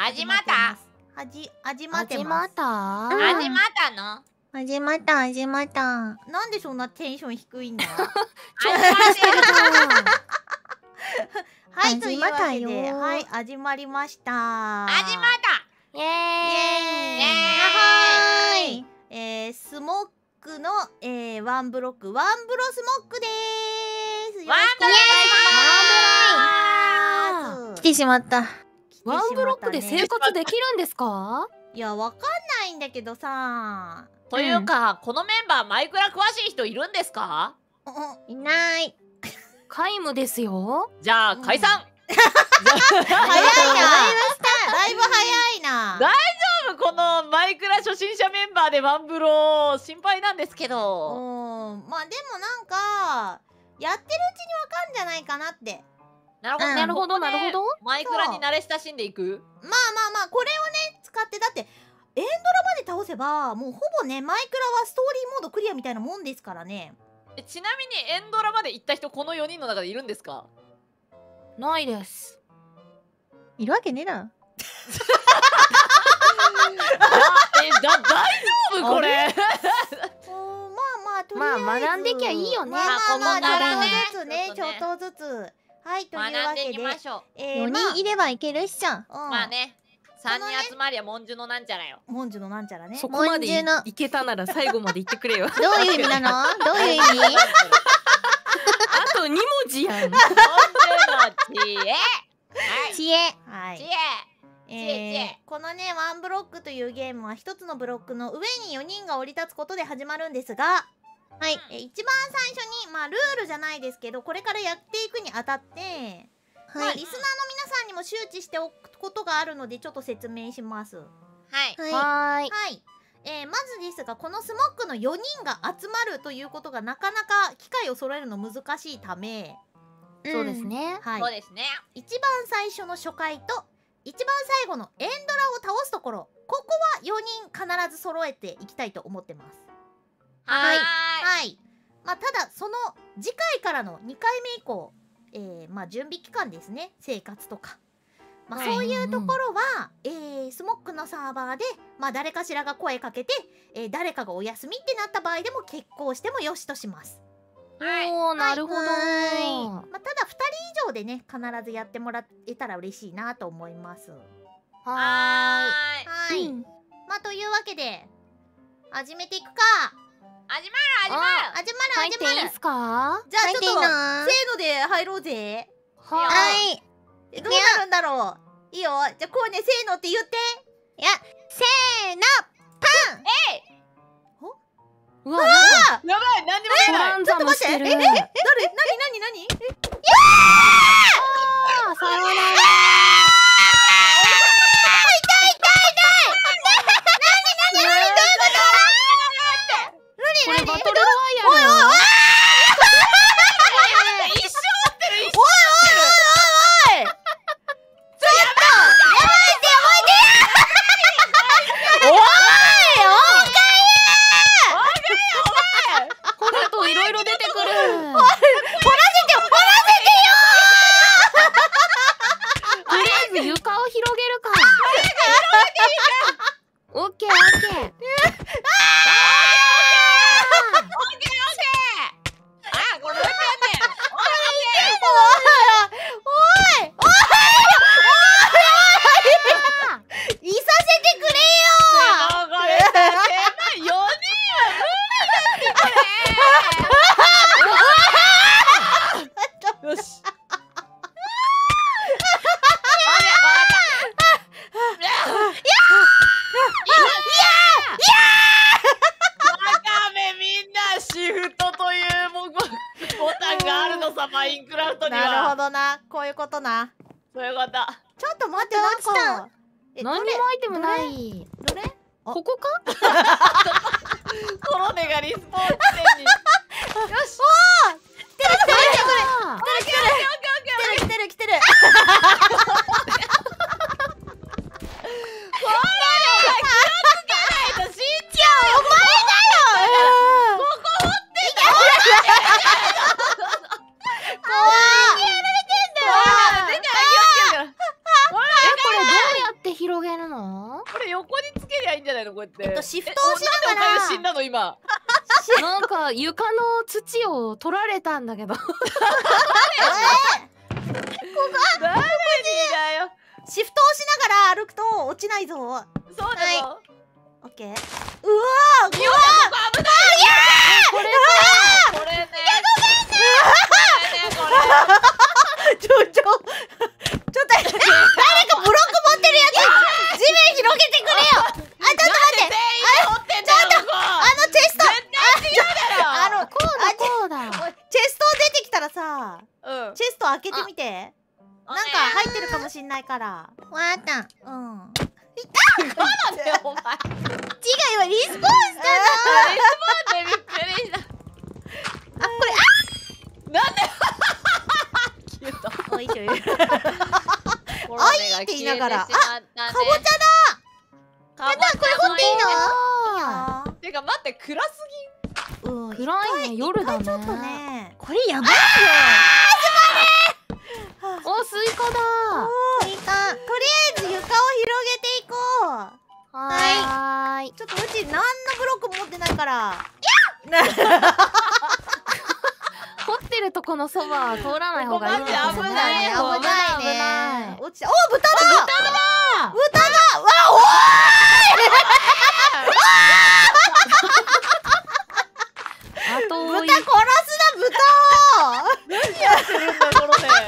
始まった始まって始ます。 まった始まったの始まった始まったなんでそんなテンション低いんだちょっとしてるじはい、というわけ始まったで、 よはい、始まりました。 始まったゃんイエーイはい、スモックの、ワンブロック、ワンブロスモックでーす。よろしくお願いします。 来てしまったワンブロックで生活できるんですか？ いや、わかんないんだけどさ。 というか、このメンバーマイクラ詳しい人いるんですか？ いない皆無ですよ。じゃあ解散。 早いな。だいぶ早いな。 大丈夫？このマイクラ初心者メンバーでワンブロ心配なんですけど。 まあでもなんかやってるうちにわかんじゃないかなって。 なるほど、なるほど、なるほど。マイクラに慣れ親しんでいく。 まあこれをね使ってだってエンドラまで倒せばもうほぼねマイクラはストーリーモードクリアみたいなもんですからね。 ちなみにエンドラまで行った人この4人の中でいるんですか？ないです。 いるわけねえな大丈夫これ？ まあとりあえずまあ学んできゃいいよね。 まあちょっとずつね、ちちょっとょっとずつ。はい、というわ学んでいけできましょう。 4人いればいけるっしょまあね、3人集まりゃ文殊のなんちゃらよ。 文殊のなんちゃらね。 そこまでいけたなら最後まで言ってくれよ。 どういう意味なのどういう意味あと2文字やん。 文殊の知恵。 知恵はい知恵。 このねワンブロックというゲームは一つのブロックの上に4人が降り立つことで始まるんですが、 はい一番最初にまあルールじゃないですけどこれからやっていくにあたって、まあリスナーの皆さんにも周知しておくことがあるのでちょっと説明します。 はいはいはい、まずですがこのスモックの4人が集まるということがなかなか機会を揃えるの難しいため、 そうですねそうですね。 一番最初の初回と一番最後のエンドラを倒すところ、ここは4人必ず揃えていきたいと思ってます。はいまあただその次回からの2回目以降、まあ準備期間ですね、生活とかまあそういうところは、スモックのサーバーでまあ誰かしらが声かけて、誰かがお休みってなった場合でも決行してもよしとします。 おー、なるほど。 まあ、ただ2人以上でね必ずやってもらえたら嬉しいなと思います。 はーい。 はい、まあというわけで始めていくか。 始まる。 入っていいっすかじゃあちょっとせー入っていいなので入ろうぜ。 はいどうなるんだろう。いいよ。じゃあこうねせーのって言って。 いやせーのうわ、 やばい、何にもトランザムしてる。 誰？何？ さよならこれバトルロワイヤル。 一生ってる。 この後いろいろ出てくる。とりあえず床を広げるか。オッケーオッケー。 これどうやってやんねん。 いさせてくれよ。 これ4人はよし。みんなシフトというボタンがあるのさ、マインクラフトには。 なるほどな。こういうことな。 そういうこと。 ちょっと待ってなんか。 何にもアイテムないどれ？ ここか？ コロネがリスポーン地点に。よし。 来てる。 広げこれ横につけりゃいいんじゃないのこうやって。 シフトをしながら。 なんでおかゆ死んだの今。 なんか床の土を取られたんだけど。 誰にだよ。 シフトをしながら歩くと落ちないぞ。 そうだよ。 オッケー。うわー、 危ない。これね。これね。 ちょっと誰かブロック持ってるやつ地面広げてくれよ。あ、ちょっと待って、ちょっとチェスト、 こうだ。 チェスト出てきたらさ、 うん。 チェスト開けてみて。なんか入ってるかもしんないから。 わかった。 うん。 なんでお前。 違うよ、リスポーンしたの。 びっくりした。 あ、これ、 なんで消えた。 おいしょよ。 あいって言いながら。あ、かぼちゃだ。 かぼちゃこれ掘っていいの？ あてか待って暗すー、うん。 暗いね、夜だね。 ちょっとね。 これやばいよ。 お、スイカだ。 とりあえず床を広げていこう。 はーい。 ちょっとうち何のブロック持ってないから。 掘ってるとこのそば通らない方がいいのかもね。 ここマジ危ないよ危ない危ないね。落ちた。お、豚だ。豚だ。わ、おあとーい。豚殺すな、豚を。 何やってるんだこのね。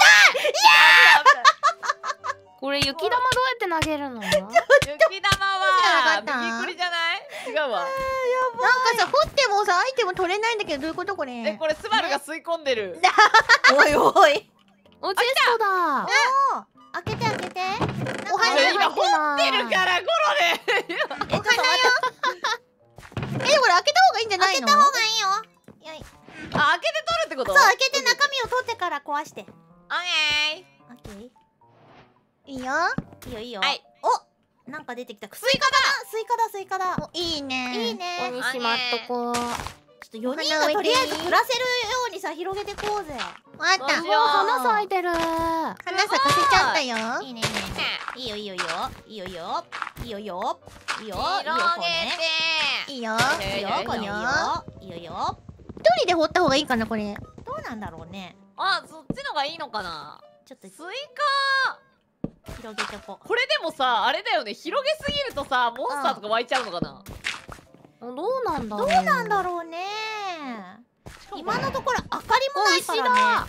これ雪玉どうやって投げるの？ 雪玉は右クリじゃない？違うわ。 なんかさ、掘ってもさ、アイテム取れないんだけど、どういうことこれ？ これスバルが吸い込んでる。 おいおい。 お、チェストだ。 開けて開けて。 お花今掘ってるからゴロね。 ちょっと待って。 これ開けた方がいいんじゃないの？ 開けた方がいいよ。よい。 あ、開けて取るってこと？ そう、開けて中身を取ってから壊して。 オッケオッケー。 いいよ。 いいよいいよ。 はいお、なんか出てきた。スイカだ。スイカだスイカだ。 お、いいね。 いいここね。 にしまっとこう。 ちょっと4人がとりあえず暮らせるようにさ広げてこうぜ。 わかった。 どうしよう花咲いてる。 花咲かせちゃったよ。 いいねいいねいいよいいよいいよいいよいいよいいよいいよいいよー。広げて。 いいよ。 いいよこれいいよいいよいいよ。 一人で掘った方がいいかな、これ。 どうなんだろうね。 あ、そっちのがいいのかな。 ちょっとスイカ。 広げてこう。 これでもさ、あれだよね。広げすぎるとさ、モンスターとか湧いちゃうのかな。 どうなんだろう。 どうなんだろうね。今のところ明かりもないからね。うわ本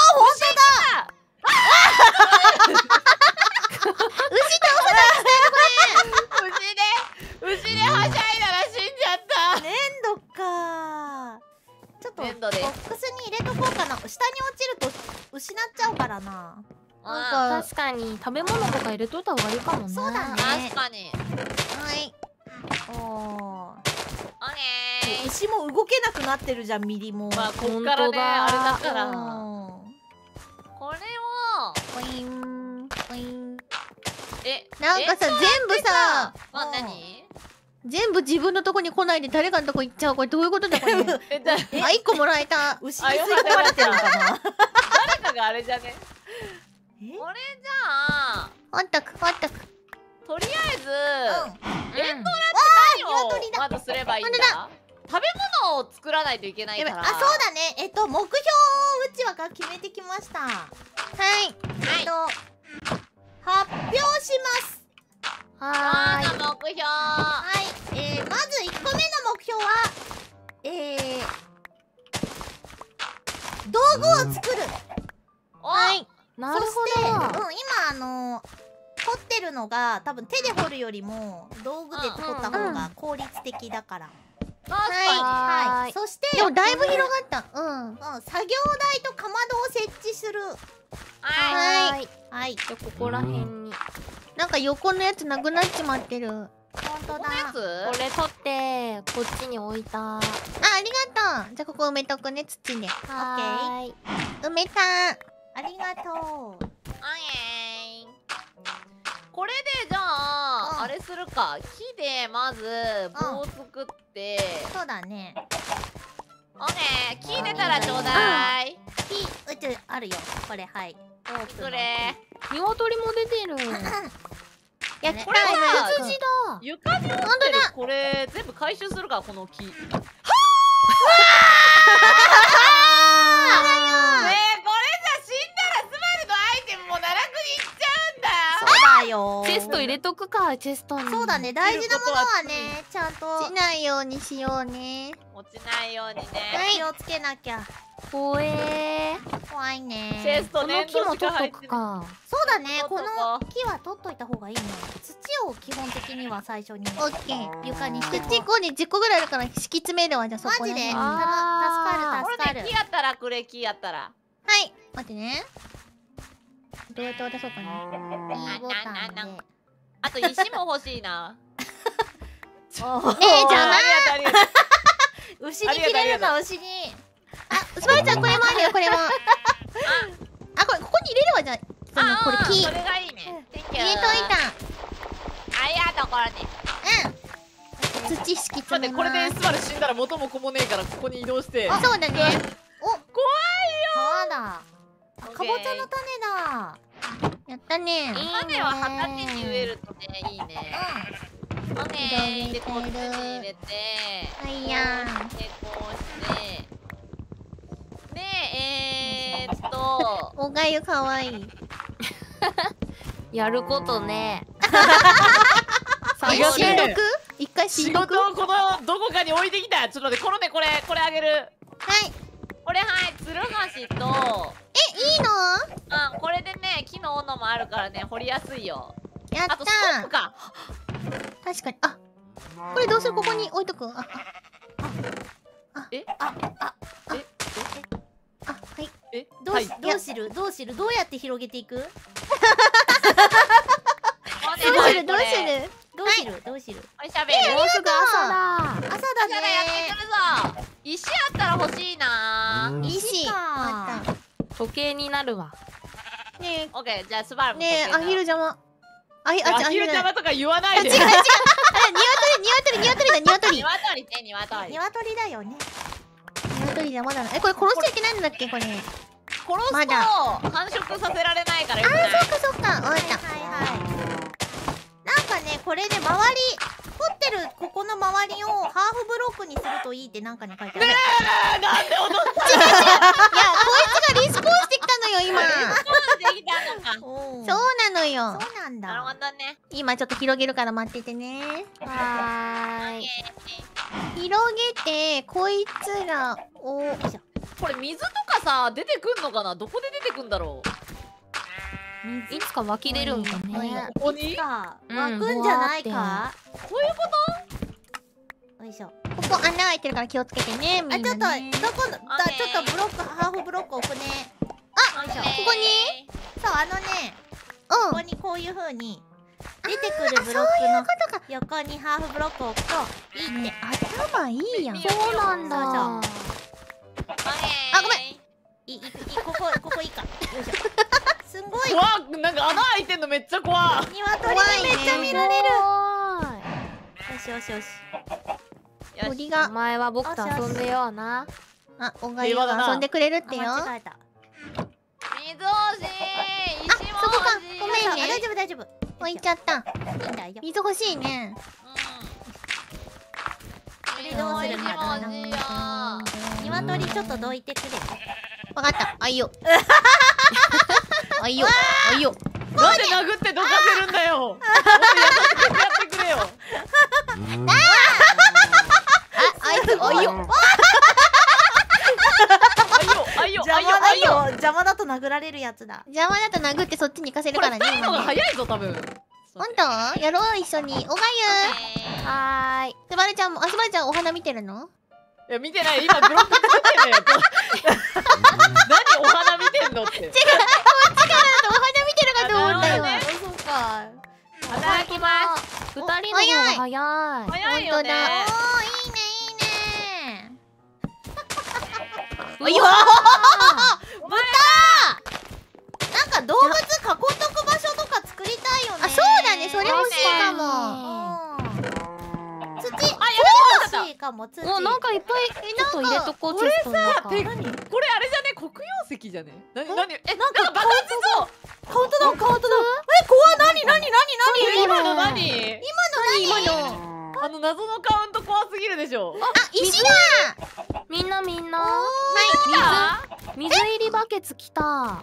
牛ではしゃいだら死んじゃった。 当だ。粘土か。ちょっとボ粘土でックスに入れとこうかな。下に落ちると失っちゃうからな。 あ確かに食べ物とか入れといた方がいいかもね。 そうだね確かに。 はい。 おー。 オッケー。 牛も動けなくなってるじゃん、ミリも。 まあこっからね、あれだから。これをポイン、ポイン。 え、 なんかさ、全部さ、 まあ何？ 全部自分のとこに来ないで誰かのとこ行っちゃう。これどういうことだこれ。 え、じゃああ、1個もらえた。 牛に吸い込まれてるのかな。 誰かがあれじゃね。 えこれじゃあほったく、ほったく。 とりあえず、 うん。 エンドラって何を鶏だまずすればいいんだ？食べ物を作らないといけないから。 あ、そうだね。目標をうちはが決めてきました。 はい。 発表します。 はーい。 目標。 はい。まず1個目の目標は、道具を作る。 はいい。 なるほそして、 ど。 今掘ってるのが多分手で掘るよりも道具で掘った方が効率的だから。 確かはい。 はいそして、 でもだいぶ広がった。うん。 作業台とかまどを設置する。 に。はい。 はーい。 はい。 じゃあここら辺に。 なんか横のやつなくなっちまってる。 本当このやだ。 つ？ これ取ってこっちに置いた。 あ、ありがとう。じゃあここ埋めとくね、土で。 はーい。 埋めた。 ありがとう。 オッケー。これでじゃあ、 うんあれするか。木でまず棒を作って。 そうだね。 オッケー。木出たらちょうだい。 うちあるよ。これはい。 くれ。 鶏も出てる。 やったー。 これは早く床に落ちてるこれ全部回収するからこの木。はあ！ねえこれさ死んだらスバルのアイテムも奈落に行っちゃうんだ。 そうだよ。 チェスト入れとくか、チェストに。 そうだね、大事なものはねちゃんと落ちないようにしようね。 落ちないようにね。 気をつけなきゃ。 怖え。 怖いね。 チェストこの木も取っとくか。 そうだね、こ取っとこの木は取っといた方がいいね。土を基本的には最初にオッケー。 床にして土こに10個ぐらいあるから敷き詰めるわ。じゃあそこマジで助ら辺に。 かる助かる。 これね木やったらくれ木やったら。 はい待ってね。どうやって渡そうかな。 E ボタンで。 あと石も欲しいな。 ねえ邪魔。 ありがとうありがとう。 牛に切れるな、牛に。 あスパルちゃんこれもあるよこれも。あこれここに入れるわ。じゃあこれ木それがいいね。 入れといた。 ありがとうこれね。 土敷き待って詰めこれでます。 スバル死んだら元も子もねえからここに移動して。 そうだね。 皮だ。かぼちゃの種だ。 やったね。 種は畑に植えるとねいいね。種でこっちに入れて。 はいやでこうしてでおがゆかわいい。 やることね。 ありがとうしんどく一回し仕んどく。 事をこのどこかに置いてきた。ちょっと待ってこのねこれあげる。 はい。 これはいツルハシといいの？ これでね木の斧もあるからね掘りやすいよ。 やったあとスコップか。 確かに。あこれどうする？ここに置いとく。はいどうするどうやって広げていく？ どうする？ おいしゃべる。 もうすぐ朝だ。 朝だやってね。 くるぞ。石あったら欲しいな。 石かあった。 時計になるわ。 ねオッケーじゃあスバルもえねえアヒル邪魔。 アヒル邪魔とか言わないで。 違う。鶏だ鶏。 鶏って鶏。 鶏だよね。 鶏邪魔だな。これ殺しちゃいけないんだっけこれ。 殺すとまだ繁殖させられないからよくない。 そっか。わかった。 はい。なんかね、これで掘ってるここの周りをハーフブロックにするといいってなんかに書いてある。 なんで踊っいやこいつがリスポーンしてきたのよ今。 てきたのか。 そうそうなのよ。 なんなるほだ。 どね。 今ちょっと広げるから待っててね。 はーい。 広げてこいつらをこれ水とかさ出てくんのかな。どこで出てくんだろう。 いつか湧き出るんかね。 ここに湧くうんんじゃないか。 こういうこよいしょ。 ここ穴開いてるから気をつけてねみんなね。 ちょっとブロックハーフブロック置くね。 と？ よいしょ。 ここにそうここうん。 にこういう風に出てくるブロックの横にハーフブロックを置くといいって。 ね頭いいやん。 そうなんだ。 あごめん。 ここいいか。よいしょ。すごい。 怖っ。なんか穴開いてんのめっちゃ怖い。 鶏にめっちゃ見られる。よし。 よし鳥がお前は僕と遊んでような。 おがゆが遊んでくれるってよ。 間違えた。 水欲しい。石もそこか欲しい。 ごめんね大丈夫。 置いちゃった。 いいんだよ。 水欲しいね。 水も石も欲しいよ。 鶏ちょっとどいてくれ。 わかった。あいよ。あいよ。 なんで殴ってどかせるんだよ。もっと優しくやってくれよ。 あいつあいよ。 邪魔だと殴られるやつだ。 邪魔だと殴ってそっちに行かせるこれからね。 2人の方が今ね。 早いぞ多分。 ほんと？やろう一緒に。おがゆ。 はーい。 すばるちゃんもすばるちゃんお花見てるの？ いや見てない。今ブロック作ってんのよ。何お花見てんのって。 お花見てるかと思ったよ。 なるそうか。 いただきます。二人の方が早い。 早いよね。 いいね。 あいよ。 なんか動物囲っとく場所とか作りたいよね。 あそうだね。それ欲しいかも。 土あやばい。 欲しいかも。土。 お、なんかいっぱいちょっと入れとこう。チェストの中。 これあれじゃね黒曜石じゃね。何なんか爆発しそう。 カウントダウン。怖っ。何今の何？ 今の謎のカウント怖すぎるでしょ。 あ、石だ。 みんなはい。 水入りバケツ来た。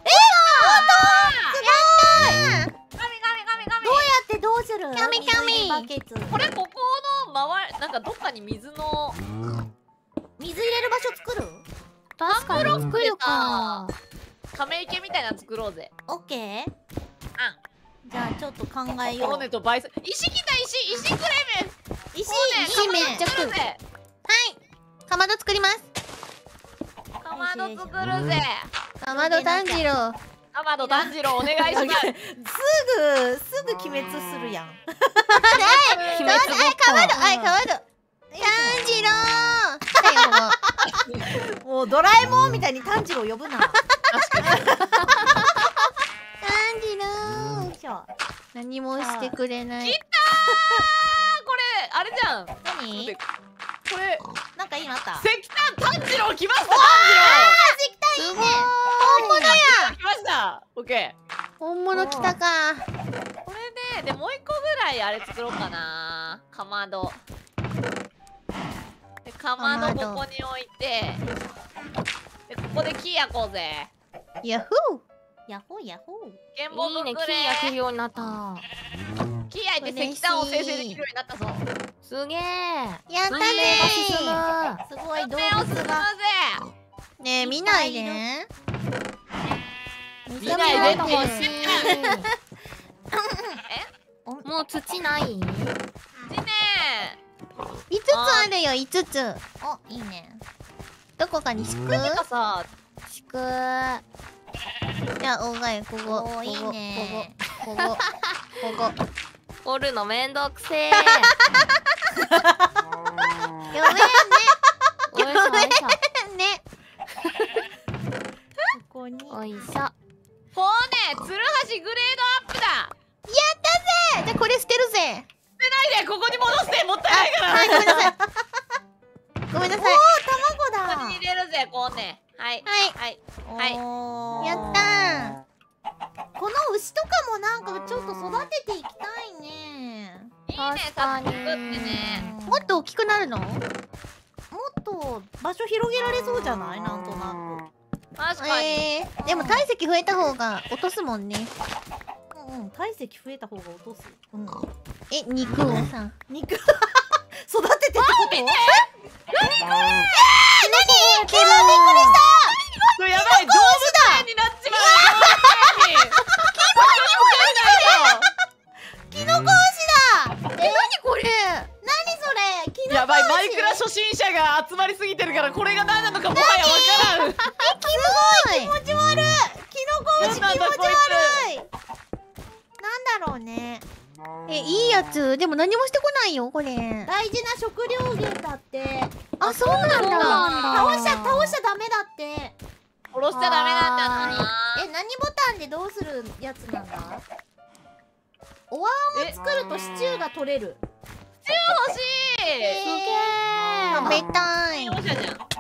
どうやってどうする？ キャミキャミ水バケツ。 これここの周りなんかどっかに水の水入れる場所作る？ 確かに作るか。 ため池みたいなの作ろうぜ。 オッケー。じゃあちょっと考えよう。 コロネとバイス。石来た石くれめ。 石めっちゃ作るぜ。 かまど作ります。 かまど作るぜ。 かまど炭治郎。 かまど炭治郎お願いします。 すぐ鬼滅するやん。 鬼滅ごっこ。 かまど炭治郎。 もうドラえもんみたいに炭治郎呼ぶな。 炭治郎。 よいしょ。 何もしてくれない。 これあれじゃん。 何？ これなんか今あった。 石炭炭治郎来ました。炭すごい。 治郎来ました。オッケ本物来たか。 ー。これでもう一個ぐらいあれ作ろうかな。かまど。でかまどここに置いて。でここで木焼こうぜ。 ヤフヤッホーヤッホー。 原木いいね、 くれ。 木焼けるようになった。 木焼いて石炭を生成できるようになったぞ。 すげえ。 ー。やった運命が進ねむ。 すごい動運命を進むぜ。 物が。 ー。ねえ見ないで。 見ないでって欲しい。 ももう土ない？ 土ね 5つあるよ5つ。 お、いいね。 どこかに敷く？ ー。てかさ、 敷く。 じゃあ大貝ここ。 おー、いいね。 ここ。 掘るのめんどくせえ。 ごおいしょおいしょ。 めんね。 ここに。 おいしょ。 ほうね、ツルハシグレードアップだ。 じゃあこれ捨てるぜ。 捨てないで、ここに戻して、もったいないから。 はいごめんなさい。ごめんなさい。 卵ここだ。 に入れるぜ、こうね。はい。はい。はいおーやったこの牛とかもなんかちょっと育てていきたいね。 いいね、 確かに作ってね。 ー。もっと大きくなるの？ もっと場所広げられそうじゃない？なんとな確かに。 でも体積増えた方が落とすもんね。 く。うん、体積増えた方が落とす。うん。 肉をさ。 肉育ててってこと？ これやばい、動物園になっちまう。動物園に。 キノコ牛だ。 何これ？ 何それ？キノコ牛。 やばい、マイクラ初心者が集まりすぎてるからこれが何なのかもはやわからん。 すごい。 気持ち悪い。キノコ牛気持ち悪い。なんだろうね。 いいやつ。でも何もしてこないよこれ。 大事な食料源だって。 あ、そうなんそうだ。 なんだ。 倒しちゃダメだって。 殺しちゃダメなんだな。 何ボタンでどうするやつなんだ？お椀を作るとシチューが取れる。 欲しい。 食べたい。 容赦じゃん。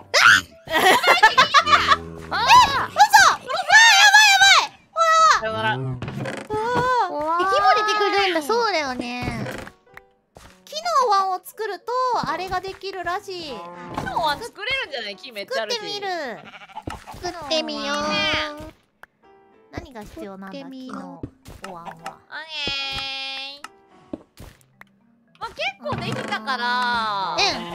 さよなら。 敵も出てくるんだ。そうだよね。 木のお椀を作るとあれができるらしい。 今日は作れるんじゃない？木めっちゃあるし。 作ってみる。 作ってみよう。 何が必要なんだ？ 作ってみよう木のお椀は。 オッケー。まあ結構できたから。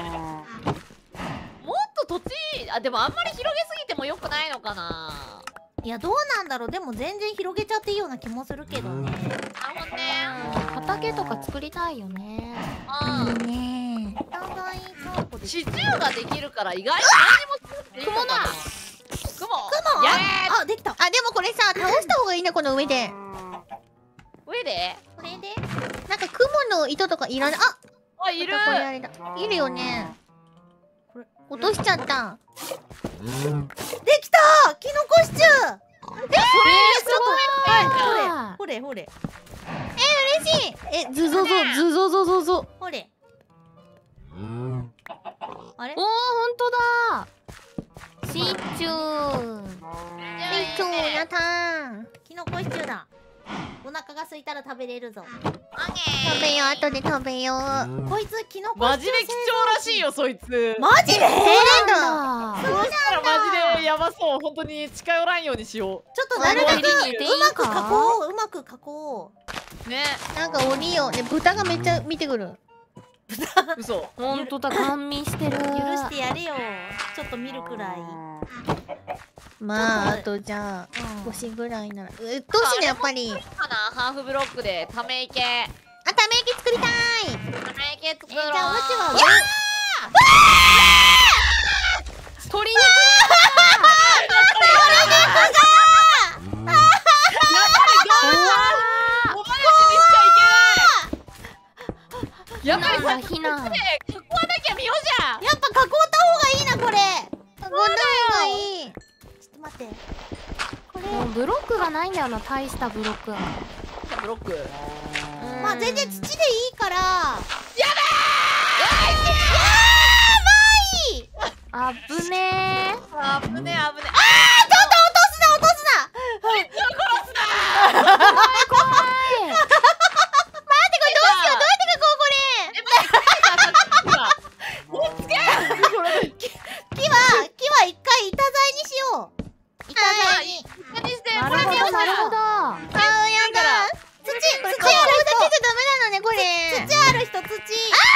もっと土地、でもあんまり広げすぎても良くないのかな。 いやどうなんだろう。でも全然広げちゃっていいような気もするけどね。 なるほどね。 畑とか作りたいよね。 うん。 ねお互いカードで。 シチューができるから意外と何も作っていいのかな。雲やあ、できた。 あ、でもこれさ、倒した方がいいね、この上で。 上でこれで。 なんか雲の糸とかいらない。あ、 いる。 またこれあれだ。いるよね。これ落としちゃった。 できた。キノコシチュー。ほれほれ。 嬉しい。ズゾゾ、ズゾゾゾゾ。 ほれ。あれ？ おー、ほんとだ。シーチュー。 で、今日やったー。 キノコシチューだ。お腹が空空いたら食べれるぞ。 食べよう、後で食べよう。 こいつキノコマジで貴重らしいよそいつ。 マジで？ そうなんだ。 そうしたらマジでやばそう。本当に近寄らんようにしよちょっとなるべく入りに行っていいかうまく囲おう、うまく囲おう。 う。ね。 なんか降りよう。ね、豚がめっちゃ見てくる。 嘘。 ほんとだ、ガン見してる。 許してやれよ。ちょっと見るくらい。 まあ、あとじゃあ、星ぐらいなら。うっとうしいね、やっぱり。 かな、ハーフブロックでため池。 あ、ため息作りたい。 ため池作ろう。 じゃあうちは鶏肉やっぱりさ、 避難。 囲わなきゃ見ようじゃん。 やっぱ囲った方がいいなこれ。 こんな方がいい。 ちょっと待って。これもうブロックがないんだよな、大したブロックが。 ブロック。 まあ全然土でいいから。 あぶねー。 あぶねあぶね。 ちょっと落とすな落とすな。 怖い怖い。 木は一回板材にしよう。板材に。 なるほどなるほど。 あー、やだ。土ある人。ダメなのね、これ。 土ある人土。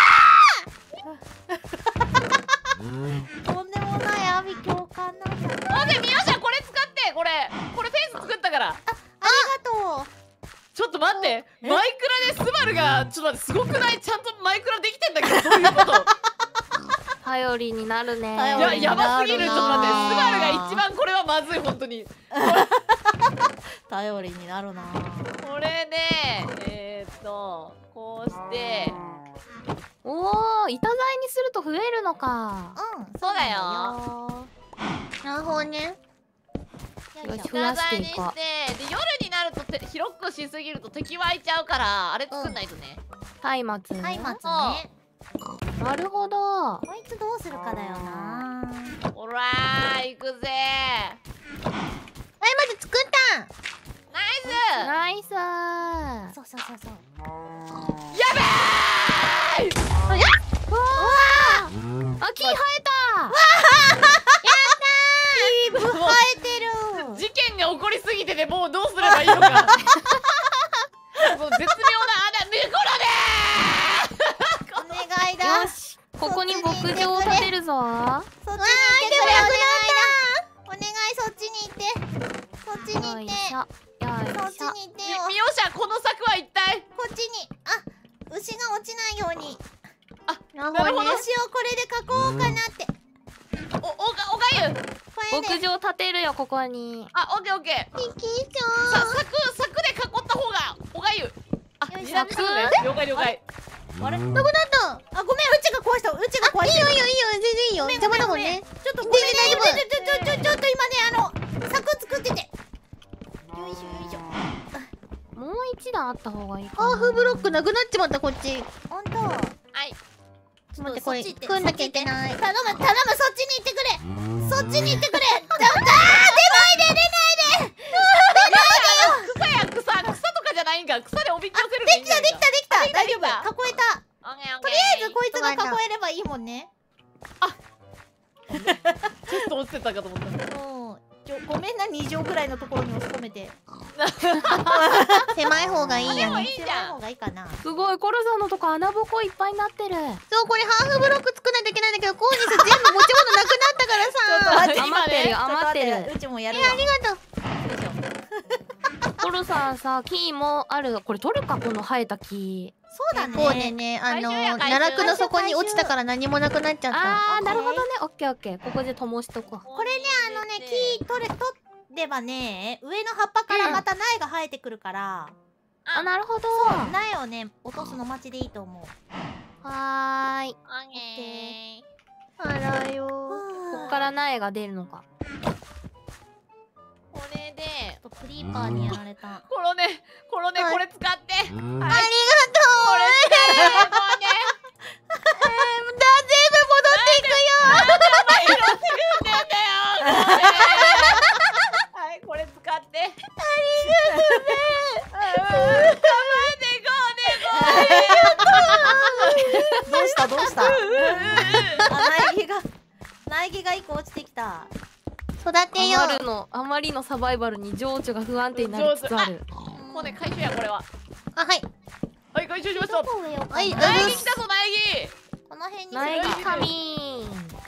とんでもない阿鼻共感なんだ。 オーケー、みよしゃこれ使ってこれフェンス作ったから。 ありがとう。 ちょっと待って、マイクラでスバルがちょっと待って、すごくない？ちゃんとマイクラできてんだけど、どういうこと？ 頼りになるね。 やばすぎる。ちょっと待って、スバルが一番これはまずい。本当に頼りになるな。 これでこうしておお、板材にすると増えるのか。 そうだよ。 なるほどね。 よし、増板やして材にしていこう。 で、夜になると広くしすぎると敵湧いちゃうから、あれ作んないとね。 松明。 松明ね。 なるほど。 こいつどうするかだよな。 ほらー、行くぜはい、まず作った。 ナイス。 ナイスー。 そうそうそうそう。 やべー。 あ、木生えた。 生えてる。 事件が起こりすぎてて、もうどうすればいいのか。もう絶妙な穴、見こお願いだ。 よし、ここに牧場を建てるぞ。 そっちに行ってくれ。お願いそっちに行って。そっちに行って。 よいしょ。よそっいしょ。 ちに行ってよ。 みよしゃ、この柵は一体。 こっちに。あ、牛が落ちないように。 ななるほど。 牛をこれで囲おうかなって。 おがゆ。 これで。 牧場建てるよ、ここに。 あ、オッケーオッケー。 キキち柵で囲った方がおがゆ。あ、 よいしょ二段にするね。了解了解。 あれ？ ゃん。どこだった？ あ、ごめん、うちが壊した。うちが壊した。 いいよいいよいいよ、全然いいよ。邪魔だもんね。 ちょっとごめんね。 全然大丈ちょっと今ね、柵作ってて。よいしょよいしょ。 もう一段あった方がいいかな。 ハーフブロックなくなっちまった、こっち。 ほんと。 はい。 ちょっと待って、これ、 そっち行って組んなきゃいけない。 頼む、そっちに行ってくれ。そっちに行ってくれ。出ないで。 草とかじゃないんか。草でおびき寄せる。 できた。大丈夫。 あ囲えた。 オッケーオッケー。 とりあえずこいつが囲えればいいもんね。 ちょっと落ちてたかと思った。 ごめんな、2畳くらいのところに押し込めて。 狭い方がいいやね。 でもいいじゃん狭い方がいいかな。 すごい、コロさんのとこ穴ぼこいっぱいになってる。 そう、これハーフブロック作んないといけないんだけど、コーニス全部持ち物なくなったからさ。 今ね余ってるよ、余ってる。 うちもやるわ。 ありがとう。 コロさんさ、木もある。これ取るか、この生えた木。 そうだね。 こうでね、 回収や回収奈落の底に落ちたから何もなくなっちゃった。 あー、なるほどね。オッケーオッケー。ここで灯しとこう。 これね、木取ればね、上の葉っぱからまた苗が生えてくるから、 あ、なるほど。 苗をね、落とすの待ちでいいと思う。 はーい。 オッケあらよ。 こっから苗が出るのか。 ー。これで、 ちょっとクリーパーにやられた。 これね、これ使って。はい。 ありがとう。 これ使って、もうね。 全部戻っていくよ。 はい、これ使って。ありがとうね。 したどうした苗木が1個落ちてきた。 育てよう。 あまりのサバイバルに情緒が不安定になりつつある。 もうね、回収や、これは。 あ、はい。 はい、回収しました。 はい、 苗木来たぞ、苗この辺に苗木神。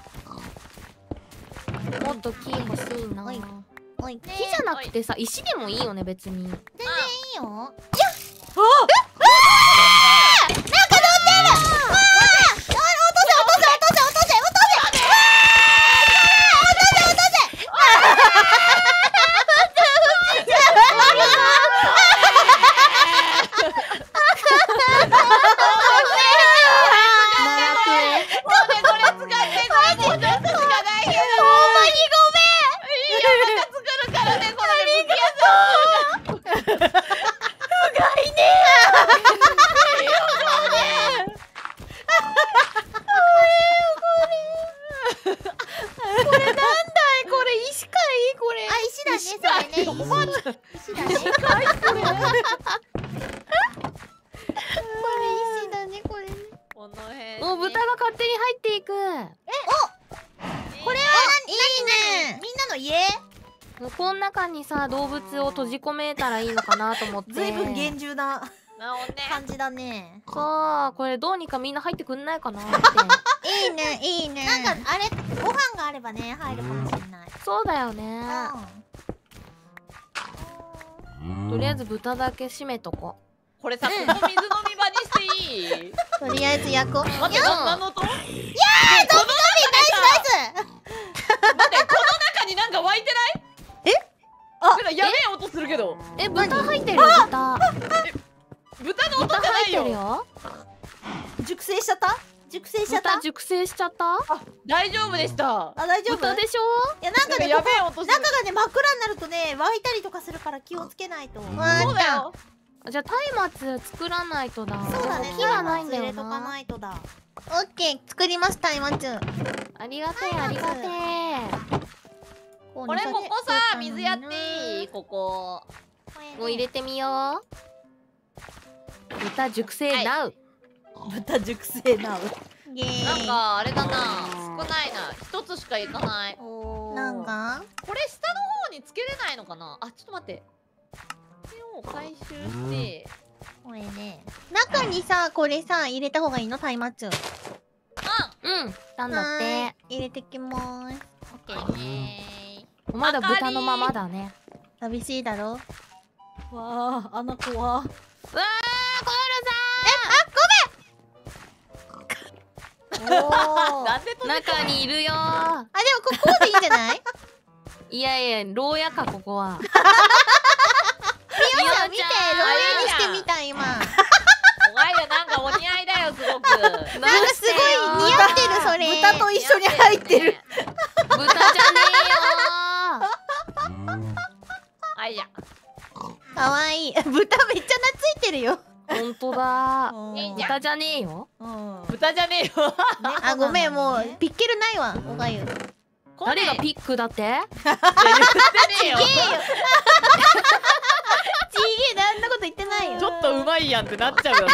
もっと木欲しいな。 おい木じゃなくてさ、石でもいいよね、別に。 全然いいよ。 もう豚が勝手に入っていく。 これは何ね。みんなの家？ もうこの中にさ、動物を閉じ込めたらいいのかなと思って。 ずいぶん厳重な感じだね。 さあ、これどうにかみんな入ってくんないかなって。 いいね、いいね。 なんかあれ、ご飯があればね、入るかもしれない。 そうだよね。とりあえず豚だけ閉めとこう。 これさ、ここ水飲み場にしていい？ とりあえず焼こう。 待って、何の音？いやー、 ゾンビナイスナイス。 待って、この中になんか湧いてない？なんかやべえ音するけど。 豚入ってるよ、豚。 豚の音じゃないよ。 熟成しちゃった？熟成しちゃった？ 豚熟成しちゃった？ 大丈夫でした。 あ、大丈夫？ 豚でしょ？ いや、なんかね、 やべえ音する。 中がね、真っ暗になるとね、湧いたりとかするから気をつけないと。 そうだよ。 じゃあ松明作らないとだ。 そうだね、 木がないんだよ入れとかな。 ないとだ。 オッケー、作ります、松明。 ありがてえ、ありがてえ。 これここさ、水やっていい？ここもう入れてみよう。豚熟成ナウ。 豚熟成ナウ。 なんかあれだな、少ないな。一つしかいかない。 なんかこれ下の方につけれないのかな。あ、ちょっと待って、これを回収して、 これね、 中にさ、これさ、入れた方がいいの？松明。 うん、なんだって。 入れてきまーす。 オッケー。 まだ豚のままだね。 寂しいだろ？ わあ、あの子は。 うわー、コールなんで中にいるよー。 あ、でもこうでいいんじゃない？ いやいや、牢屋か、ここは。 みおちゃん見て、牢屋にしてみた今。 お前よ、なんかお似合いだよ、すごく。 なんかすごい似合ってる、それ。 豚と一緒に入ってる。 豚じゃねあいや。 かわいい。豚めっちゃ懐いてるよ。 えよ。ほんとだ。 いいじゃん。 豚じゃねえよ。 豚じゃねえよ。 あ、ごめん、もうピッケルないわ、おがゆ。 誰がピックだって？ 言ってねえよ。 ちげえ、なんなこと言ってないよ。 ちょっとうまいやんってなっちゃうよね。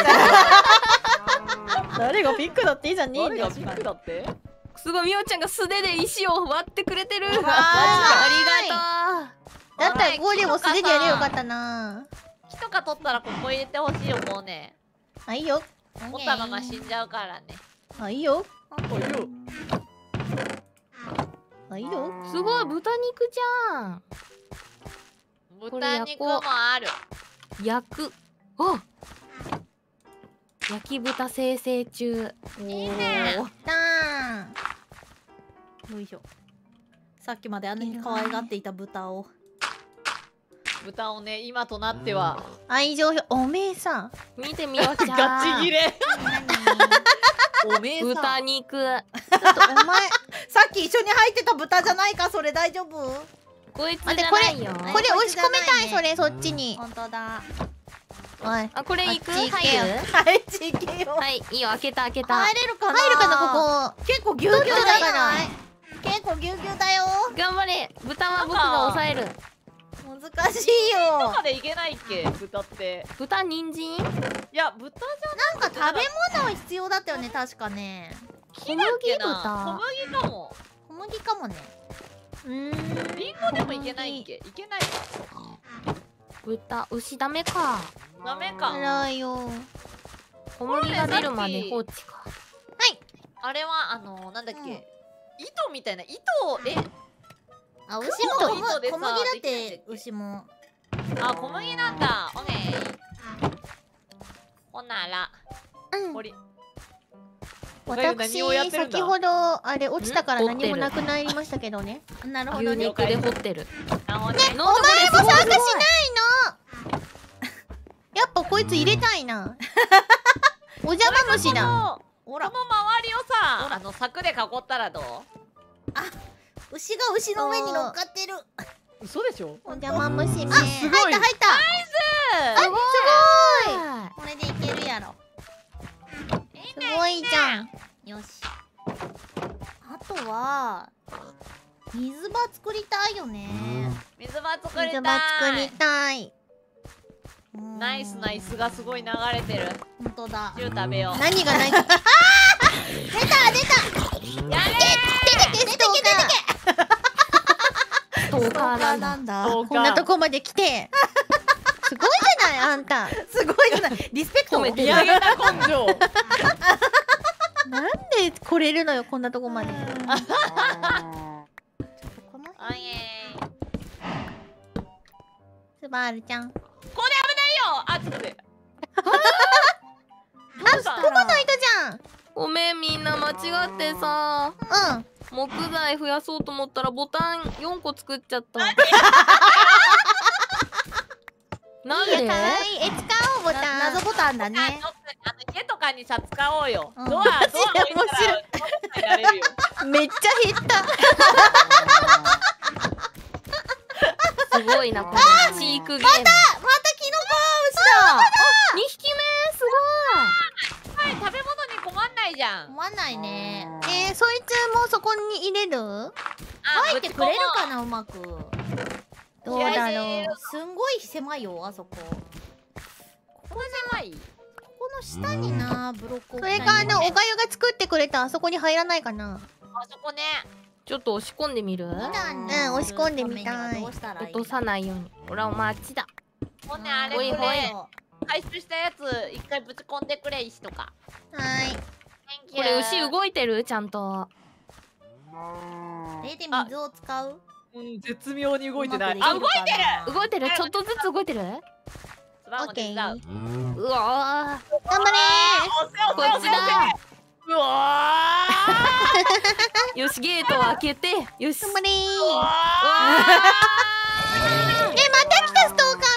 誰がピックだっていいじゃねえんだよ。 誰がピックだって？ すごい、みおちゃんが素手で石を割ってくれてる。 ありがとう。 だったらこれでも素手でやればよかったな。 木とか取ったらここ入れてほしいよ、もうね。 あ、いいよ。 持ったまま死んじゃうからね。 あ、いいよ。 おいよ。 あ、いいよ。 すごい、豚肉じゃん。 豚肉もある。 焼く。あ、焼き豚生成中。 いいね。 だーん。 よいしょ。さっきまであんなに可愛がっていた豚を。 豚をね、今となっては。 愛情表、おめえさ。 見てみようちゃん。 ガチ切れ。おめえさん。 豚肉。 ちょっとお前。 さっき一緒に入ってた豚じゃないか、それ大丈夫？ こいつじゃないよ。 これ押し込めたい、それ、そっちに。 本当だ。 おい。 あ、これ行く？ あっち行けよ入る？ はい、ちげよ。 はい、いいよ、開けた開けた。 入れるかな？ 入るかな、ここ。 結構ギュウギュウだから。 結構ギュウギュウだよ。 頑張れ、豚は僕が抑える。 本難しいよ。 とかでいけないっけ豚って。 豚、人参？ いや豚じゃなんか食べ物必要だったよね確かね。 小麦豚。小麦かも。 小麦かもね。 リンゴでもいけないっけ？いけない。 豚、牛ダメか。 ダメか。 辛いよ。 小麦が出るまで放置か。 あれはなんだっけ、糸みたいな糸をあ、牛も小麦だって牛も。 あ、小麦なんだ。オッケー。ほなら私先ほどあれ落ちたから何もなくなりましたけどね。 なるほどね。 牛肉で掘ってる。 ね、お前も参加しないの。やっぱこいつ入れたいな。お邪魔虫だ。 この周りをさ、柵で囲ったらどう？ あ、牛が牛の上に乗っかってる。 嘘でしょ？ お邪魔虫め。 あ、入った入った。 ナイス！ すごい。 これでいけるやろ。 すごいじゃん。 よし。あとは水場作りたいよね。 水場作りたい。 水場作りたい。 ナイスな椅子がすごい流れてる。 本当だ。 汁食べよう。 何がない？出た。 やれ出てけストーカー。 ストーカーなんだ。 こんなとこまで来て。すごいじゃないあんた。 すごいじゃない。リスペクト。 見上げた根性。 なんで来れるのよこんなとこまで。スバルちゃん。 ここで危ないよ。あ、ちょっと待って。 ここの人じゃん。 ごめん、みんな間違ってさ、木材増やそうと思ったらボタン4個作っちゃった。なんで？ 使おうボタン。 謎ボタンだね。 家とかにさ使おうよ。ドア面置いたらめっちゃ減った。 すごいなこれ。飼育ゲーム。 またキノコ牛だ。 2匹目すごい。食べ物に困んないじゃん。 困んないね。 そいつもそこに入れる？ 入ってくれるかなうまく。 どうだろう。 すんごい狭いよあそこ。 ここ狭い？ ここの下になブロックを。 それかおかゆが作ってくれたあそこに入らないかな。 あそこね。 ちょっと押し込んでみる？ 押し込んでみたい。 落とさないように。ほらお前あっちだ。 ほんねあれこれ回収したやつ一回ぶち込んでくれ石とか。 はい。 これ牛動いてるちゃんと。 で水を使う？ 絶妙に動いてない。あ、動いてる。 動いてる。ちょっとずつ動いてる。 オッケー。 うわ頑張れー。こっちだ。 うわー。よしゲートを開けて。よし。 頑張れー。 うわまた来たストーカー見ようじゃん。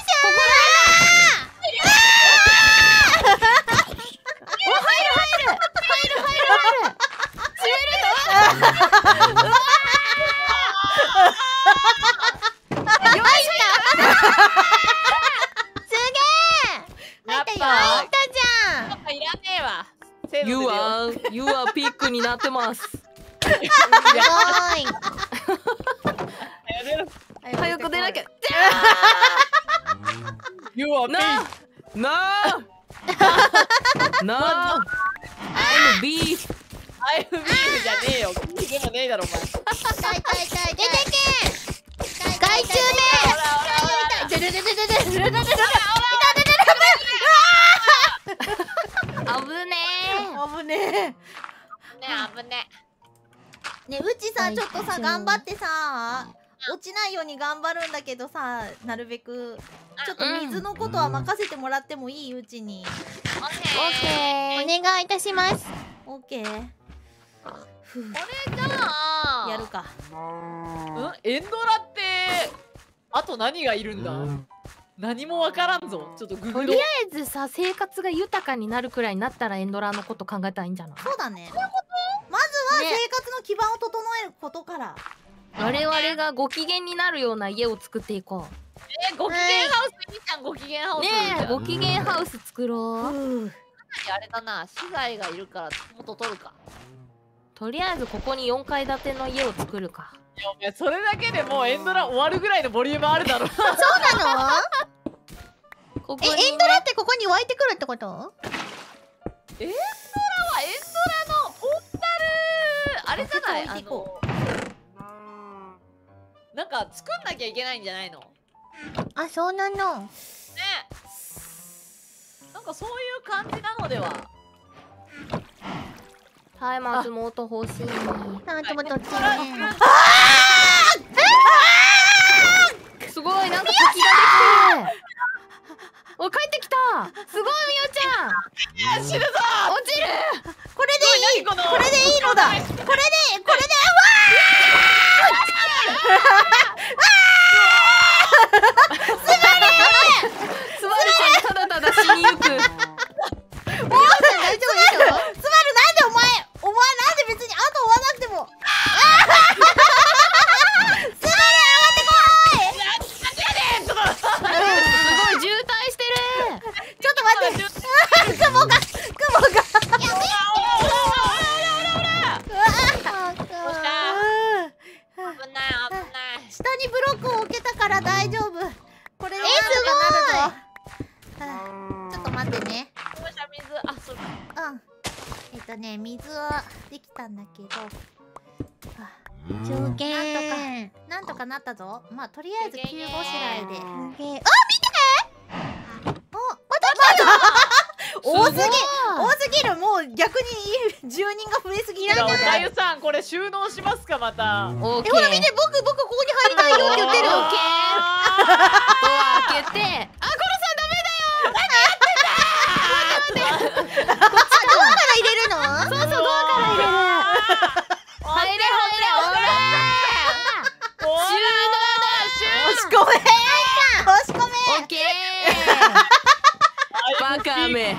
You are ピックになってます。早く出なきゃ。 You are beef。 No。No。I'm beef。 I'm beef じゃねえよ。でもねえだろお前。 出てけ。害虫め。 出る。 危ね危ねねうちさちょっとさ頑張ってさ落ちないように頑張るんだけどさなるべくちょっと水のことは任せてもらってもいいうちに。 オッケー。お願いいたします。 オッケー。 これじゃあやるか。 エンドラってあと何がいるんだ？何もわからんぞ。ちょっとググろう。 とりあえずさ生活が豊かになるくらいになったらエンドラのこと考えたらいいんじゃない？ そうだね。まずは生活の基盤を整えることから。 我々がご機嫌になるような家を作っていこう。 ご機嫌ハウスいいじゃん。ご機嫌ハウス。 ねえご機嫌ハウス作ろう。 あれだな資材がいるから元取るか。 とりあえずここに4階建ての家を作るか。 いやお前それだけでもうエンドラ終わるぐらいのボリュームあるだろ。 そうなの？ ここにねエンドラってここに湧いてくるってこと？ エンドラはエンドラのポータルあれじゃない？ 置いていこなんか作んなきゃいけないんじゃないの？ね。 あ、そうなの。 なんかそういう感じなのでは。 松明も音欲しい。 なんともどっちね。 すごいなんか滝ができてる。お帰ってきた。すごいみおちゃん。 いや死ぬぞ。 落ちる。 これでいい。 このこれでいいのだ。これでスバルちゃんただただ死にゆく。 大丈夫でしょ？ スバルなんでお前なんで別に後追わなくても。スバルすごい渋滞してる。 ちょっと待って。雲が。やめ危ない下にブロックを置けたから大丈夫。これでなんとかなるぞ。ちょっと待ってね。 水あそうか。 水はできたんだけど、 中継。 なんとかなったぞ。まあとりあえず急ごしらえで。 中継。あ、 多すぎる。もう逆に住人が増えすぎなんじゃおかない？ ゆさんこれ収納しますかまた。 オッケー。 ほら見て、僕ここに入りたいよって言ってる。 オッケー。ドア開けて。あ、コロさんダメだよ。 ドアから入れるの？ そうそうドアから入れる。入れ。 押し込め。 オッケー。バカめ。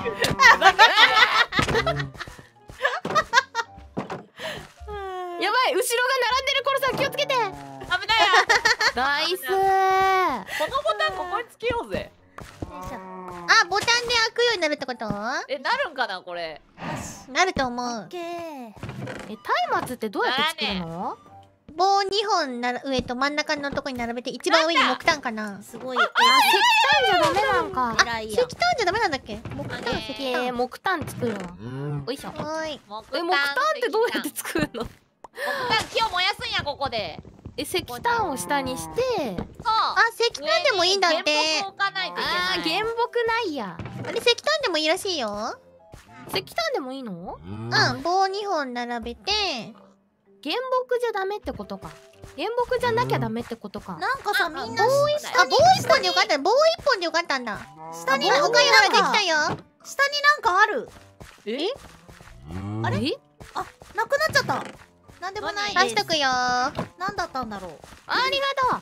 やばい、後ろが並んでる。コロさん気をつけて。 危ないよ。 ナイス。 このボタンここにつけようぜ。 あ、ボタンで開くようになるってこと？ なるんかなこれ。 なると思う。 松明ってどうやって作るの？ 棒2本上と真ん中のとこに並べて一番上に木炭かな。 すごい。 石炭じゃダメなんか。 偉いや。 石炭じゃダメなんだっけ？木炭、石炭。 木炭作るわ。おいしょ。 はーい。 木炭ってどうやって作るの？ 木炭木を燃やすんやここで。 石炭を下にして。 あ、石炭でもいいんだって。 原木置かないといけない。 あー、原木ないや。 あれ、石炭でもいいらしいよ。 石炭でもいいの？ うん、棒2本並べて。 原木じゃダメってことか。原木じゃなきゃダメってことか。 なんかさ、みんな棒1本でよかった。棒1本でよかったんだ。 下におかゆほらできたよ。 下になんかある。あれ？ え？ あ、なくなっちゃった。なんでもないです。 出しとくよ。 なんだったんだろう。 ありが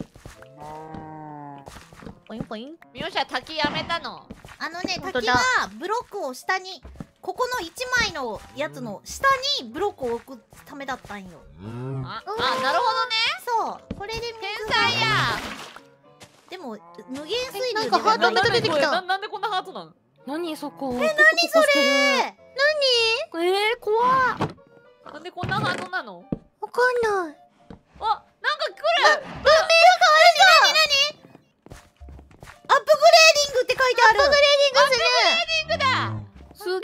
とう。 ポインポイン。 みよしは滝やめたの。 滝はブロックを下に、ここの1枚のやつの下にブロックを置くためだったんよ。 なるほどね。 そう、これで天才や。 でも無限水流なんかハートが出てきた。 なんでこんなハートなの？ 何そこ？ 何それ？ 怖っ。 なんでこんなハートなの？ わかんない。 あ、なんか来る。 アップグレーディングって書いてある。 アップグレーディングする。 すげ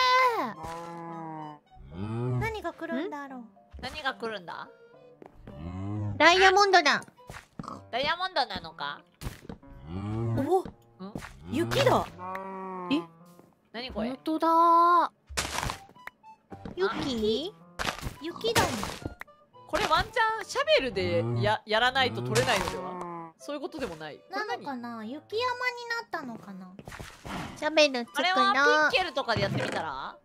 え。 何が来るんだろう。 何が来るんだ？ ダイヤモンドだ。 ダイヤモンドなのか？ お、雪だ。 何これ？ 本当だ。 雪？ 雪だね。 これワンチャンシャベルでやらないと取れないのでは？そういうことでもない。 なのかな、雪山になったのかな。 シャベルつくあれはの。 ピッケルとかでやってみたら？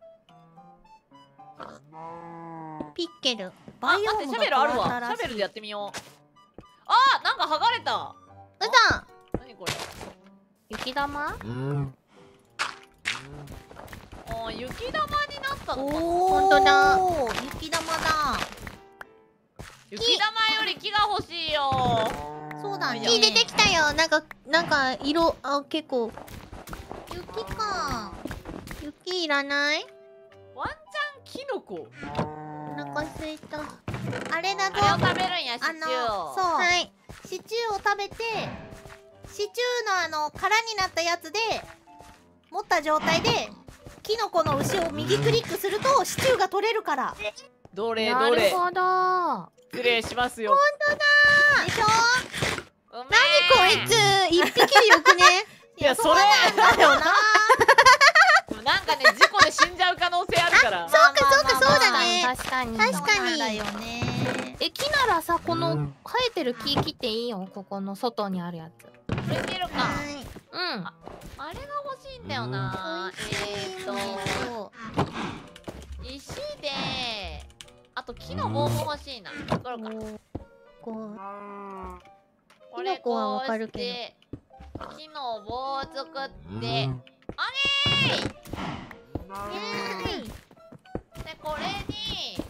ピッケル。 バイオ待って、シャベルあるわ。シャベルでやってみよう。あ、なんか剥がれた。 うだ。 何これ？ 雪玉？ 雪玉になったのかな？ ほんとだ。 雪玉だ。 雪玉より木が欲しいよ。 そうだね。 木出てきたよ。なんか色、結構。 雪か。 雪いらない？ ワンチャンキノコ。 お腹すいた。 あれだとあれを食べるんや、シチューを。 そう、 はい。 シチューを食べてシチューの殻になったやつで持った状態でキノコの牛を右クリックするとシチューが取れるから。 どれなどれるほど。 失礼しますよ。 でしょ。 うめこいつ一匹でよくね。 いやそれなんだよな。 なんかね、事故で死んじゃう可能性あるから。 そうかそうかそうだね。 確かに。 確かそうなんだに。 よね。 木ならさ、この生えてる木切っていいよ。ここの外にあるやつ。 これ切るか。 はい。 うん。 あれが欲しいんだよな。 そう石で、あと木の棒も欲しいな。作ろうか。 こう。 これキノコはこうわかるけして、木の棒を作って、で、これに、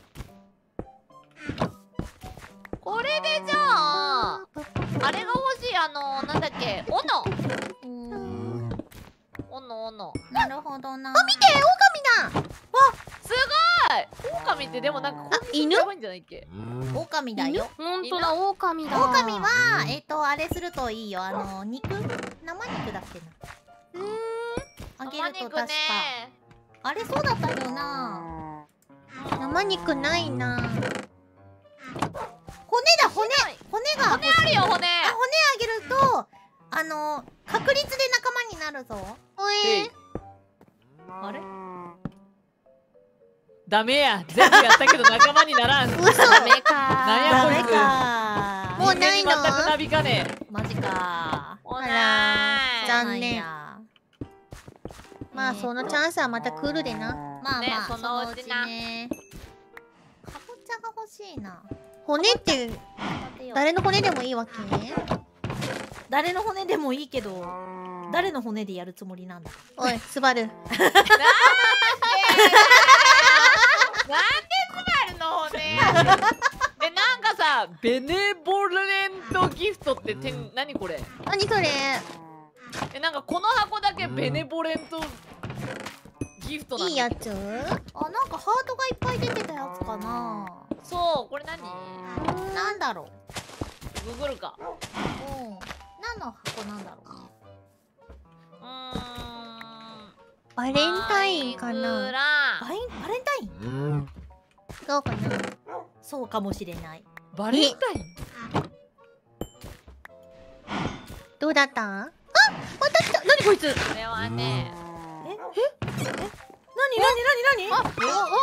これでじゃあ、あれが欲しい、なんだっけ、斧。斧。 なるほどな。 見て狼だ。 狼ってでもなんか犬やばいんじゃないっけ？ 狼だよ。 ほんとだ、狼だ。 狼はあれするといいよ。生肉だっけな。あげると確か。あれそうだったよな。 生肉ないな。 骨だ骨が骨あるよ、骨。 骨あげると確率で仲間になるぞ。 えいあれダメや全部やったけど仲間にならん。 嘘。 ダメか。 なんやこいつ。 かもうないの。 全くなびかねえ。 マジか。 ほあらら残念。 やまあそのチャンスはまた来るでな。 ねまあまあそのうちなね。かぼちゃが欲しいな。 骨って誰の骨でもいいわけ？ 誰の骨でもいいけど誰の骨でやるつもりなんだ。 おいスバル。 なんでスバルの骨やねん。で、なんかさ、 ベネボレントギフトって何これ？ 何それ？ なんかこの箱だけベネボレントギフトなんだ。 いいやつ？ あ、なんかハートがいっぱい出てたやつかな。 そう、これ何？ なんだろググるか。 う。何の箱なんだろう。 バレンタインかな？ バレンタイン？ どうかな？ そうかもしれない。 バレンタイン？ どうだった？あ、また来た。何こいつ？ これはね、 何？あ、 おお消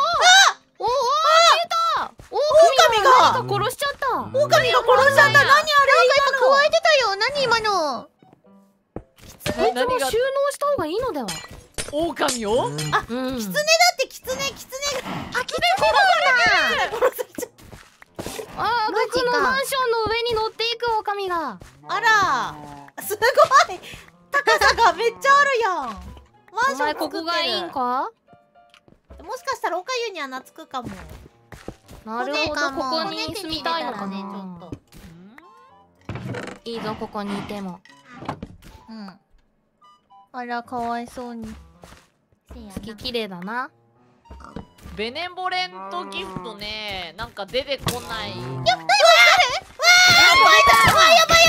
えた。 狼が殺しちゃった。 狼が殺しちゃった。何あれ？ なんか今加えてたよ。何今の？ こいつも収納した方がいいのでは。 狼を？ うん。 キツネだってキツネが。 あ、キツネ殺されちゃっああ、 マジか僕のマンションの上に乗っていく狼が。 た。あら、すごい。高さがめっちゃあるやん。マンお前ション作ってる。 ここがいいんか？ もしかしたらおかゆには懐くかも。 なるほど、ここに住みたいのか骨手に入れたらね、ちょな。 っと。 いいぞ、ここにいても。 うん。 あら、かわいそうに。 月綺麗だな。 ベネボレントギフトね、なんか出てこない。 やばいやばいやばいやばい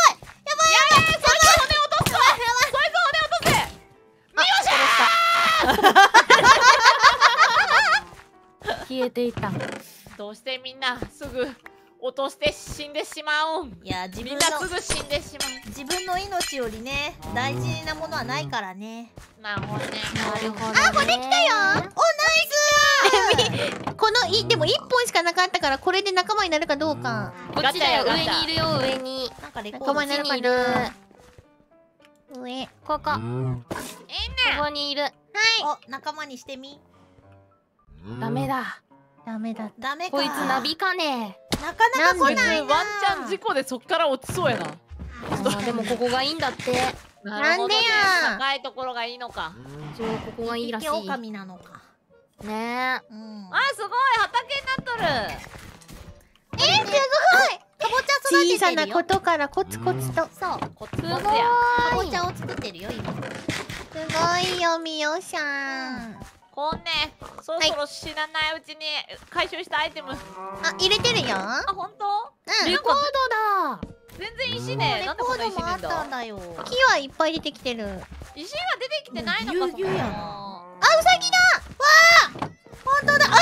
消えていた。 どうしてみんなすぐ落として死んでしまうん？ いや、自み分んなすぐ死んでしま自分の命よりね、大事なものはないからね。 う。なるほどね。 なるほどね。 あ、骨来たよ。 お、ナイスこのでも1本しかなかったからこれで仲間になるかどうか。 こっちだよ、 ガチャよ上にいるよ、上に。 ー。なんかレコード仲間になるかこっちにいる。 な。上。 ここ。ここにいる。 お、仲間にしてみ。 ダメだ。 ダメだ。 ダメか。 こいつなびかねなかなか来ないな。 ワンチャン事故でそっから落ちそうやな。 え。でもここがいいんだって。 なんでなるほどね。 や。 高いところがいいのか。 一応ここがいいらしい。 一匹狼なのか。 ねうん。 あ、すごい、畑になっとる。 すごい。 かぼちゃ育ててるよ。 小さなことからコツコツと。 そう。 こっちすごこっちや。 かぼい。 ちゃを作ってるよ、今。 すごいよ、みよさん。 こんね、そろそろ知らないうちに回収したアイテム。 あ、入れてるよ。 あ、本当？ レコードだ。 全然石ね、 レなんでこんな石ねコードもあっんだ。 たんだよ。 木はいっぱい出てきてる。 石が出てきてないのか、 ぎゅうぎゅうやんそもあ、ウサギだ。 本当だ。あ、狼が。ウサ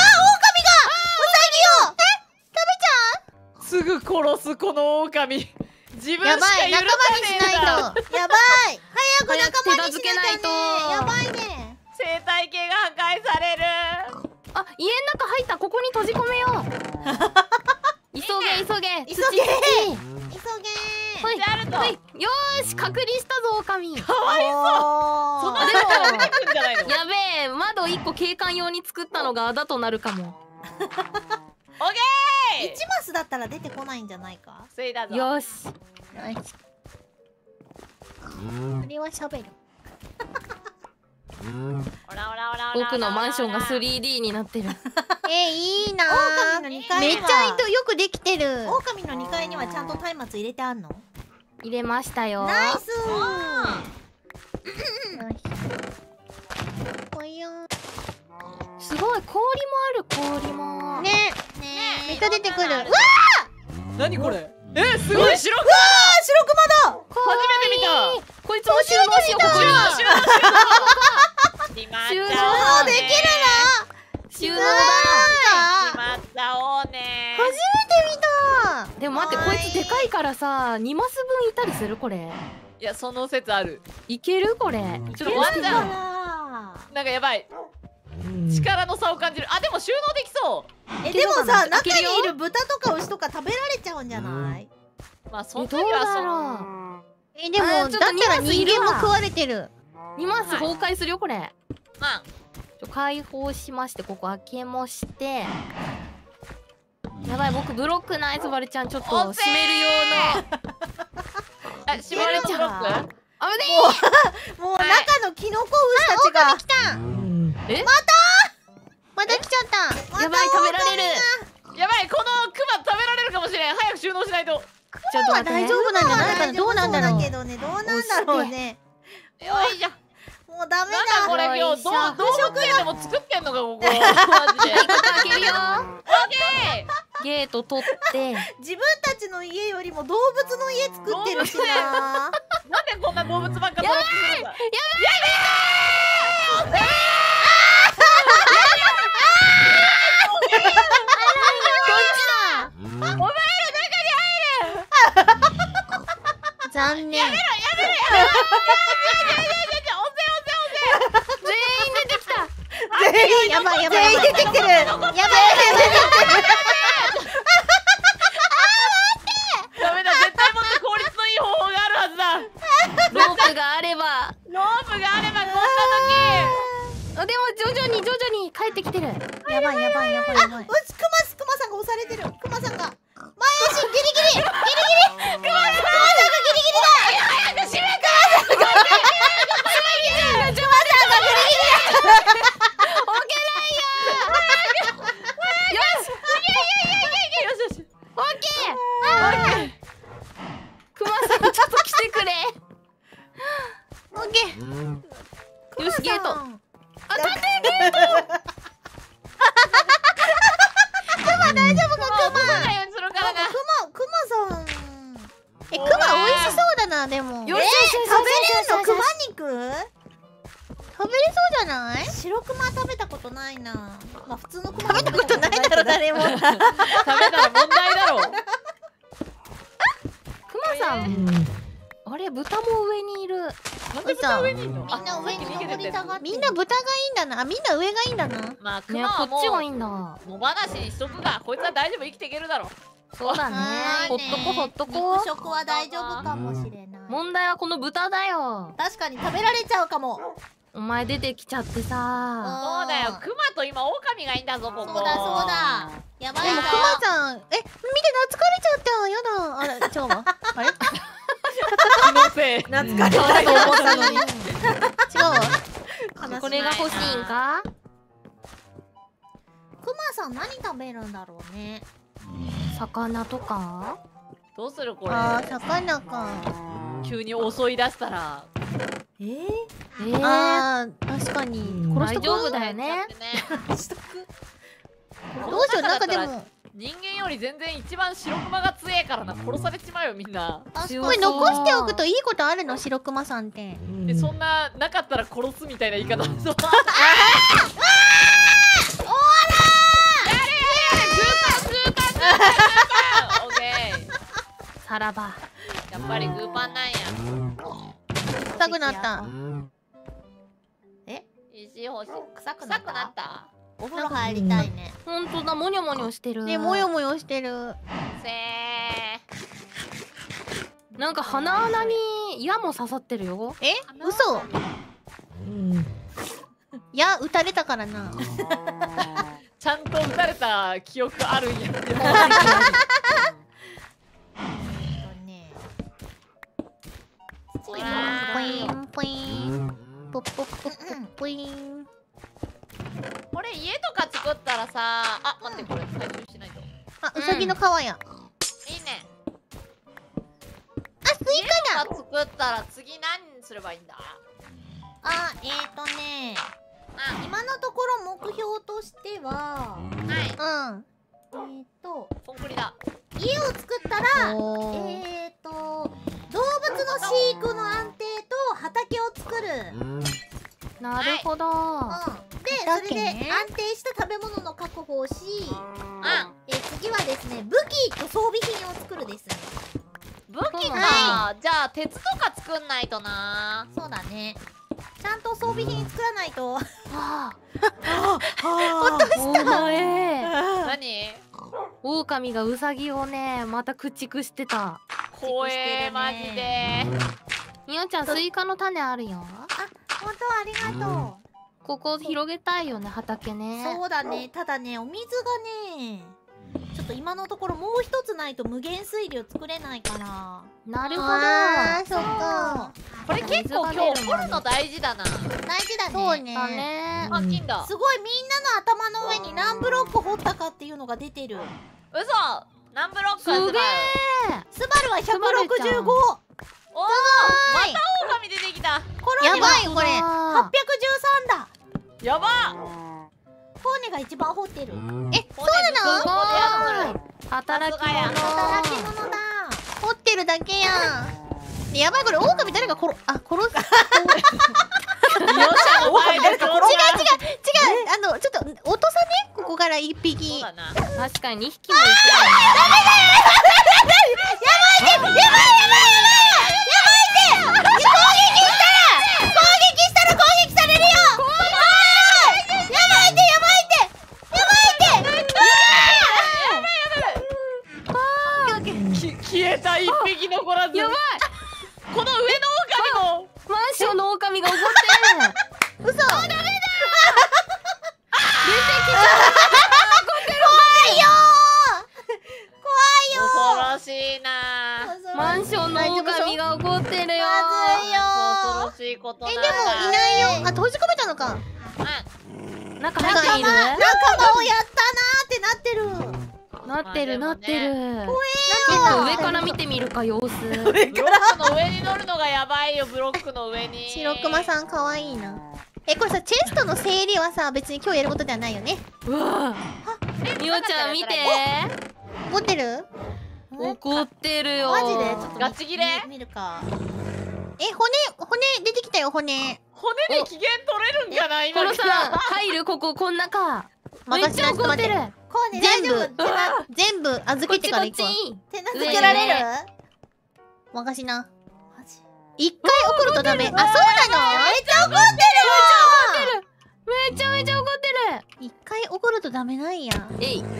すぐ殺すこの狼。自分ギを。やばい、 しか許さ仲間にしねえんだ。 ないと。 ギを。やばい。早く仲間にしなきゃね。やばいね。 生態系が破壊される。 あ、家の中入った。ここに閉じ込めよう。急げ急げ。 急げ土。 急げはいじゃあると。 はい。よーし、隔離したぞ狼。 かわいそう。 そのでも出てくんじゃないの？ やべえ、窓1個警官用に作ったのがあだとなるかも。 オッケー。 1マスだったら出てこないんじゃないか。 ついだぞ。 よし。 これはシャベル。 オラオラオラオラ。 僕のマンションが 3D になってる。 いいな狼の2階めっにはちゃよくできてる。 狼の2階にはちゃんと松明入れてあんの？ 入れましたよ。 ナイスぽよん。 すごい、氷もある、氷も。 ね、 ねめっちゃ出てくる。うわ何これ？すごい白く。 白熊だ。 初めて見た。 こいつも収納しよう、ここに。 しまっ収納ちゃおうね。 できる収納だ。 しまっちゃおうね。 初めて見た。 でも待って、こいつでかいからさ、2マス分いたりするこれ。 いや、その説ある。 いけるこれ。ちょっとワンちゃん。 あなんかやばい。力の差を感じる。あ、でも収納できそう。 でもさ、 いけるよ中にいる豚とか牛とか食べられちゃうんじゃない？ まあそえ、 のどうだ時はそろう。 でもだっあちょっとたら人間も食われてる。 2マス崩壊するよこれ。 うん。 解放しまして、ここ開けまして。やばい、僕ブロックないぞ、バルちゃん。ちょっと温泉閉める用の。 あ、しまれちゃう。 あぶねもう中のキノコ牛たちが。 え、 また来ちゃった。 やばい、食べられる。 やばい、このクマ食べられるかもしれん。早く収納しないと。 ちょっと待ってね大丈。夫なんじゃないかな。どうなんだろう。 けどね、どうなんだろうね。 よいしょ。 もうダメなんだこだ。 れ今日動よいしょ物園でも作ってんのかここ。マジで。 ここ開けるよ。 オッケゲート取って。 自分たちの家よりも動物の家作ってるしな。 ー。なんでこんな動物ばっかドロップするんだ。 残念。 温泉。 全員やばいやばい全員出てきてる。やばいダメだ、絶対もっと効率のいい方法があるはずだ。 ロープがあれば。 ロープがあればこんなあ、でも徐々に帰ってきてる。 やばいやばいやばいやばい。 クマさんが押されてる。クマさんが前足ギリギリ。クマさんがギリギリだ。早く閉めて。 クマさんちょっと来てくれ。 オッケー。 よし、ゲート。 あ、立て大丈夫かクマないようにするからな。 クマさん。 クマ美味しそうだな。でもよし食べれんのクマ肉？ 食べれそうじゃない？ 白クマ食べたことないな。まあ普通のクマ食べたことないだろ誰も。 食べたら問題だろ。 クマさん。あれ、豚も上にいる。 なんで豚上にいんの？ みんな上に登りたがって。 みんな豚がいいんだな。あ、みんな上がいいんだな。 まあクね、 マはもこっちはいいうんだ。 野放しにしとくが、こいつは大丈夫、生きていけるだろう。 そうだね。ほっとこほっとこ肉。食は大丈夫かもしれない。 問題はこの豚だよ。 確かに食べられちゃうかも。 お前出てきちゃってさ。 そうだよ、クマと今狼がいいんだぞここ。 そうだそうだ。やばいよ。 でもクマさん、見て疲れちゃった。やだ。あら、違うわ。あれ？ 気のせい。 懐かれそうだと思ったのに。 違うわ。 これが欲しいんか？ クマさん何食べるんだろうね。 魚とか？ どうするこれ。 あー、魚か。 急に襲い出したら。 あー確かに殺しとく。 大丈夫だよね。 どうしよう、なんかでも人間より全然一番白熊が強えからな。殺されちまうよみんな。 これ残しておくといいことあるの、白熊さんって。 でそんななかったら殺すみたいな言い方。そう。やれやれグーパン。オッケー。 さらば。 やっぱりグーパンなんや。 臭くなった。 石欲しい。 臭く臭くなった。 なった。 お風呂入りたいね。 ほんとだ、モニョモニョしてる。 ね、もよもよしてる。 なんか鼻穴に矢も刺さってるよ。 え、嘘。いや、撃たれたからな。 ちゃんと撃たれた記憶あるんや。 ポインポインポッポッポッポイン。 これ家とか作ったらさ、あ、待って、これ回収しないと。 あ、うさぎの皮や。 いいね。 あ、スイカだ。 家とか作ったら次何すればいいんだ。 あ、今のところ目標としては、 はい。 うん。 コンクリだ。 家を作ったら、 おー動物の飼育の安定と畑を作る。 なるほど。 で、それで安定した食べ物の確保をし、次はですね、武器と装備品を作るです。 武器か。じゃあ鉄とか作んないとな。 そうだね。ちゃんと装備品作らないと。 お前。 何？ 狼がウサギをね、また駆逐してた。 怖え、マジで。 みおちゃん、スイカの種あるよ。 あ、本当ありがとここ広げたいよね、畑う。 ね。 そうだね。ただね、お水がね、ちょっと今のところもう一つないと無限水量作れないから。 なるほど。 あー、そっか。 これ結構今日掘るの大事だな。 大事だね。 そうね。 だね。 あ、金だ。 すごい、みんなの頭の上に何ブロック掘ったかっていうのが出てる。 嘘。何ブロック？ すげえ。 スバルは165。 おお、また狼出てきた。 やばいこれ。 813だ。 やば。 コーネが一番掘ってる。 え、そうなの？ すごい。働き者。 働き者だ。 掘ってるだけやん。やばいこれ狼誰か殺す。 よっしゃ、お前だ。違う。 違う、ちょっと落とさね、ここから一匹。 そうだな。 確かに2匹もいて消えた。一匹残らず。 やばい。 この上の狼も。 マンションの狼が怒ってる。 嘘。ダメだ。 恐ろしいな。 マンションの狼が怒ってるよ。 恐ろしいことなんだ。 でもいないよ。あ、閉じ込めたのか。 中入っている？ 仲間をやったなーってなってる。 なってるなってる。 怖えちょっと上から見てみるか様子。 ブロックの上に乗るのがやばいよ。ブロックの上に。 白熊さん可愛いな。これさ、チェストの整理はさ、別に今日やることではないよね。 うわ。みおちゃん見て。 怒ってる？ 怒ってるよ。 マジでちょっとガチ切れ見るか。 骨出てきたよ、骨。 骨で機嫌取れるんかな今このさ、入るこここんなか。めっちゃ怒ってる。 コーネ大丈夫？ 全部預けてから行くわ。 手なずけられる？ 任しな。 マジ？ 一回怒るとダメ。あ、そうなの？ めっちゃ怒ってる。 めちゃめちゃ怒ってる。 一回怒るとダメなんや。 えい。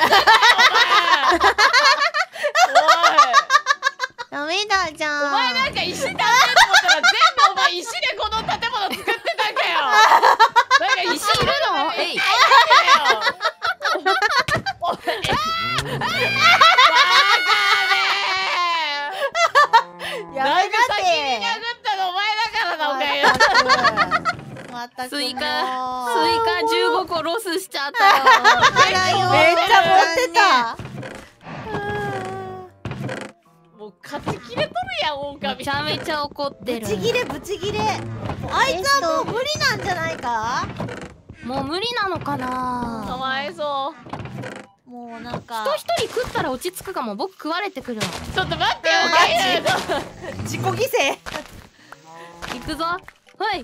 ダメだじゃん。 お前なんか石だってと思ったら全部お前石でこの建物作ってたんかよ。なんか石いるの？ えい。 やめななんか先に殴ったのお前だからなおかよ。 スイカ15個ロスしちゃったよ。 めっちゃ持ってた。 もう勝ち切れとるやん狼。 めちゃめちゃ怒ってる。 ブチギレブチギレ。あいつはもう無理なんじゃないか。 もう無理なのかかな。 わいそう。 もうなんか人一人食ったら落ち着くかも。僕食われてくるわ。 ちょっと待ってよ。 自己犠牲。 行くぞ。はい。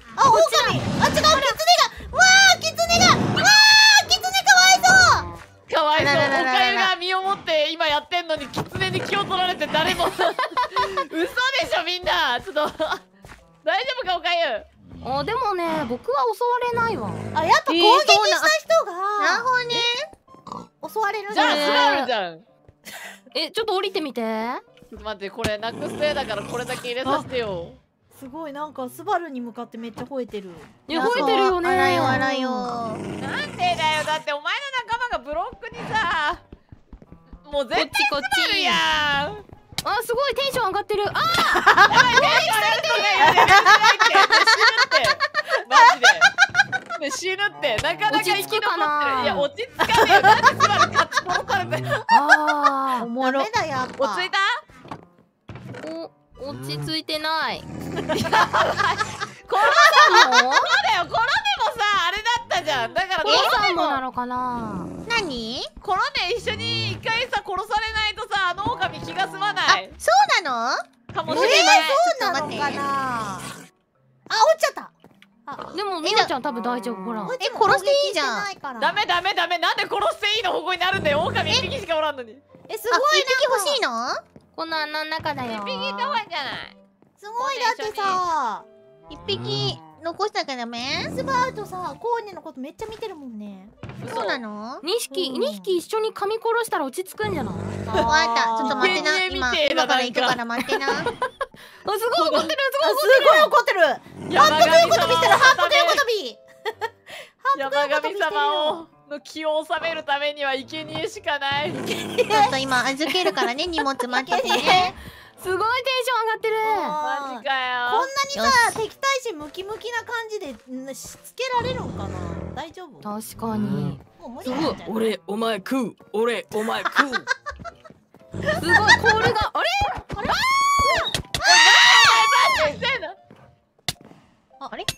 あ、狼。あ、違う、キツネが。わあ、キツネが。わあ、キツネかわいそう。 かわいそう。 あらららららおかゆが身をもって今やってんのに狐に気を取られて誰も嘘でしょみんな。ちょっと大丈夫かおかゆ。 あ、でもね、僕は襲われないわ。 あ、やっぱ攻撃した人がなるほどね。 襲われるんじゃあだ。 スバルじゃん。 ちょっと降りてみて。 ちょっと待って、これなくす絵だからこれだけ入れさせてよ。 すごい、なんかスバルに向かってめっちゃ吠えてる。 いや、吠えてるよね。 あらよあらよ。 なんでだよ。だってお前の仲間がブロックにさ、もう絶対こっちこっスバルやん。 あ、すごいテンション上がってる。あやばい、テンション上がるとか言うてマジで。ね、死ぬってなかなか生き残ってる。いや落ち着かねえよ。なんでスバル勝ち殺されてる。 あダメだ、やっぱ。 落ち着いた？ 落ち着いてない。 このだよ、このでもさあれだったじゃん。だからお父さんもなのかな。 何？ このね一緒に一回さ殺されないとさ、あの狼気が済まないそうなの？ かもしれない。 そうなのかな。あ、落ちちゃった。 でもみなちゃん多分大丈夫。ほら。 殺していいじゃん。 ダメダメダメ。なんで殺していいの方向になるんだよ。狼一匹しかおらんのに。 すごい一匹欲しいの？ この穴の中だよ。 一匹いた方がいいんじゃない？ すごい、だってさ、 一匹残したからダメ？ スバルとさ、コーネのことめっちゃ見てるもんね。 そうなの？ 2匹一緒に噛み殺したら落ち着くんじゃない？ わかった。ちょっと待ってな。今から行くから待ってな。 あ、すごい怒ってる。 すごい怒ってる。 山神様見たら反復横跳び。 山神様の気を収めるためには生贄しかない。 ちょっと今預けるからね、荷物待っててね。 すごいテンション上がってる。 マジかよ。 こんなにさ、敵対心ムキムキな感じでしつけられるんかな。大丈夫？ 確かに。 もう無理なんじゃない？ 俺お前食う。俺お前食う。すごいコールがあれ？ あれ？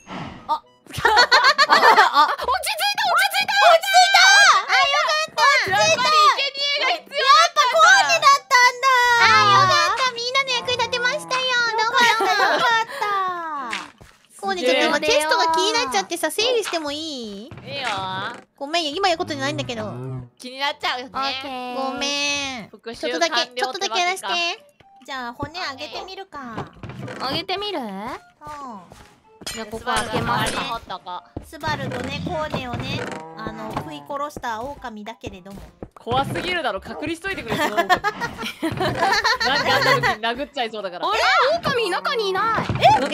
テストが気になっちゃってさ、整理してもいい？ いいよ。 ごめん、今やることじゃないんだけど。 気になっちゃうよね。 ごめん。 復ちょっ習とだけ、ちょっとだけやらして。 じゃあ骨あげてみるか。 あげてみる？ うじゃあここ開けます。 ん。スバルとね、コーネをね、食い殺した狼だけれども。 怖すぎるだろ。隔離しといてくれ。その狼なんかあった時に殴っちゃいそうだから。 あれ？狼中にいない。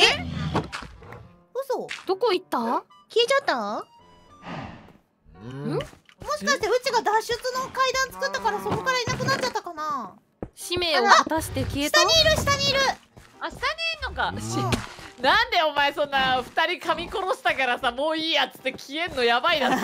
嘘？ どこ行った？ 消えちゃった？ もしかしてうちが脱出の階段作ったからそこからいなくなっちゃったかな。 使命を果たして消えた。 下にいる、下にいる。 あ、下にいんのか。なんでお前そんな2人噛み殺したからさ、もういいやっつって消えんのやばいな。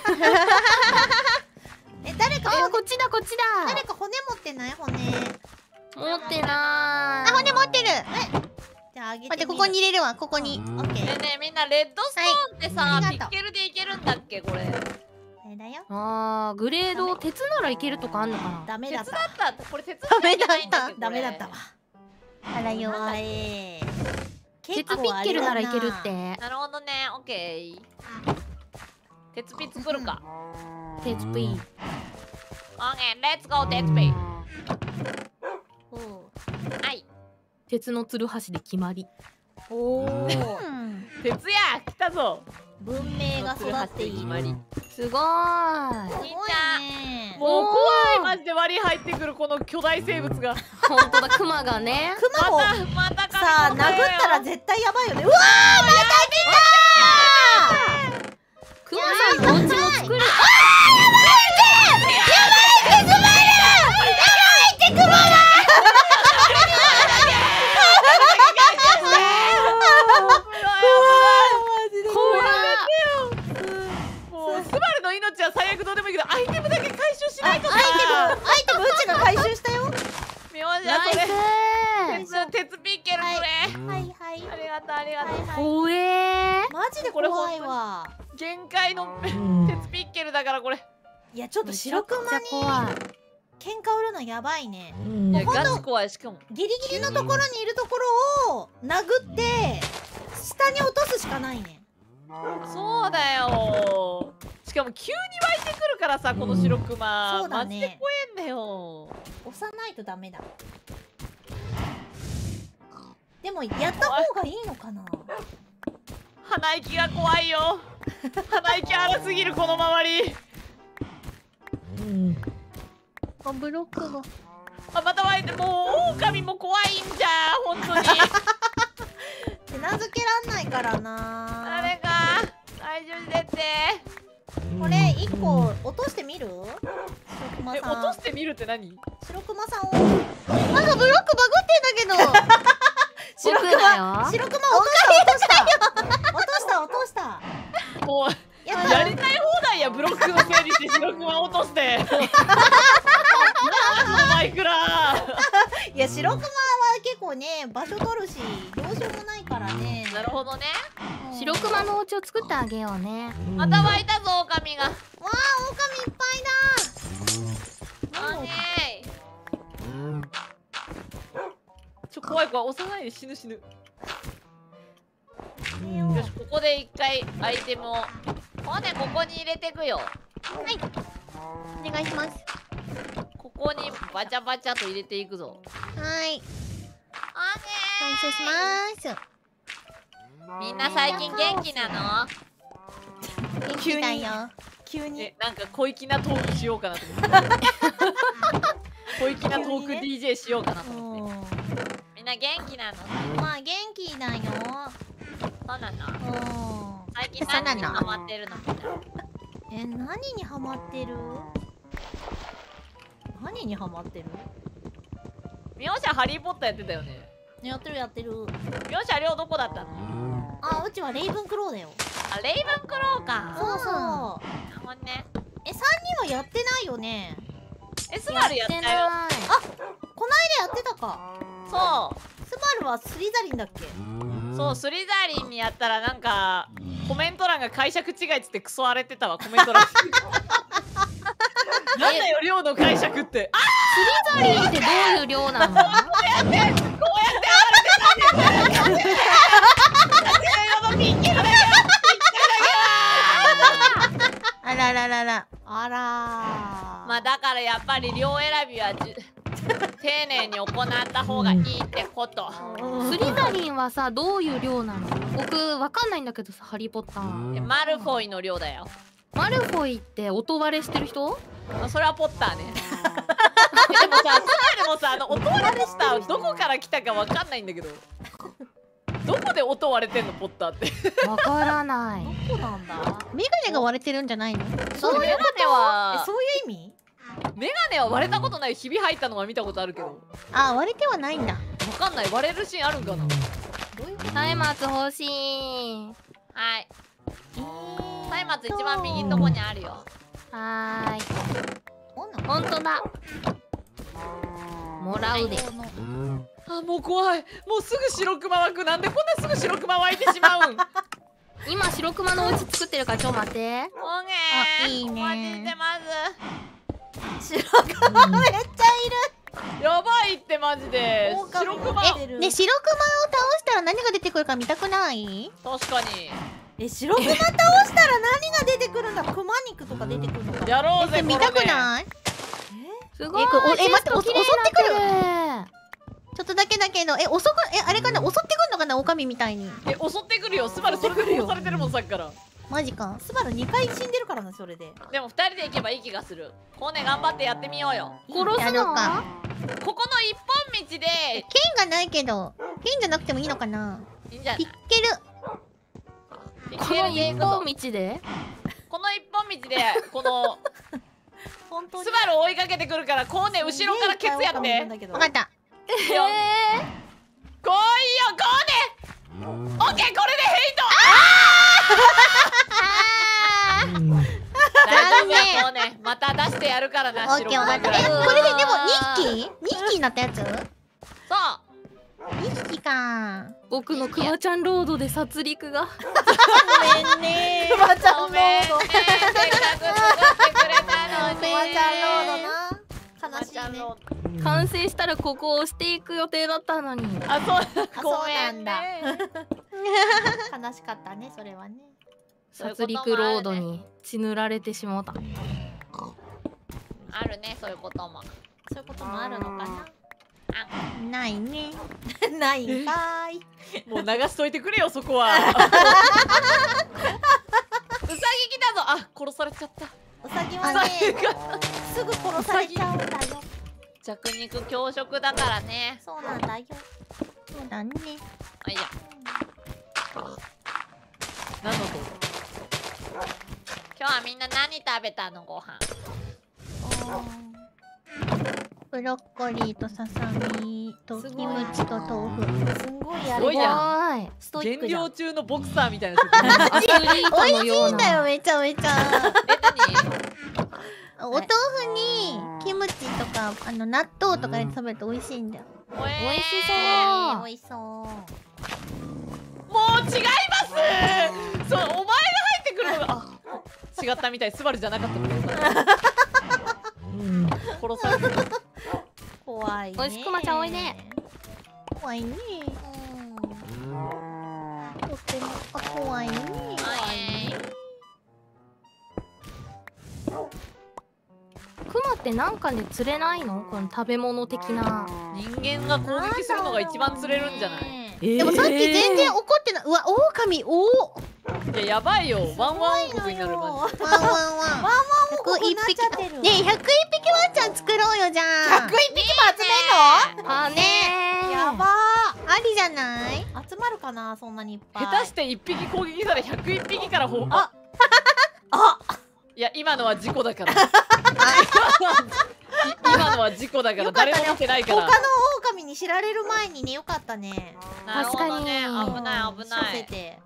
誰かこっちだこっちだ。 誰か骨持ってない？骨。 持ってなーい。 あ、骨持ってる。 じゃああげてみる。 待って、ここに入れるわ、ここに。 オッケー。 ねえねえみんなレッドストーンってさ、 はいピッケルでいけるんだっけこれ。 あれだよ。 あー、グレード鉄ならいけるとかあんのかな。 ダメだっ鉄だた。 った。これ鉄じゃいけないんだっけ。 ダメだったわ。 あらよ。 あ鉄ピッケルならいけるっ。て。 なるほどね。オッケー。鉄ピ作るか。 鉄ピ。 オッケー。レッツゴー鉄ピ。はい。 鉄のつるはしで決まり。 おお。 鉄や来たぞ。 文明が育っている。 すごーい。 兄ちゃん。もう怖い。マジで割り入ってくるこの巨大生物が。 本当だ、クマがね。 クマもまたさあ殴ったら絶対やばいよね。うわー、また来た。 クマさんのお家も作る。 スバルの命は最悪どうでもいいけど、アイテムだけ回収しないとさ。 アイテムうちが回収したよ。 みおじゃそれ鉄ピがとう。 怖えー。 マジで怖いわ。 限界の鉄ピッケルだからこれ。 いやちょっと白熊に怖い。 喧嘩売るのやばいね。 いやガチ怖い。しかもギリギリのところにいるところを殴って下に落とすしかないね。 そうだよ。しかも急に湧いてくるからさ、この白熊。 そうだねマジで怖えんだよ。 押さないとダメだ。でもやった方がいいのかな。 鼻息が怖いよ。鼻息荒すぎるこの周り。 あ、ブロックが。 あ、また湧いて、もう狼も怖いんじゃ本当に。 手なずけらんないからな。 誰か大丈夫でって。 これ一個落としてみる？白熊さん。 落としてみるって何？ 白熊さんを。 なんかブロックバグってんだけど。 白僕だよ。 白熊落とした落としたもうやったやりたい放題や。ブロックの整理して白熊落として。マイクラ。 いや白熊は結構ね場所取るしどうしようもないからね。 なるほどね。 白熊のお家を作ってあげようね。 また湧いたぞ狼が。 わあ狼いっぱいだ。 あねー。怖い怖い。押さないで死ぬ死ぬ。よしここで一回アイテムをここに入れてくよ。 お願いします。 ここにバチャバチャと入れていくぞ。 はい。 あ完成します。 ねー。みんな最近元気なの？ 元気だよ。 急になんか小粋なトークしようかなと思って。小粋なトーク DJ しようかなと思って。みんな元気なの？ まあ元気だよ。 そうなの？ うん最近何にハマってるの？ 何にハマってる？何にハマってる？ みおしゃハリーポッターやってたよね。 やってるやってる。 みおしゃ寮どこだったの？ あ、うちはレイブンクローだよ。 あ、レイブンクローか。 そうそう。 ほんね。 3人はやってないよね。 スバルやったよ。 この間やってたか。 そスバルはスリザリンだっけ？ そう、スリザリンにやったらなんかコメント欄が解釈違いっつってクソ荒れてたわ。コメント欄。なんだよ寮の解釈って。あ、 スリザリンってどういう量なの？ こうやって荒れてたんですよ。ピンキルだよ。 あらららら。 あらー。 まあだからやっぱり寮選びは丁寧に行った方がいいってこと。 スリザリンはさ、どういう量なの？僕わかんないんだけどさ、ハリーポッター。 マルフォイの寮だよ。 マルフォイって音割れしてる人？ それはポッターね。でもさ、でもさ、音割れポッターどこから来たかわかんないんだけど。どこで音割れてんのポッターって。 わからない。 どこなんだ？ メガネが割れてるんじゃないの？ そうメガネはそういう意味？ メガネは割れたことない。ひび入ったのは見たことあるけど。 あ、割れてはないんだ。 わかんない。割れるシーンあるんかな。 どういうこと？ 松明欲しい。 はい。松明一番右のとこにあるよ。 はーい。 女ほんとだ。もらうで。 あ、もう怖い。もうすぐ白熊湧く。なんでこんなすぐ白熊湧いてしまうん？ 今白熊のお家作ってるからちょっと待って。 おげー。 あいいねお待ちしてま白熊めっちゃいる。 す。やばいってマジで。 狼白熊。 出てるね、白熊を倒したら何が出てくるか見たくない？ 確かに。 白熊倒したら何が出てくるんだ？熊肉とか出てくるのかな？ やろうぜ。 見たくない？ すごい。 これ待って、襲ってくる。 る。 ちょっとだけだけど、あれかな、襲ってくんのかな、狼みたいに。 襲ってくるよ。スバルそれで殺されてるもんさっきから。 マジか。 スバル2回死んでるからな、それで。 でも2人で行けばいい気がする。こうね、頑張ってやってみようよ。 殺すの？ やろうか。 ここの一本道で剣がないけど、剣じゃなくてもいいのかな。 いいんじゃない？ ピッケル。 この一本道で？ この一本道でこの本当にスバル追いかけてくるからこうね、後ろからケツやって。 わかった。 いいよ。こういいよ、こうね。オッケー、これでヘイト。大丈夫や、こうね。また出してやるからな。 オッケー、わかった。これででも2匹になったやつ？ そう。 2匹か。 僕のクマちゃんロードで殺戮が。 ごめんね。 クマちゃんローごめんね、 ド。 せっかく作ってくれたのに。 クマちゃんロードな。悲しいね。 完成したらここを押していく予定だったのに。 あ、そうそうなんだ。 ね悲しかったね、それはね。 殺戮ロードに血塗られてしもうた。 あるね、そういうことも。 そういうこともあるのかないね。 な。ないんかーい。 もう流しといてくれよそこは。うさぎ来たぞ。あ、殺されちゃった。 うさぎうはね、 さぎがすぐ殺されちゃうんだよ。 弱肉強食だからね。 そうなんだよ。 そうだね。 あ、いや。 何のと今日はみんな何食べたのご飯。 ブロッコリーとささみとキムチと豆腐。 すんごいあすごいれじゃん。 はーい。 ストイッ減クじゃん。 量中のボクサーみたいな人。 アスリートのよう美味しいんだよ、 な。 めちゃめちゃ。 え、 お豆腐にキムチとか納豆とかで食べると美味しいんだよ。 何？ 美味しそう。 美味しそう。 もう違います。そう、お前が入ってくるのが、あ、違ったみたい。スバルじゃなかったみたい。殺されてる。 怖いね。 おいしくまちゃんおいで。 怖いね。とっても怖いね。 クマってなんかで釣れないの？この食べ物的な。 人間が攻撃するのが一番釣れるんじゃない？ でもさっき全然怒ってない。うわ、狼、おお。 いや、やばいよ。ワンワン王国になるマジで。 ワンワンワン。101匹。ねえ、101匹ワンちゃん作ろうよ、じゃあ。 101匹も集めんの？ あねー。 やばありじゃない？ ー。集まるかな、そんなにいっぱい。 下手して1匹攻撃したら101匹からああ、 いや、今のは事故だから。今のは事故だから、 よかったね誰も見てないか他のら。 狼に知られる前にね、よかったね。 なるほどね。 確危ない危な処せい。 て。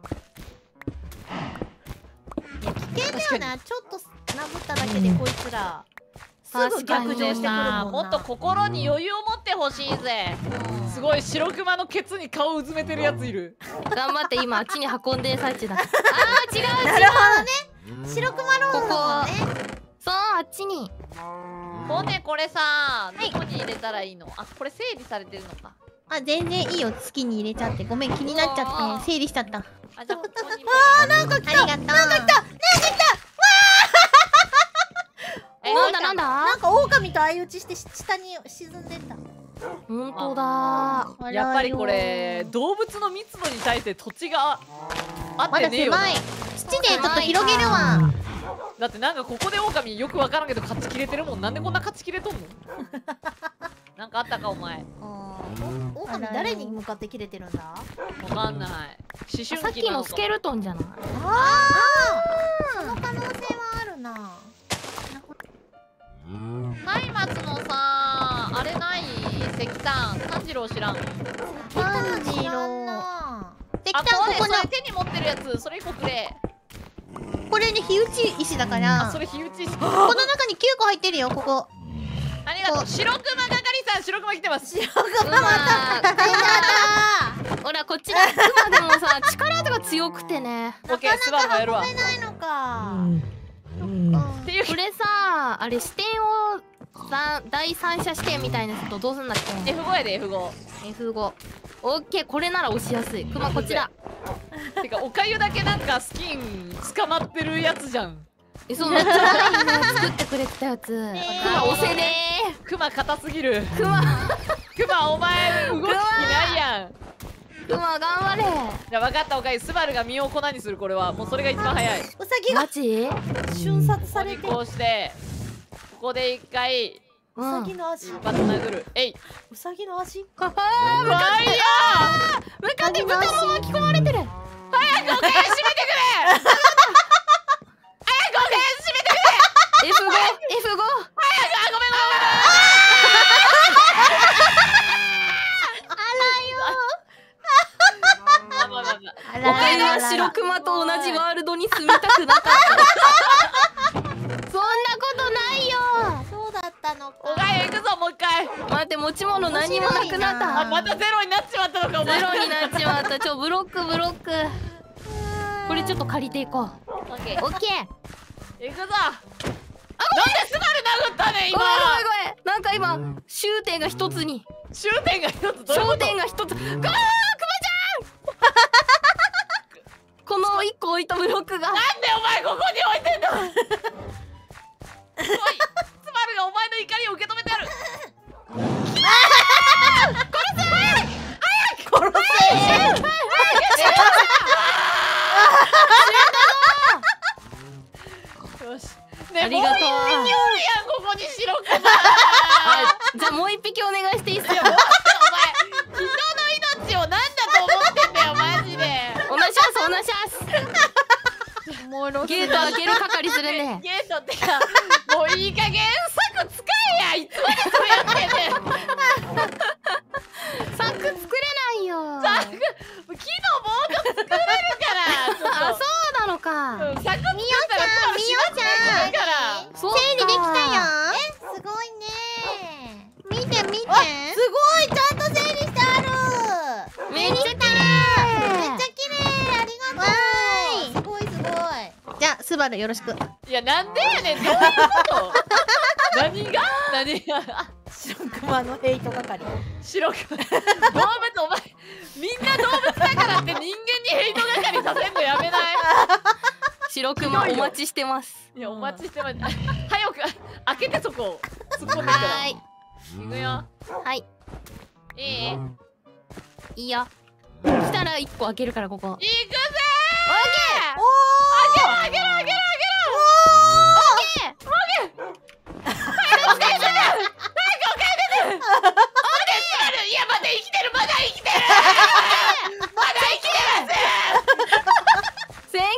いや、危険だよな。ちょっと殴っただけでこいつら。すぐ逆上してくるもんな。 もっと心に余裕を持ってほしいぜ。 すごい、白熊のケツに顔うずめてるやついる。 頑張って今あっちに運んでる最中だ。あー違うなるほどね。白熊ロードもね。 そうあっちに。 もうね、これさ、どこに入れたらいいの？あ、これ整理されてるのか。 あ、全然いいよ。好きに入れちゃって。ごめん、気になっちゃって整理しちゃった。ああ、じゃあここに。 なんか来た。ありがとう。なんか来た。 え、 なんだなんだ。 なんか狼と相打ちして下に沈んでった。 本当だ。 やっぱりこれ、動物の密度に対して土地が合っまてねえよなだ狭い。土でちょっと広げるわ。 だってなんかここで狼よくわからんけど勝ち切れてるもん。なんでこんな勝ち切れとんの？ なんかあったかお前。 狼誰に向かって切れてるんだ？ わかんない。思さっ春期なのかきのスケルトンじゃない？ ああ、その可能性はあるな。 松のさ、あれない？石炭炭治郎知らん。 炭治知らん郎。 な。 石あ、これ炭ここそれ手に持ってるやつ、それ1個くれ。 これね、火打ち石だかあ、 らそれ火打ち石。 この中に9個入ってるよ、ここ。 ありがとう。白熊係さん、白熊来てます。 白熊またほらこっちだ。クマでもさ力とか強くてね。 オッケー、スバルがやるわ。 運べないのか。 っていうこれさあれ視点を第三者視点みたいなやつとどうすんだっけ？ F5 やで F5。 F5。オッケーこれなら押しやすい。クマこちら。 てか、おかゆだけなんかスキン捕まってるやつじゃん。 そうめっちゃいいね作ってくれてたやつ。クマ押せねクマ硬すぎる。 ー。クマクマお前動きないやん。 クマ頑張れ。 いや、分かった、おかゆ。スバルが身を粉にする。これはもうそれが一番早い。 ウサギがマジ？ 瞬殺されてる。 ここにこうしてここで一回ウサギの足。 一発殴る。えい。 ウサギの足。 ファイヤ向かって豚も巻き込まれてる。 ー。早くおかゆ閉めてくれ。早くおかゆ閉めてくれ。 F5 F5。 あ、ごめんごめんごめん。まあまあまあまあ。 あおかゆは白クマと同じワールドに住みたくなかった。そんなことないよ。 そうだったのか。 おかゆ行くぞもう一回。 待って、持ち物何もなくなった。 あ、またゼロになっちまったのかお前。 ゼロになっちまった。ブロック。これちょっと借りていこう。 オッケー。 オッケー。 行くぞ。なんでスバル殴ったね今。 ごめん。なんか今終点が一つに。 終点が一つ。どういうこと？ 焦点が一つ。くまちゃん。この一個置いたブロックが。 なんでお前ここに置いてんの。おい、スバルがお前の怒りを受け止めてやる。よし。ね、 ありがとう。 もう一匹おるやんここに白クマ。 じゃあもう一匹お願いしていいっすか。 いや、待ってお前、人の命をなんだと思ってんだよマジで。 おなしゃす。ゲート開ける係するんで。 ゲートってか、もういい加減策使えや。いつまでそれやってんねん。 柵作れないよ。 木の棒が作れるから。 あ、そうなのか。 柵作ったらみよちゃんから。 そうか。 整理できたよ。すごいね。見て。すごい、ちゃんと整理してある。 めっちゃ綺麗。 めっちゃ綺麗。ありがとう。すごい。じゃあスバルよろしく。 いや、なんでやねん。どういうこと何が白クマのヘイト係。 白く動物、お前みんな動物だからって人間にヘイト係させんのやめない？ 白クマお待ちしてます。 いや、お待ちしてます。早く開けて、そこ突っ込んでくから。 はい。 行くよ。 はい。 いい？ いいよ。来たら一個開けるからここ。 行くぜオッー。開けろ。いや、まだ生きてる。 センキ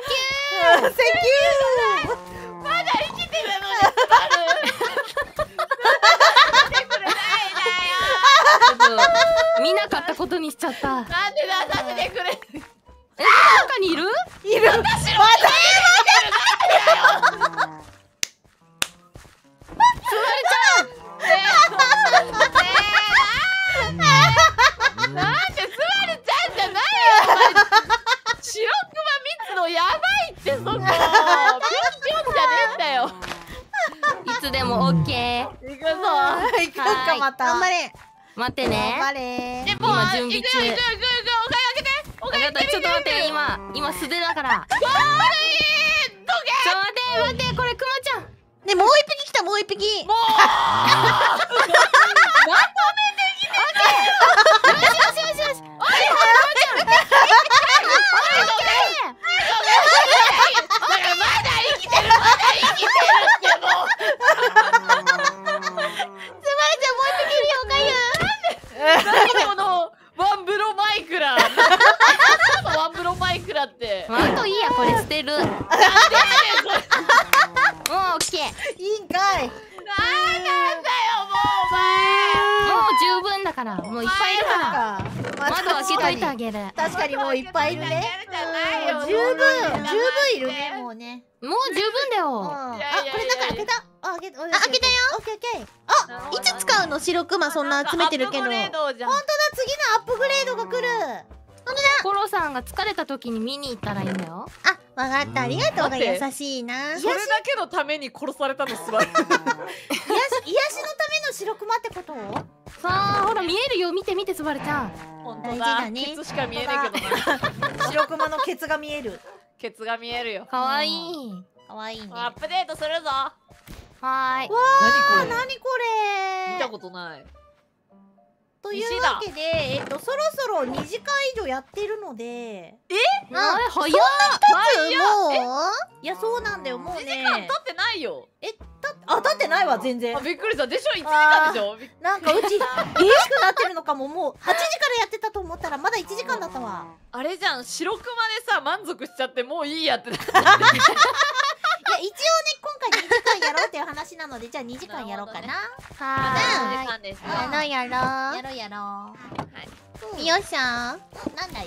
まだ生きてるのにスバル。来てくれないュー。見なかったことにしちゃった。 なんで出させてくれ。 中にいる？ 私のまだなんでスバルちゃんじゃないよ。白クマ密度やばいってそこ。ピョンピョンじゃねえんだよ。 いつでもオッケー。 行くぞ。 行くかまた。頑張れ。 待ってね。 でも今準備中。 行く。お金開けて。お金開けて。 ちょっと待って、今素手だから。 ゴールイン。どけ。 待って、これクマちゃん。 ね、もう一匹来た、もう一匹。 もう。このワンブロマイクラ。ワンブロマイクラって。 あといいや、これ捨てる。もうオッケー。 いいんかい。 なんだよもうお前。 もう十分だから、もういっぱいいるから。窓開けといてあげる。 確かにもういっぱいいるね。十分いるね、もうね。 もう十分だよ。 あ、これなんか開けた。開けたよ。オッケー。あ、いつ使うの白クマそんな集めてるけど。本当だ、次のアップグレードが来る。 コロさんが疲れた時に見に行ったらいいんだよ。 あ、わかった。ありがとうが優しいな。 それだけのために殺されたのすばらしい。 癒しのための白クマってこと？ さあ、ほら見えるよ。見てスバルちゃん。 本当だ。 大事だね。 ケツしか見えないけどな。 白クマのケツが見える。 ケツが見えるよ。 かわいい。 かわいいね。 アップデートするぞ。 はーい。 わあ、なにこれ。 見たことない。 というわけで、そろそろ2時間以上やってるので。 早っ。 もういや、そうなんだよ、もうね。 2時間経ってないよ。 経ってないわ、全然。 びっくりした。でしょ、1時間でしょ。 なんかうち、激しくなってるのかも。もう8時からやってたと思ったらまだ1時間だったわ。 あれじゃん、白クマでさ、満足しちゃってもういいやってなって。 いや、一応ね、今回2時間やろうっていう話なので、じゃあ2時間やろうかな。 は時間です。 やろう。やろう。みよしゃん。なんだい。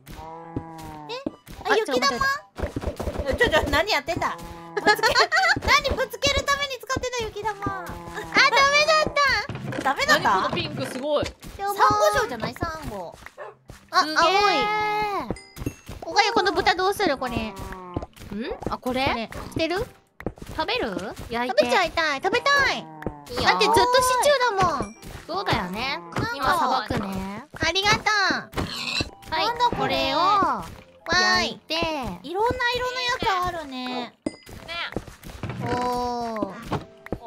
あ、雪玉。何やってんだ。何ぶつけるために使ってんだ、雪玉。あ、ダメだった。 ダメだっ何こた？ のピンクすごい。 サンゴ礁じゃない？サンゴ。 あ、 すげ青い。 え。 おがゆこの豚どうするこれ？ ん？あ、これ？ これ捨てる？ 食べる？焼いて。 食べちゃいたい。食べたい。 いいよ。 だってずっとシチューだもん。 そうだよね。今さばくね。 ありがとう。 はいなんだ。これこれをわーい。 焼いて。 いろんな色のやつあるね。 ね。 おー。 お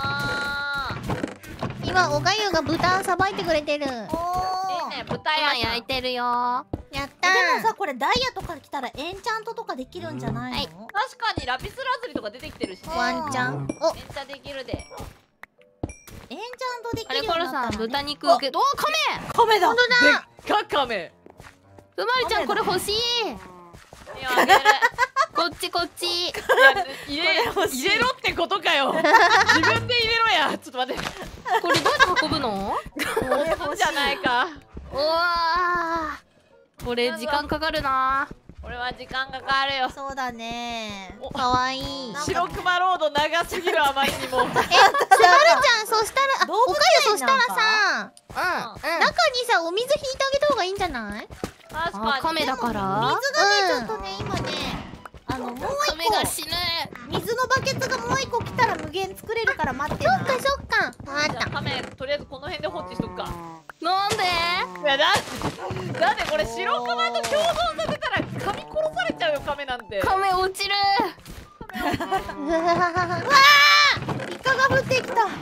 ー。 今おがゆが豚さばいてくれてる。やっいいおね、豚今屋焼いてるよ。 たでもさ、これダイヤとか来たらエンチャントとかできるんじゃないの？ 確かにラピスラズリとか出てきてるしね。 ワンチャン。お、 めっちゃできるで。 エンチャントできあれるようコロさんになったらね。 豚肉受け。お、カメ。 カメだ。 ほんとだ。 でっかカメ。 うまるちゃんこれ欲しい。 いいよ、あげる。 こっちこっち。 いや入れろってことかよ。自分で入れろや。ちょっと待って。 これどうやって運ぶの？ これ欲しいじゃないか。 うわー。これ時間かかるな。 俺は時間かかるよ。 そうだね。 かわいい。 白熊ロード長すぎるあまりにも。 すばるちゃん、そしたら、あ、 動物おかゆそしたらさ、 うん。 中にさ、お水引いてあげた方がいいんじゃない？ 確かに。 あ、カメだから。 水がね、ちょっとね、今ね、もうカメが死ぬ。 水のバケツがもう一個来たら無限作れるから待ってな。 そっかそっか。わかっじゃあカメ、とりあえずこの辺で放置しとくか。 なんで？ いやだってこれ白熊と共存させたら噛み殺されちゃうよカメなんて。 カメ落ちる。 た。うわー。 イカが降ってきた。 こ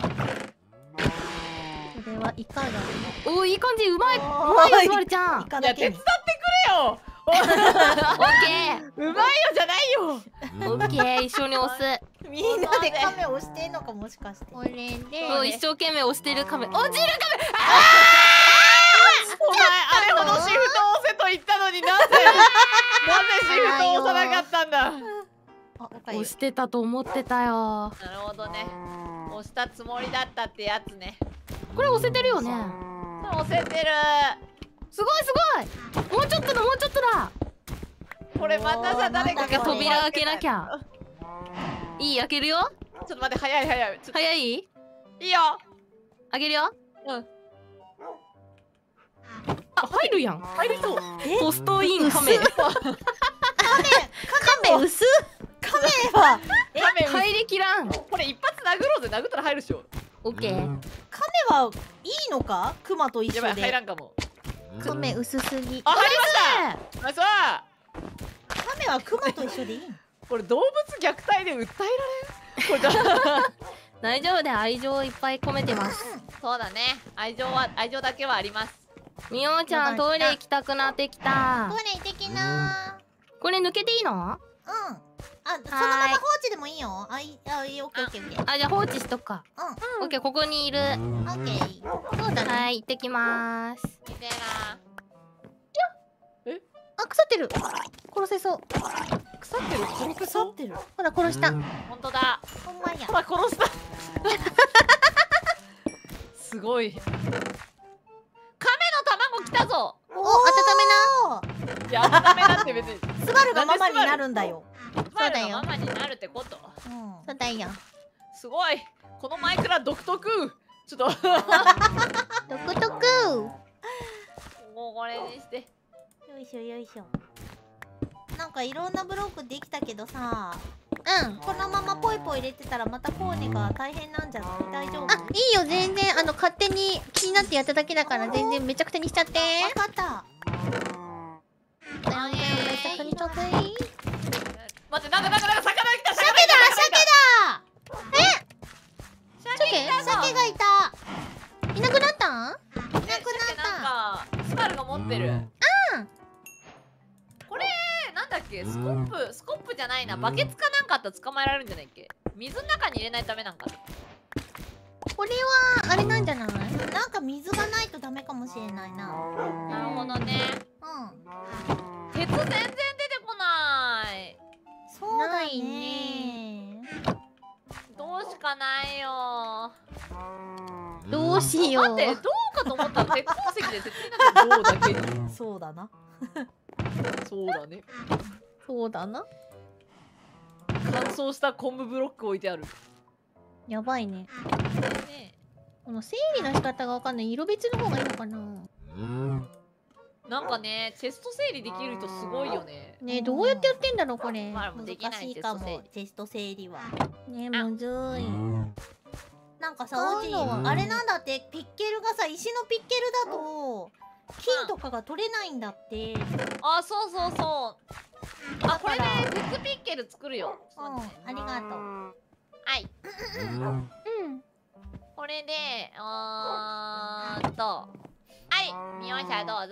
れはイカだ。 お、いい感じ。うまい。うおーまいよ、すばるちゃん。 イカいや手伝ってだけに。 くれよ。 オッケうまいよじゃないよ。 ー。オッケー。一緒に押す。 みんなでカメ押してんのかもしかして。 これで。 そう、一生懸命押してるカメ。落ちるカメ。 お前あれほどシフト押せと言ったのになぜシフト押さなかったんだ。 あ、おかゆ押。してたと思ってたよ。 なるほどね。押したつもりだったってやつね。 これ押せてるよね。 押せてる。 すごいすごい。もうちょっとだ、もうちょっとだ。 これまたさ、誰かが扉開けなきゃ。いい、開けるよ。 ちょっと待って、早い早い。ちょっと早い？ いいよ。 開けるよ。 うん。 あ、入るやん。 入りそう。 ポストインカメ。 カメ薄っ。カメはカメ入りきらん。 これ一発殴ろうぜ。殴ったら入るでしょ。 オッケー。 カメはいいのか？クマと一やばい入緒で。 らんかも。 カメ薄すぎ。 あ入りました。ナイスわカメはクマと一緒でいいの？ これ動物虐待で訴えられん？これ大丈夫で愛情いっぱい込めてます。 そうだね。愛情だけはあります。 みおちゃんトイレ行きたくなってきたト。イレ行ってきなこれ抜けていいの？ ー。うん。あ、そのまま放置でもいいよ。あ、いい、オッケーオッケーオッケー。 あ、じゃあ放置しとくか。オッケー、ここにいる。 オッケー。そうだね。 はい、行ってきまーす。 見てな。 あ、腐ってる。殺せそう。 腐ってる。殺せ腐そうっ。てる。 ほら、殺した。 本当だ。 ほんまやほ。ら殺した。すごい。 亀の卵来たぞ。 お温めいや温めなって別に。 な。スバルがママになるんだよ。 そうだよママになるってこと。 うん。 そうだよ。 すごい。 このマイクラ独特。ちょっと独特。 もうこれにして。 よいしょよいしょ。なんかいろんなブロックできたけどさ、 うん。 このままポイポイ入れてたらまたコーネが大変なんじゃない？大丈夫？ あ、いいよ、全然。勝手に気になってやっただけだから、全然めちゃくちゃにしちゃって。 わかった。 めちゃくちゃにしちゃって。 待ってなんか魚来た。 鮭だ鮭がいた。 いなくなった？ いなくなった。 なんかスパルが持ってる。これなんだっけ？スコップじゃないな。バケツかなんかあったら捕まえられるんじゃないっけ？水の中に入れないとダメなんかな。 これは、あれなんじゃない？ なんか水がないとダメかもしれないな。 なるほどね。 うん。 鉄全然出てこない。 そうだないね。 どうしかないよ。 どうしよう。 待って、どうかと思ったら鉄鉱石で鉄になってどうだけに。 そうだな。 そうだね。 そうだな。 乾燥した昆布ブロック置いてある。 やばいね。 ね。 この整理の仕方がわかんない。色別の方がいいのかな。 なんかね、チェスト整理できる人すごいよね。 ねえ、どうやってやってんだろうこれ。 まあできな難しいいかもチェスト整理。 テスト整理は。 ねえ、むずい。 なんかさ、 使おじうのはあれなんだって、ピッケルがさ、石のピッケルだと金とかが取れないんだって。 あ、そうそうそう。あ、これで鉄ピッケル作るよ。 うん、ありがとう。 はい。 うん。 これで、はい、みよしゃどうぞ。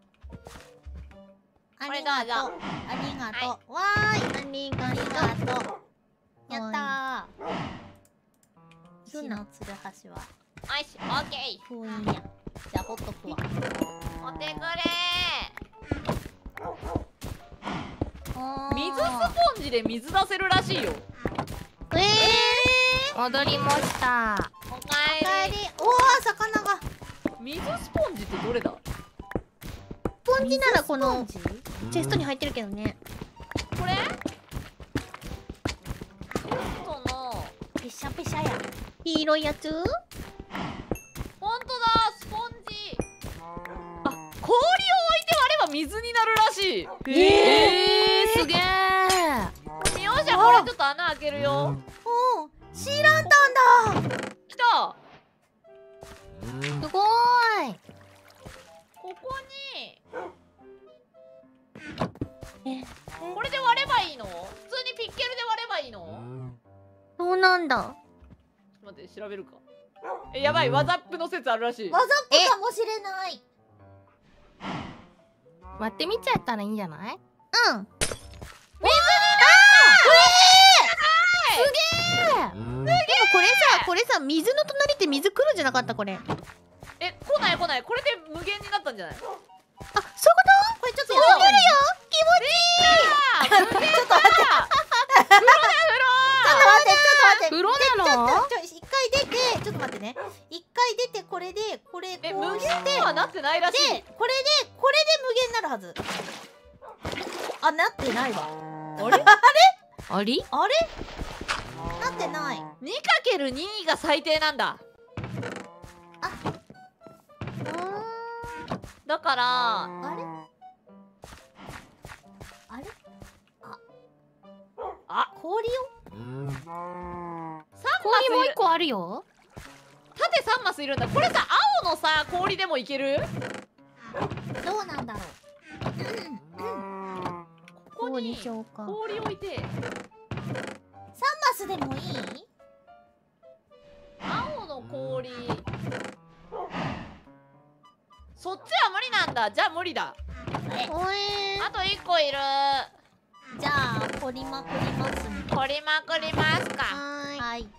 あこれどうぞりがとう。ありがとう。わーい。ありがとう。やったー。石のつるはしは。 よし、オッケー。 ふんや。じゃあ、ほっとくわ。 持ってくれー。水スポンジで水出せるらしいよ。 戻りました。 おかおかええり。 り。おー、魚が。 水スポンジってどれだ？ スポンジならこの水スポンジチェストに入ってるけどね。 これ？チェストのペシャペシャや。 黄色いやつ？ ほんとだ、スポンジ。あ、氷を置いて割れば水になるらしい。 すげえ。 みよしゃ、これちょっと穴開けるよ。 うん。シーランタンだ。 来た。 すごーい。 ここにえ、 これで割ればいいの？普通にピッケルで割ればいいの？ そうなんだ。 待って、調べるか。やばい、ワザップの説あるらしい。 わざっぽかもしれない。 割ってみちゃったらいいんじゃない？ うん。これさ、水の隣って水来るんじゃなかったこれ。あ、そういうこ来ない来ない。これで無限になったんじゃない？ と？ これちょっとやってみるよ。 あー、無限だ。 ちょっと待って。 風呂なの？ 一回出て、ちょっと待ってね。一回出て、これで、これ、こう無限にはなってないらしい。 で、これで無限になるはず。あ、なってないわ。 あれ？ あり？ あれなってない。 2×2 が最低なんだ。だからあれあれあ、 氷を 3マ氷もうスいる。 一個あるよ。 縦3マスいるんだ。これさ、青のさ、氷でもいける？ どうなんだろう。 ここにどうでしょうか。 氷置いて、 3マスでもいい？ 青の氷。そっちは無理なんだ。じゃあ無理だ。あと1個いる。 じゃあ掘りまくりますね。 掘りまくりますか。 はい。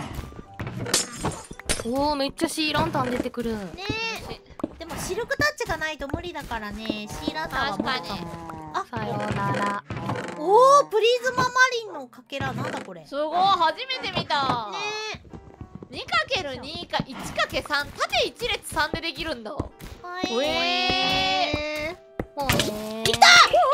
おお、めっちゃシーランタン出てくる。 ねえ。でもシルクタッチがないと無理だからね。シーランタンは無理かも。 さようなら。 おお、プリズママリンのかけらなんだこれ。ねすごい、初めて見た。 え。 2×2 か 1×3、縦1列3でできるんだ。 はい。 ほえー。 もうね。 いや、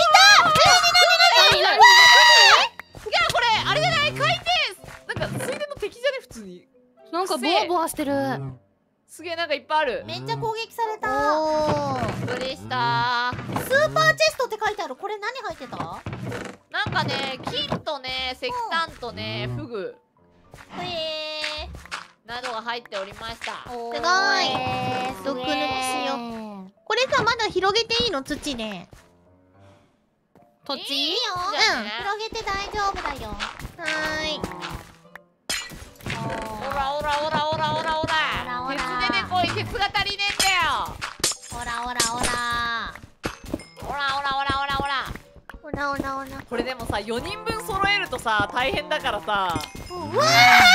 これあれじゃない？海底なんか水田の敵じゃね？普通になんかボワボワしてる。 すげえ、なんかいっぱいある。 めっちゃ攻撃された。 おー。 びっくりしたー。 スーパーチェストって書いてある。これ何入ってた？ なんかね、金とね、石炭とね、フグへえ。 などが入っておりました。 すごい。 毒抜きしよう。これさ、まだ広げていいの？土で。 土地？ いいよ。 じゃあね広げて大丈夫だよ。 はーい。 オラオラオラオラオラオラ。鉄出てこい。鉄が足りねえんだよ。 オラオラオラ。 オラオラオラオラオラ。 オラオラオラ。 これでもさ、4人分揃えるとさ、大変だからさ。 うわわあ、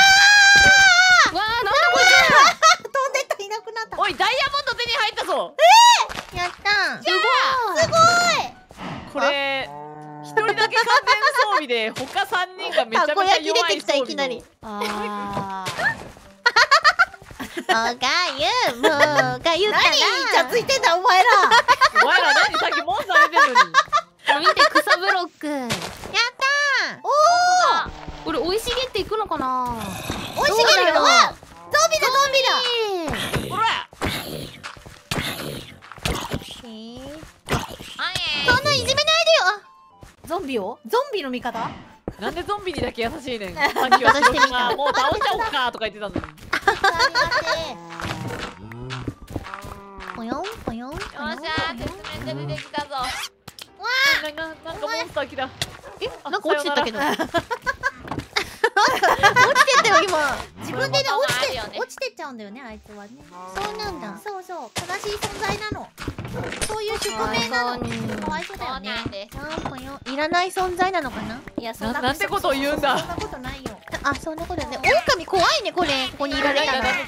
なんだこ飛んでったいなくなった。 おい、ダイヤモンド手に入ったぞ。 やったー。 じゃあ、これ一人だけ完全装備で他3人がめちゃめちゃ弱い装備の。 たこ焼き出てきたいきなり。 あー。 おがゆもがゆか何イチャついてんだお前ら。 お前ら何さっきモンスター出てるのに。 れ？見て、草ブロック。 やったおこれ生い茂っていくのかな？ おいしげるよ。わゾンビだゾンビだ。 ビを？ゾンビの味方？ なんでゾンビにだけ優しいねん。さっきは白クマもう倒しちゃおうかとか言ってたのに。 ぽよんぽよん。 よっしゃー、鉄面で出てきたぞ。 なんかモンスター来た。 なんか落ちてったけど。落ちてったよ今。 自分でねこういうことがあるよね落ちてっちゃうんだよね、あいつはね。 そうなんだ。 そうそう、悲しい存在なの。そういう宿命なの。かわいそうだよね。 ぽよん。いらない存在なのかな。 いや、そんななんてことを言うんだ。 そんなことないよ。 あ、そんなことね。狼怖いねこれ。ここにいられたら。 かわい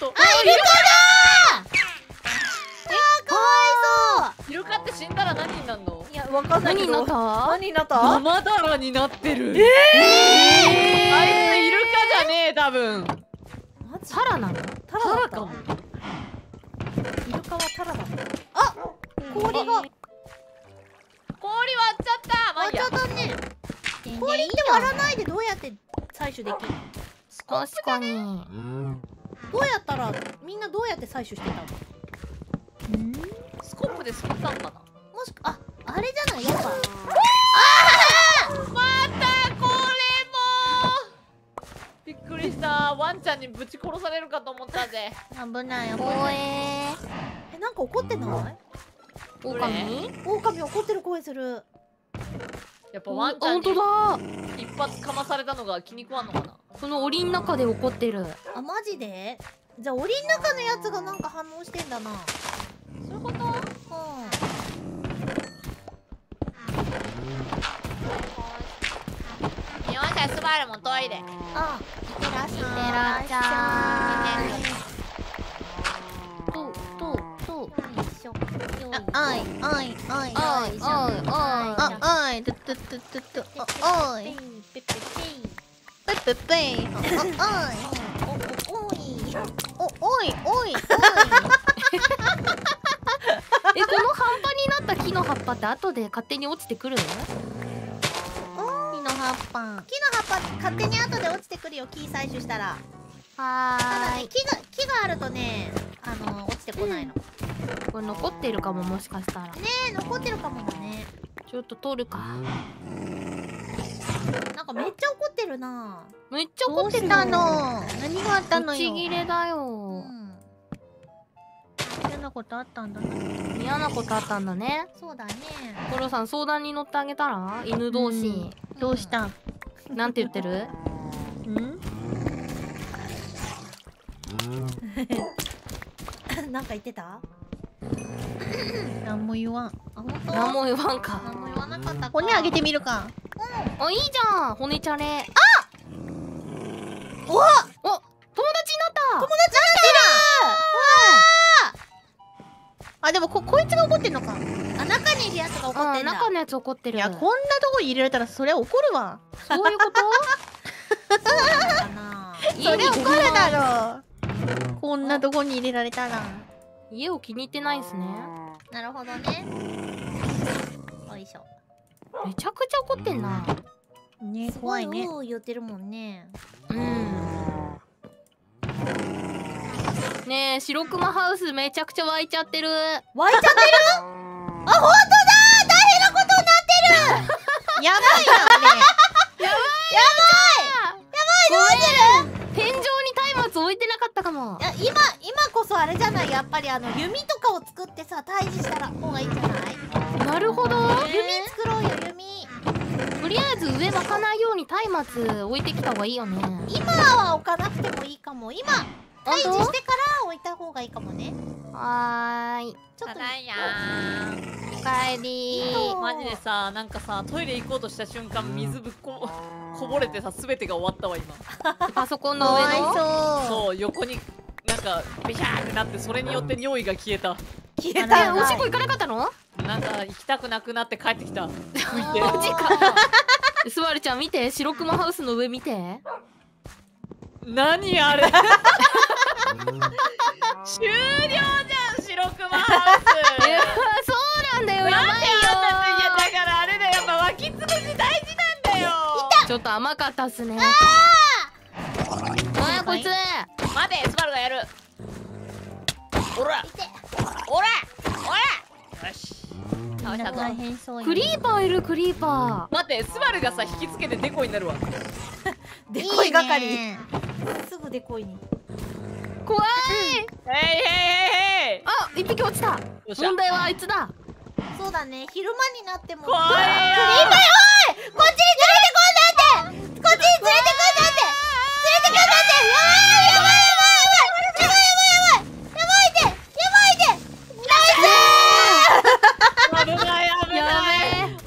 そう。 イルカって死んだら何になるの？ いや、わかんないけど。何になった？ 生だらになってる。あいつイルカじゃねえ多分。 タラなの？ タラだったかも。 イルカはタラだった。あ、氷が。 氷割っちゃった。まあいいや。 ちょっとね。氷って割らないでどうやって採取できる？ 確かに。 どうやったらみんなどうやって採取してたの？ スコップで救ったんかな。 もしくあれじゃないやっぱ。 またこれも。 びっくりした。ワンちゃんにぶち殺されるかと思ったぜ。 危ない危ない。 なんか怒ってない？ 狼？ 狼怒ってる声する。 やっぱワンちゃんに本当だ。 一発かまされたのが気に食わんのかな。 この檻の中で怒ってる。 あ、マジで？じゃあ檻の中のやつがなんか反応してんだな。 そういうこと？よっしゃ、スバルもトイレ。 あ、いってらっしゃい。 いってらっしゃい。 よいしょ。よい。 おいおいおいおいおい。トゥトゥトゥトゥトゥ。おい。 ペペペペペペ。 おい。 おいおい。 この半端になった木の葉っぱって後で勝手に落ちてくるの？ 木の葉っぱ。 木の葉っぱ勝手に後で落ちてくるよ。木採取したら。 はーい。 木があるとね、落ちてこないの。 これ残ってるかも、もしかしたら。 ねえ、残ってるかもだね。 ちょっと取るか。 なんかめっちゃ怒ってるな。 めっちゃど怒ってるうしたの？何があったのブチよ。 ギレだよ。 嫌なことあったんだね。 嫌なことあったんだね。 そうだね。 コロさん相談に乗ってあげたら？犬同士。 どうした？ なんて言ってる？ なんか言ってた？ 何も言わん。 あ、本当？ 何も言わんか。 何も言わなかったか。 骨あげてみるか。 あ、いいじゃん。骨チャレ。 お！ お、友達になった。 あ、でもこいつが怒ってんのか。 あ、中にいるやつが怒ってんだ。 中のやつ怒ってる。 いや、こんなとこに入れられたらそりゃ怒るわ。 そういうことかな。 そりゃ怒るだろ。こんなとこに入れられたら。 家を気に入ってないんすね。 なるほどね。よいしょ。 めちゃくちゃ怒ってんな。 ね、 すごい怖いね。 言ってるもんね。 ねえ、白熊ハウスめちゃくちゃ湧いちゃってる。 湧いちゃってる？あ、本当だ！大変なことになってる。 やばいよ天井に松明置いてなかったかも。 いや、今こそあれじゃない、やっぱり弓とかを作ってさ、退治したら方がいいんじゃない？ なるほど。 弓作ろうよ、弓。 とりあえず上巻かないように松明置いてきた方がいいよね。 今は置かなくてもいいかも。今退治本当？ してから置いた方がいいかもね。 はーい。 ちょっとただいやおかえりー。 マジでさ、なんかさ、トイレ行こうとした瞬間水こぼれてさ、全てが終わったわ今。 パソコンの上かわいの。 そう。 そう、横になんかビシャーってなって、それによって尿意が消えた。 消えあらえ、おしっこ行かなかったの？ なんか行きたくなくなって帰ってきた。拭いて。 マジか。スバルちゃん見て、白熊ハウスの上見て。 何あれ。終了じゃん、白熊ハウス。 いや、そうなんだよ。やばいよ。 なんであんな、いやだからあれだよ、やっぱ湧き潰し大事なんだよ。 ちょっと甘かったっすね。こいつ。 待て、スバルがやる。 ほら、 おらおら。 よし。 みんな大変そうよ。 クリーパーいるクリーパ待ってスバルがさ引きつけてデコイになるわ。 デコイ係。 いいねすぐデコイに。 ー。怖い。 へいへいへいへい。 あ、一匹落ちた。 よっしゃ問題はあいつだ。 そうだね。昼間になっても。 怖いよ。 こっちに連れてこんだって。こっちに連れてくんだって。連れてくんだって。やばい危ない危やない。 べえ。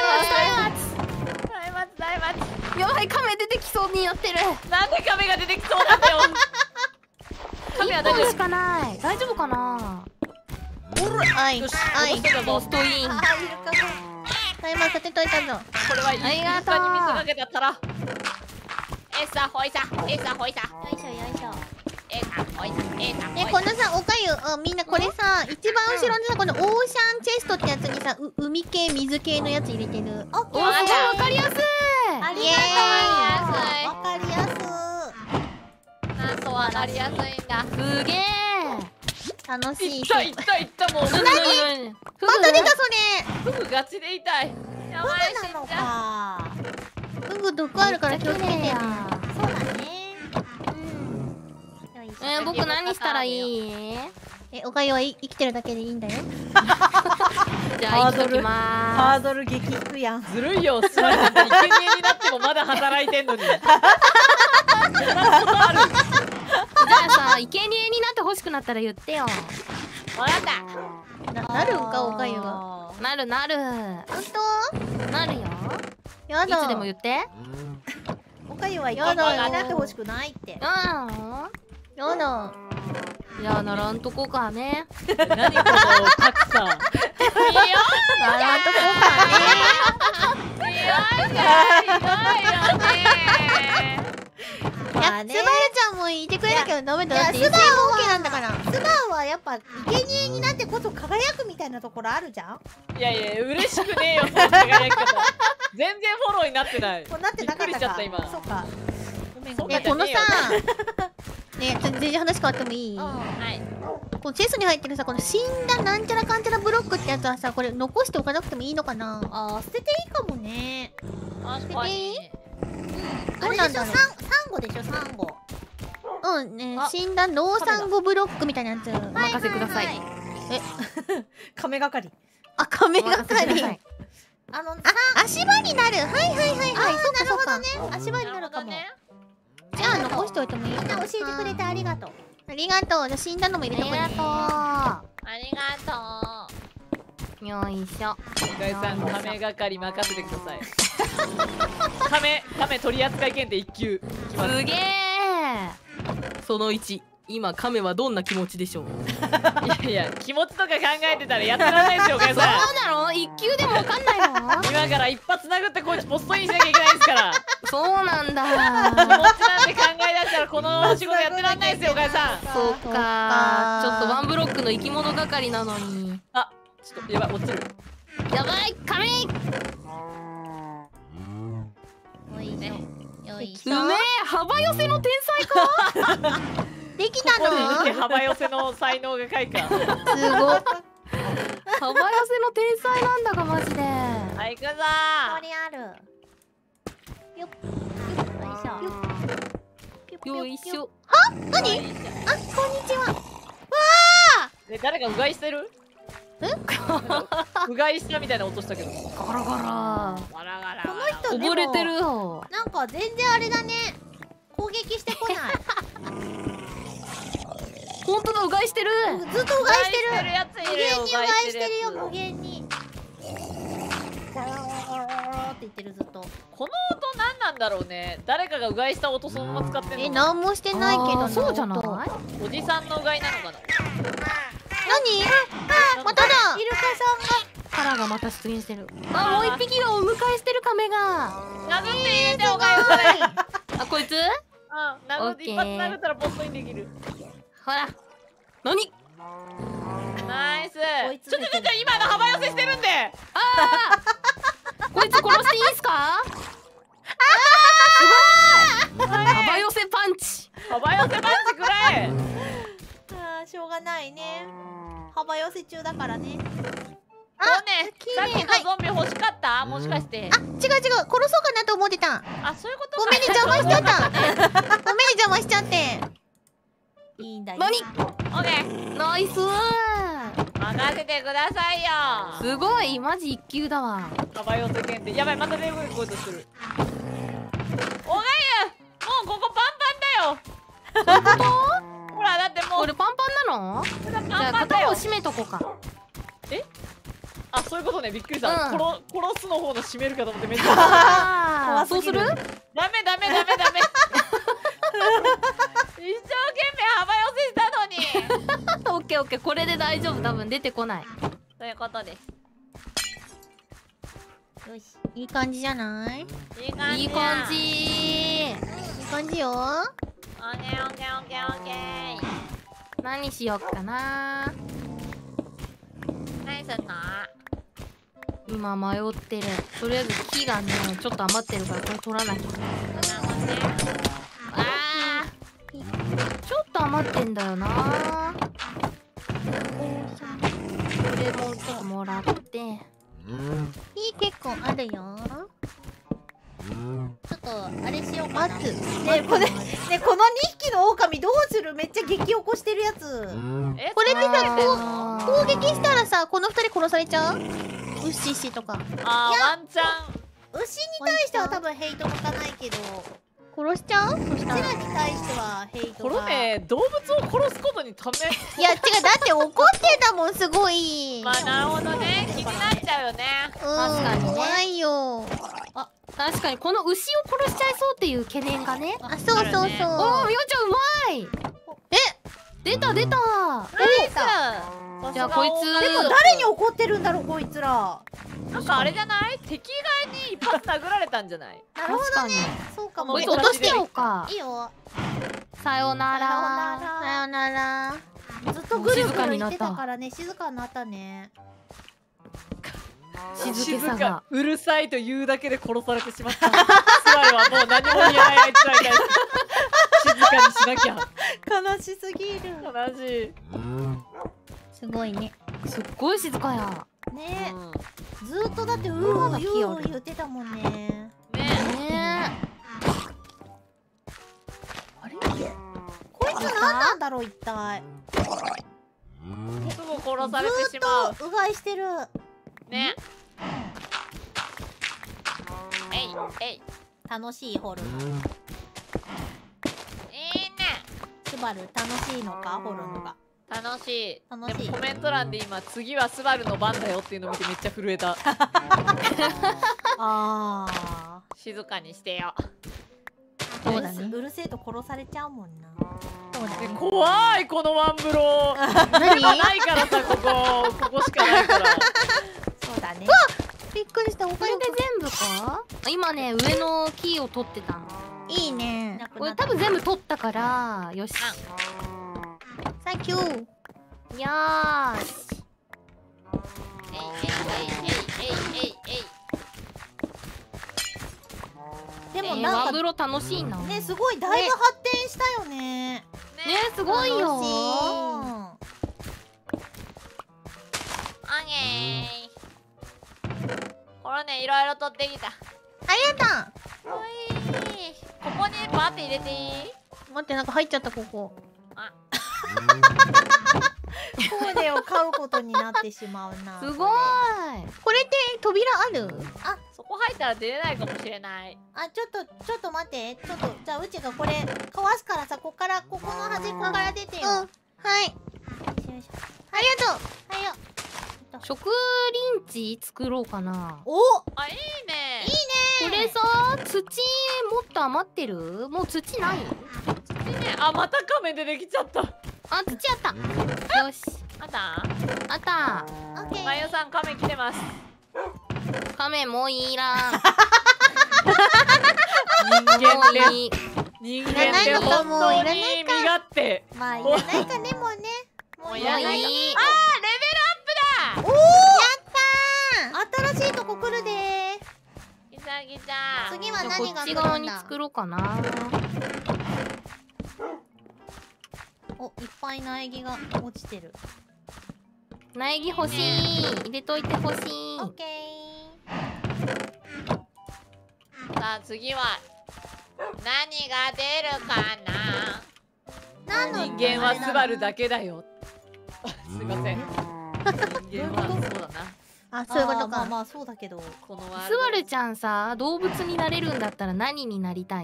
大やばい、亀出てきそうになってる。 なんで亀が出てきそうなんだよ。亀は大丈一本しかない。大丈夫かな。 はい夫。よしはい戻してたぞ。 ポストイン。 あ、イルカが。 タイマー立てといたぞ。 これはいい。 ありがとう床に水かけたったら。えさほいさえさほいさよいしょよいしょ。 えさほいさえさほいね、このさ、おかゆ、みんなこれさ、一番後ろのさ、このオーシャンチェストってやつにさ、海系、水系のやつ入れてる。 オッケー。 おー、すごいわかりやすい。 ありイエがとう。わかりやすなんとわかりやすいんだ。 すげえ。 楽しい。 いったいったいったもう。 何？ また出たそフグガチで痛い。やばいい。なの死んじゃか。 れ。フグ毒あるから気をつけてね。 そうだね。よいしょ。 僕何したらいい？ おかゆは生きてるだけでいいんだよ。 じゃあ生きときまハードル激低やん。 う。ずるいよ。スマイルなんて生贄になってもまだ働いてんのに。そんなことある。 す。じゃあさ、生贄になって欲しくなったら言ってよ。 わかった。 なるんか、おかゆが。 なるなる。 ほんなるよ。 とやだ。 いつでも言って。 おかゆは生贄になってほしくないって。 うん。 やだ。 じゃあならんとこかね。 何この格差。 ならんとこかね。 いやいやひどいよね。 いや、スバルちゃんもいてくれなきゃダメだよ。だっていや一斉合計なんだから。 スバーはやっぱ生贄になってこそ輝くみたいなところあるじゃん。 いやいや嬉しくねえよその輝き方。全然フォローになってない。 こうなってなかったか。 びっくりしちゃった今。 そうか。ごめんごめん。 そうかこのさ、ね、全然話変わってもいい？ はい。 このチェスに入ってるさ、この死んだなんちゃらかんちゃらブロックってやつはさ、これ残しておかなくてもいいのかな？ あー捨てていいかもね。 確かに。 どうなんだろう。 サンゴでしょサンゴ。 うんね、 あ死んだ農産後ブロックみたいなやつ。 お任せください。 亀係。 あ、亀お任せくだ係。 さい。 足場になる。はいはいはいはい。そうかそうか。 足場になるかも。 じゃあ残しておいてもいいかみんな教えてくれてありがとう。 ありがとう。じゃあ死んだのも入れとこうね。 ありがとよいしょ。 う。ガイさん亀係任せてください。亀取扱検定1級。 すげえ。その1、今亀はどんな気持ちでしょう。 いやいや気持ちとか考えてたらやってらんないですよガイそうさん。 だろ？一級でもわかんないの？ 今から一発殴ってこいつポストインしなきゃいけないんですから。 そうなん気持ちだ。 なんて考え出したらこの仕事やってらんないですよガイさん。 そうそうか。 かちょっとワンブロックの生き物係なのに。 あちょっとやばい落ちる。 やばい、亀。 よいしょ。よいしょ。 うめえ、幅寄せの天才か。 できたここでの？ 見て幅寄せの才能が開花。 すごい。 幅寄せの天才なんだがマジで。 はい行くぞこれある。よっ。よいしょ。 よいしょ。 何？あ、こんにちは。 え誰かうがいしてる？うがいしたみたいな音したけど。 ガラガラ。 ガラガラ。 この人でも溺れてるよ。 なんか全然あれだね。攻撃してこない。 本当だ、うがいしてる。 ずっとうがいしてる。 やついるよ。 無限にうがいしてるようがい無限に。ガーって言ってるずっと。 この音何なんだろうね。誰かがうがいした音そのまま使ってんのかな。 なんもしてないけどな。 そうじゃない？ 音おじさんのうがいなのかな。 何？まただ。 イルカカラがまた出現してる。あ、もう一匹がお迎えしてる亀が。 殴って入れておかよそれ。 あ、こいつ？ 殴って一発殴ったらポストインできる。 ほら。何？ ナイス。 追いちょ詰めてる今の幅寄せしてるんで。 こいつ殺していいっすか？すごい。幅寄せパンチ。 幅寄せパンチくらえ。 あーしょうがないね。幅寄せ中だからね。 ね、さっきのゾンビ欲しかった？もしかして。 違う違う、殺そうかなと思ってた。 あ、そういうことか。 ごめんね、邪魔しちゃった。ごめんね、邪魔しちゃって。 いいんだよ。 何？ オッケー。 ナイスー。 任せてくださいよ。 すごい、マジ一級だわ。 幅寄せ検定。やばい、またレゴでこうとする。おがゆ、もうここパンパンだよ。ほら、だってもうこれパンパンなの？ パンじゃあパンだよ。 片方閉めとこうか。 あ、そういうことね。びっくりした。 うん殺すの方の閉めるかと思ってめっちゃ。 ああ、そうする？ ダメ。一生懸命幅寄せしたのに。 オッケーオッケー、これで大丈夫、多分出てこない。 ということです。 よし、いい感じじゃない？ いい感じ。 いい感じ。 いい感じよ。 オッケーオッケーオッケーオッケー。 何しよっかな。 何すんの？ 今迷ってる。とりあえず木がね、ちょっと余ってるからこれ取らなきゃ。あー、ちょっと余ってんだよな。これもちょっともらって。 いい、結構あるよ。 ちょっとあれしようかな。 待つ。 ねこの2匹の狼どうする？めっちゃ激起こしてるやつ。 え、 これでさ、 あー攻撃したらさ、この2人殺されちゃう？ウッシッシとか。 あー、ワンチャン。 牛に対しては多分ヘイト向かないけど、 殺しちゃう？そしたら。 うちらに対してはヘイトが。 これね、動物を殺すことにため。 いや違う、だって怒ってたもん、すごい。 まあ、なるほどね。気になっちゃうよね。 確確かにね怖いよ。 確かにこの牛を殺しちゃいそうっていう懸念がね。 あ、そうそうそう。 あるねおー、みおちゃんうまい。出た出た。 ナイス。 じゃあこいつでも誰に怒ってるんだろうこいつら。 なんかあれじゃない？敵側に一発殴られたんじゃない？ なるほどね。 確かに。 そうかも。 こいつこいつ落としてようか。 いいよ。 さよなら。 さよなら。 ずっとぐるぐる言ってたからね、静かになったね。 静けさが。 うるさいと言うだけで殺されてしまった。スワイはもう何も言えないあいつらに対して静かにしなきゃ。 悲しすぎる。 悲しい。 すごいね。 すっごい静かや。 ねうんずーっとだってうーうー言ってたもんね。 ねねあれこいつ何なんだろう一体。 すぐ殺されてずしまうーっとうがいしてる。 ね。えいえい。 楽しいホル。 いいね。 スバル楽しいのかホルのが。 楽しい。 楽しいでもコメント欄で今次はスバルの番だよっていうのを見てめっちゃ震えた。 あ静かにしてよ。 ーそうだね。 うるせえと殺されちゃうもんな。 そうだね。 怖いこのワンブロ何？ ないからさここしかないから。 そうだね。 びっくりした。 これで全部か？今ね、上のキーを取ってたの。 いいね。 これ多分全部取ったからよし。 サンキュー。 よーし。 えいえいえいえいえいえい。 でもワなんかンブロ楽しいな。 ねすごいだいぶ発展したよね。 ねすごいよ。 うんオッケー。これねいろいろ取ってきた。 ありがとおいここにバーって入れていい？ う。待って、なんか入っちゃった、ここ。 コーデを買うことになってしまうな。 すごい。 これって扉ある？ そこ入ったら出れないかもしれない。 あ、ちょっと待って。じゃあうちがこれかわすからさ、ここの端っこから出てよ。 うん。はい。 よいしょ。 ありがとう。 はいよ。 食リンチ作ろうかな。 お、 あいいね。 これさ、土もっと余ってる？もう土ない？ いいね。あまた亀出てきちゃった。 あ、土あった。よし。 あった？ あった。 オッケー。 まゆさん亀来てます。 亀もういらん。 人間もうでいい。 人間って本当に身勝手。 まあいらないかねもうね。 もうもういい。 いらない。あーレベルアップだ。 新しいとこ来るでー。 ギチャギチャ。 次はじゃあこ何が来っち側にるんだ。 作ろうかな。 お、いっぱい苗木が落ちてる。 苗木欲しい。入れといて欲しい。 オッケさあ次は何が出るかな。 何の人間はスバルだけだよ。すいません。人間はそうだな。 あ、そういうことか。 まあまあそうだけど。 このワールスドバルちゃんさ、動物になれるんだったら何になりたい？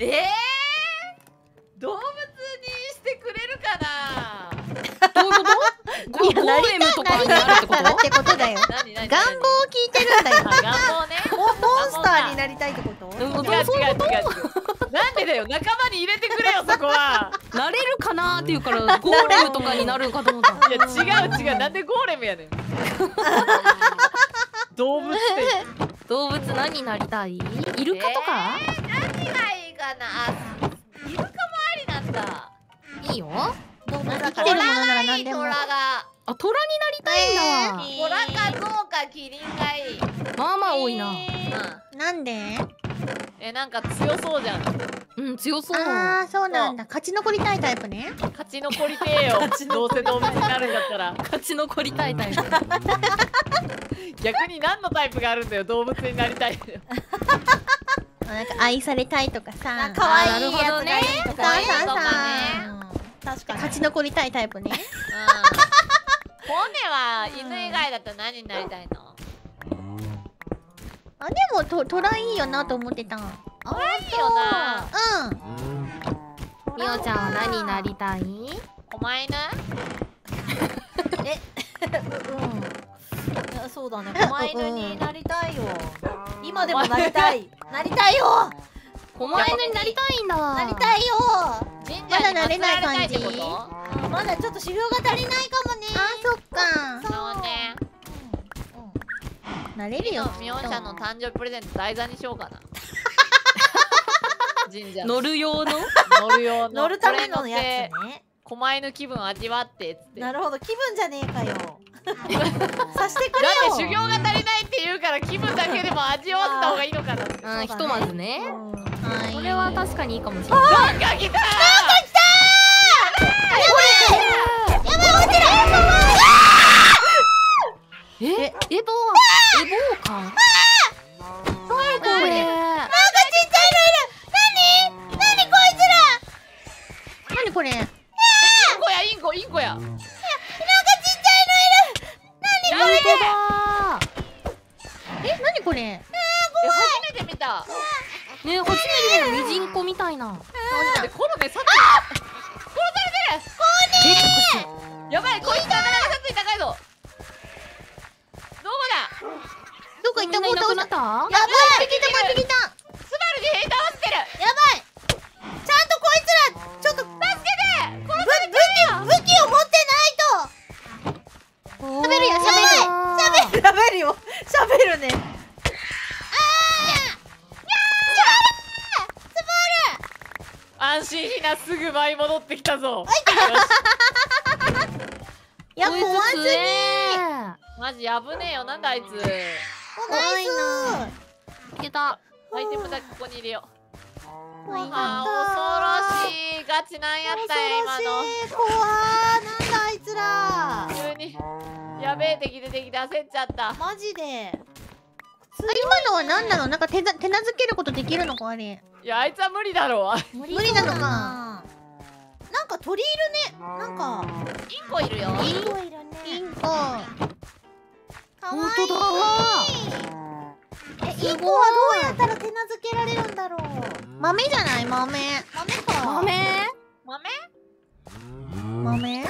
動物にしてくれるかな。 どういうこと？ゴーレムとかになるってこだっと？ てことだよ。 何何願望を聞いてるんだよ。 あ、願望ね。 モンスターになりたいってこと？ 違う違う違う違う。なんでだよ、仲間に入れてくれよそこは。 なれるかなーっていうからゴーレムとかになるんかと思った。 いや違う違う、なんでゴーレムやねん。動物って動物何になりたい？イルカとか？ 何がいいかな。あ、イルカもありなんだ。 いいよ。 動物だトラから。 がいい、トラが。 あ、虎になりたいんだわ。 トラかゾウかキリンがいい。 まあまあ多いな。 なんで？ なんか強そうじゃん。 うん、強そう。 ああ、そうなんだ。勝ち残りたいタイプね。 勝ち残りてえよ。どうせ動物になるんだったら。 勝ち残りたいタイプ。 逆に何のタイプがあるんだよ、動物になりたい。 なんか愛されたいとかさ。 可愛いなるほどねやつがいいとかね。 そうそうそうとかね。 確かに。 勝ち残りたいタイプね。 ポネは犬以外だったら何になりたいの？ あ、でもトラいいよなと思ってた。 いいよな。 うん。 みおちゃんは何になりたい？ 狛犬？ いやそうだね。狛犬になりたいよ。今でもなりたい。なりたいよ。 狛犬になりたいんだ。 なりたいよ。 神社に祀られたいってこと？ まだちょっと修行が足りないかもね。 あ、そっか。 そうね。 なれるよ。 ミオン社の誕生日プレゼント台座にしようかな。神社乗る用の？ 乗る用の。 乗るためのやつこれね。 乗って狛犬気分味わってっつって。 なるほど、気分じゃねえかよ。さしてくだれよ。 って修行が足りないって言うから気分だけでも味わせた方がいいのかなって。 うん、ひとまずね。 はい。 それは確かにいいかもしれない。 なんか来たえ、エボーか。何これ。 何これ？ インコやインコインコや。 本当だ。 え、何これ？ 初めて見た。 ね、初めて見るミジンコみたいな。 でコロネさっ結構やばい、こいつなかなか殺意高いぞ。どこだ。 どこ行った？ みんないなくなった？ やばい！持ってきた。 スバルにヘイト合わせてる。 やばい！ちゃんとこいつらちょっと助けて！武器を持ってないと。喋るよ、喋る。 喋るよ。喋るね。 安心ひなすぐ舞い戻ってきたぞ。 いや、 こいつ怖すぎ。 強え。 マジ危ねえよ、なんだあいつ。 怖いな。 いけた。 アイテムだけここに入れよう。 怖いあー、恐ろしい。ガチなんやったよ今の。 怖ー。なんだあいつら。 急にやべえ敵出てきて焦っちゃった。 マジで。 今のは何なの？なんか手なずけることできるのかあれ？ いや、あいつは無理だろう。 無理なのか。 なんか鳥いるね。なんか。 インコいるよ。 インコいるね。 インコ。 か本わ当だ。 いい。インコはどうやったら手なずけられるんだろう。 豆じゃない？豆。 豆か。 豆。 豆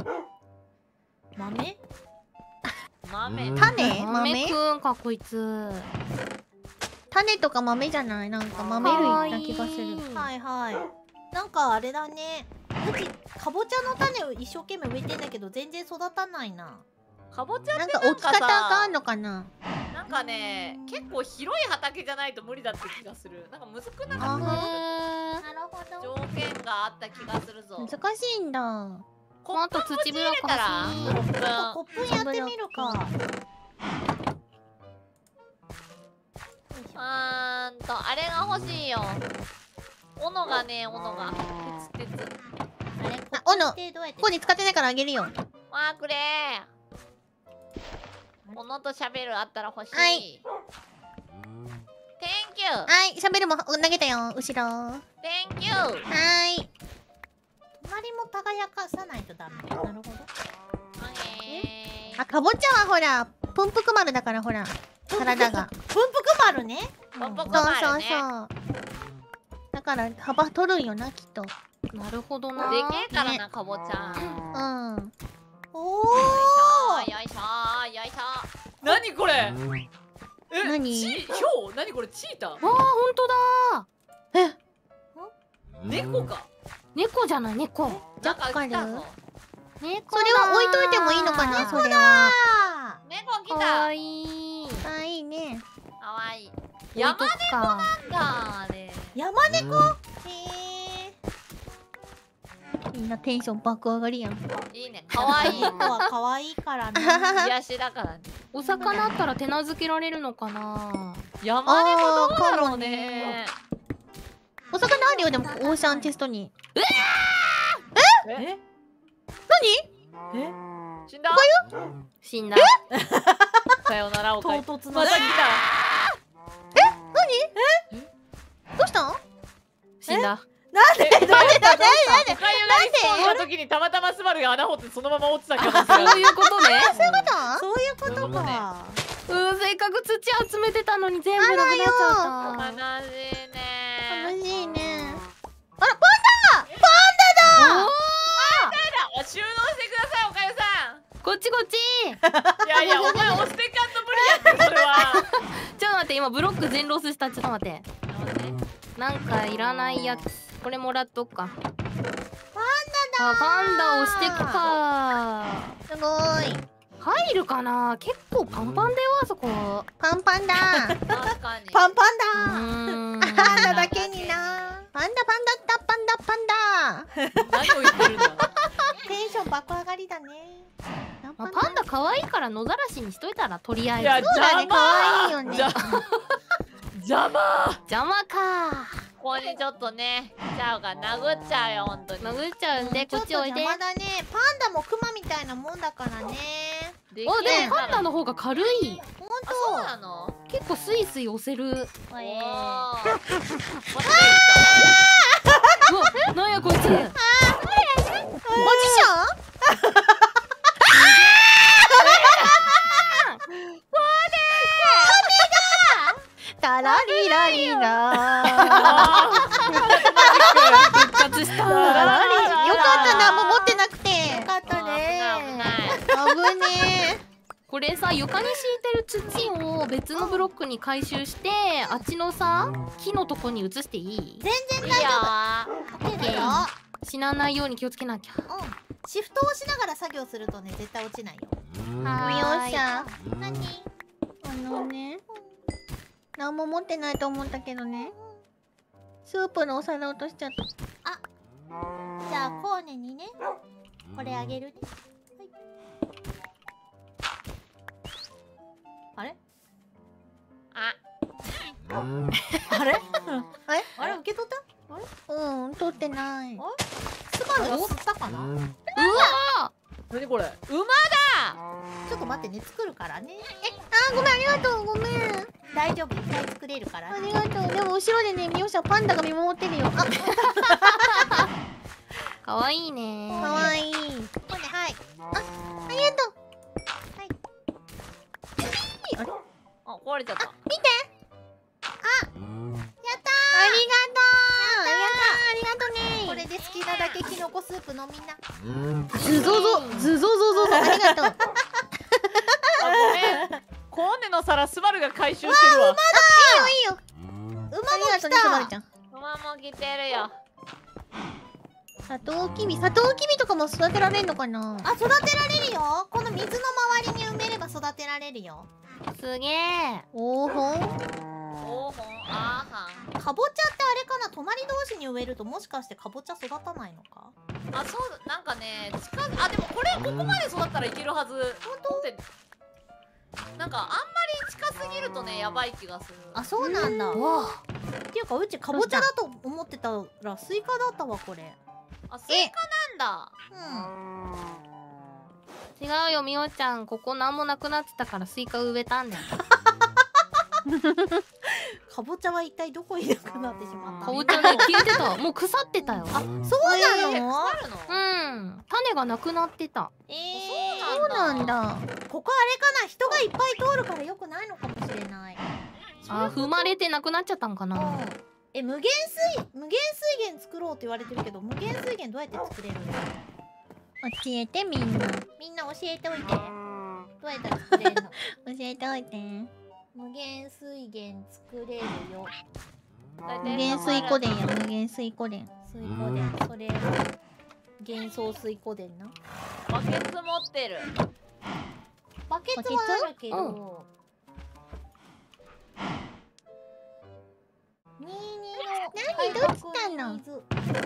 豆？ 豆。 種？ 豆くんかこいつ。 種とか豆じゃない？なんか豆類な気がする。 はいはい。なんかあれだね。うちかぼちゃの種を一生懸命植えてんだけど全然育たないな。 かぼちゃってなんか置き方があんのかな？ なんかね、結構広い畑じゃないと無理だって気がする。なんかむずくなかあった。 なるほど。 条件があった気がするぞ。 難しいんだ。 コップあと土ぶら入れたらかし。 コップコップやってみるか。 あれが欲しいよ。斧がね、斧が。鉄。 あ、斧。 でどうやってここに使ってないからあげるよ。 わーくれ物と喋るあったら欲しい。 はい Thank you。 はい、喋るも投げたよ、後ろ。は Thank you。 ーい。 隣も輝かさないとダメ。なるほど。 あ、かぼちゃはほら、プンプク丸だからほら、体が。 プンプク丸ね。 ポンポコそう丸ね。 そうそう。だから幅取るんよな、きっと。 なるほどな。 でけえからな、かぼちゃ。 うん。 おお。 よいしょよいしょよいしょ。 何これ？え、 何ヒョウ？何これ？チーター？ あー、ほんとだ。 猫か？ 猫じゃない、猫。 なんか来たぞ。 猫それは置いといてもいいのかな、それは。 あ猫来かた。 わいい。 あ、いいね。 かわいい。 置い山とくか。 なんだあれ。 山猫。へえ。 みんなテンション爆上がりやん。 いいね。かわいい。 猫は可愛いからね。 癒しだからね。 お魚あったら手なずけられるのかな。 山猫どうだろうね。 お魚あるよ、でも、オーシャンチェストに。 え？ 何？ 死んだ？ 死んだ。 さよならおかえり。 唐突な。 また来どうしたん？ 死んだ。 なんで？ た。おかゆがリスポーンした時にたまたまスバルが穴掘ってそのまま落ちた可能性がある。 そういうことね。 そういうことか。 せっかく土集めてたのに全部なくなっちゃった。 悲しいね。 楽しいね。 収納してくださいおかゆさこっちこっち。 ん。いやいやお前押してかんと無理やってそれは。 ちょっと待って、今ブロック全ロスした。ちょっと待って。なんかいらないやつ。これもらっとくか。パンダだ。パンダ押してくか。 すごーい。 入るかな。結構パンパンだよ、あそこ。 パンパンだ。 確かに。 パンパうンだ。 ーん。 パンダだけにな。 パンダパンダったパンダパンダ。 何を言ってるんだ。 テンション爆上がりだね。 まあ、パンダ可愛いから野ざらしにしといたら、とりあえず。 いやそうだね、 邪魔可愛いよね。 邪魔。 邪魔か。 ここにちょっとね来ちゃうから殴っちゃうよほんとに。 殴っちゃうんで、こっちおいで。 邪魔だね。パンダもクマみたいなもんだからね。 であ、でもパンダの。 の方が軽い。 ほんあそうなの？ 結構スイスイ押せる。 おー。 うわ、なんやこいつ。 マジシャン？タラリラリラ復活した。 タラリよかったな、もう持ってなくて。 よかったね。 危ねこれさ、床に敷いてる土を別のブロックに回収して、あっちのさ、木のとこに移していい？ 全然いいよ大丈夫。いいよ。 死なないように気をつけなきゃ。 シフトをしながら作業するとね、絶対落ちないよ。 ー。よっしゃ。 何？ ね、何も持ってないと思ったけどね。スープのお皿落としちゃった。 じゃあコーネにね、これあげるね。はい。ああ。 あれ？ えあれ受け取った？あれ？ うん、取ってない。 スバルが吸ったかな？ うわ何これ？ 馬だ。 ちょっと待ってね、作るからね。 あ、ごめん、ありがとう、ごめん。 大丈夫、いっぱい作れるから。 ありがとう。でも後ろでね、みよしゃパンダが見守ってるよ。あ、 かわいいね。 かわいい。 コーネ、はい。 ありがとう。 あ壊れちゃった。 やったー。ありがとう。ありがとうね。 これで好きなだけキノコスープ飲みな。 ズゾゾ、ズゾゾゾゾ。ありがとう。 あごめん。 コーネの皿スバルが回収してるわ。 いいよ。 馬もありが来とうね、スバルた。 ちゃん。 馬も来てるよ。 サトウキビとかも育てられるのかな。 あ、育てられるよ。この水の周りに埋めれば育てられるよ。 すげえ。 おーほん。 おーほんあーはん。 かぼちゃってあれかな、隣同士に植えるともしかしてかぼちゃ育たないのか。 あそうだなんかねあでもこれここまで育ったらいけるはず。本当ってなんかあんまり近すぎるとねやばい気がする。 あ、そうなんだ。 わっていうかうちかぼちゃだと思ってたらスイカだったわこれ。 あスイカなんだ。 うん。 違うよみおちゃん、ここなんもなくなってたからスイカ植えたんだよ。 かぼちゃは一体どこになくなってしまったの？ かぼちゃね消えてた。もう腐ってたよ。 あ、そうなの？ あるの？ 種がなくなってた。 そうなんだ。 ここあれかな、人がいっぱい通るから良くないのかもしれない。 あ、踏まれてなくなっちゃったんかな。 無限水源作ろうって言われてるけど、無限水源どうやって作れるの？ 教えてみんな。 みんな教えておいて。どうやったら作れるの？ 教えておいて。 無限水源作れるよ。 無限水湖伝や、無限水湖伝。 水湖伝、それ幻想水湖伝な。 バケツ持ってる。 バケツはあるけど、 何どっちなの？ す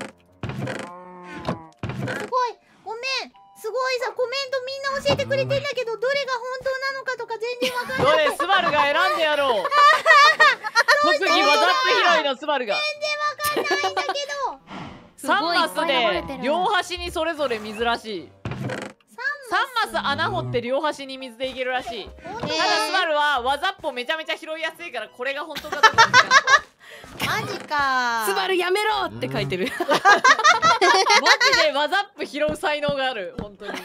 ごい、ごめん、すごいさ、コメントみんな教えてくれてんだけど、どれが本当なのかとか全然わかんない。 どれスバルが選んでやろう。特技ワザップ拾いのスバルが。 全然わかんないんだけど。 3マスすごいいっぱい流れてるで両端にそれぞれ水らしい。3マス穴掘って両端に水でいけるらしい。ただスバルはワザップをめちゃめちゃ拾いやすいから、これが本当かどうかみたいな。 マジか。 スバルやめろって書いてる。 マジでワザップ拾う才能がある、本当に。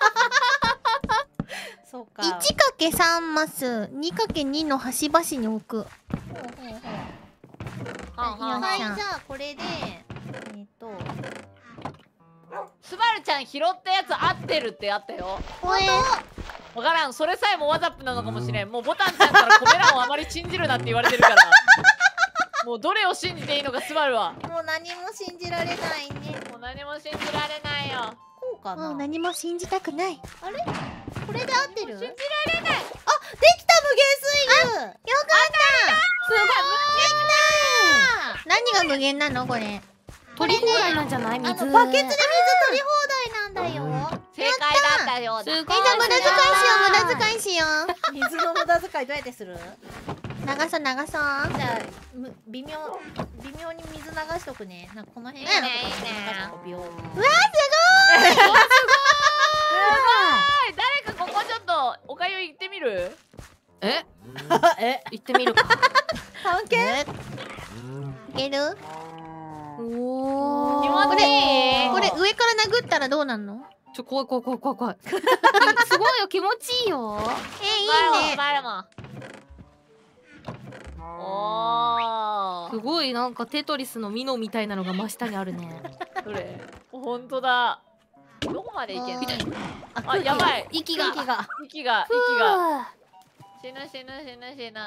そうか。 1×3 マス 2×2 の端々に置く。 はい、じゃあこれでスバルちゃん拾ったやつ合ってるってあったよ。 これわからん、それさえもワザップなのかもしれん。もうボタンちゃんからコメ欄をあまり信じるなって言われてるから、もうどれを信じていいのかスバルは。 もう何も信じられないね。 もう何も信じられないよ。 こうかな。 もう何も信じたくない。 あれこれで合ってる？信じられない。あ、できた、無限水牛。よかった。 何が無限なのこれ？ 取り放題なんじゃない？水。 バケツで水取り放題なんだよ。 正解だったようだ。 すごい。 じゃあ無駄遣いしよう、無駄遣いしよう。 水の無駄遣いどうやってする？ 流そう流そう。 じゃあ微妙に水流しとくね。なんかこの辺に水流しとくよ。 うわすすごい。誰かここちょっとおかゆ行ってみる？ え？ え、 行ってみるか。 関係？ ごい。いける？ おお。 気持ちいい。 これ上から殴ったらどうなんの？ 怖い。すごいよ、気持ちいいよ。 いいね。 バルも。おすごい、なんかテトリスのミノみたいなのが真下にあるね。 どれ？本当だ。どこまで行けんの？ あ、 あ、やばい。 息が。 息が。死ぬ。痛い。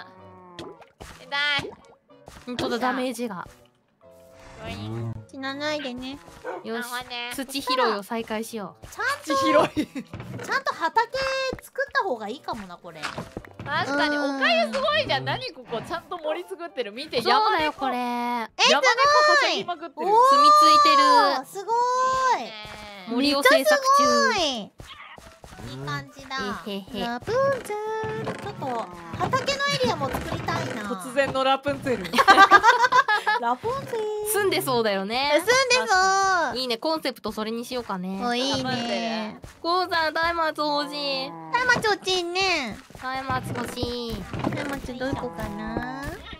本当だ、ダメージが。 死なないでね。 よし、 ね。 土拾いを再開しよう。 広い。 ちゃんと畑作った方がいいかもな、これ。 確かにおかゆすごいじゃん。何ここちゃんと森作ってる。見て、 そうだよ、これ。 山猫はしゃぎまくってる。 住み着いてる。 すごーい。 森を制作中。 いい感じだ。 へへ。 ラプンツェル。 ちょっと畑のエリアも作りたいな。 突然のラプンツェル。 ラプンツェル。 住んでそうだよね。 住んでそう。 いいね、コンセプトそれにしようかね。 お、いいね。 こうさん、松明欲しい。 松明落ちんね。 松明欲しい。 松明どこかな。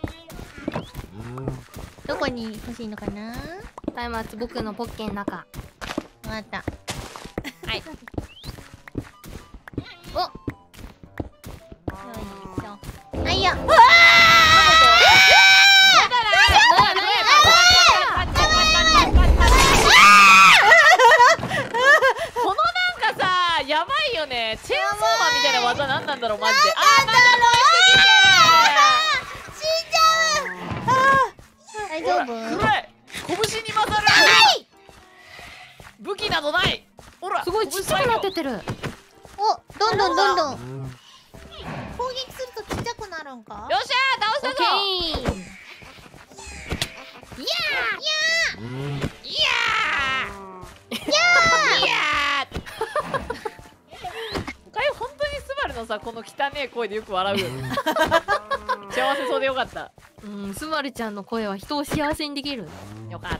どこに欲しいのかな。 松明僕のポッケの中。 わかった。 はい。 お。 よいしょ。 はいよ。 このなんかさ、やばいよね。チェーンソーマンみたいな技なんなんだろうマジで。まだ大丈夫？ 燃えすぎてる。暗い。拳に勝る。武器などない。ほら。 すごいちっちゃくなってってる。 お、どんどん。 攻撃するとちっちゃくなるんか？ よっしゃー、倒したぞ。おかゆ本当にスバルのさ、この汚ねえ声でよく笑うよね。幸せそうでよかった。 うん、スバルちゃんの声は人を幸せにできる。 よかった。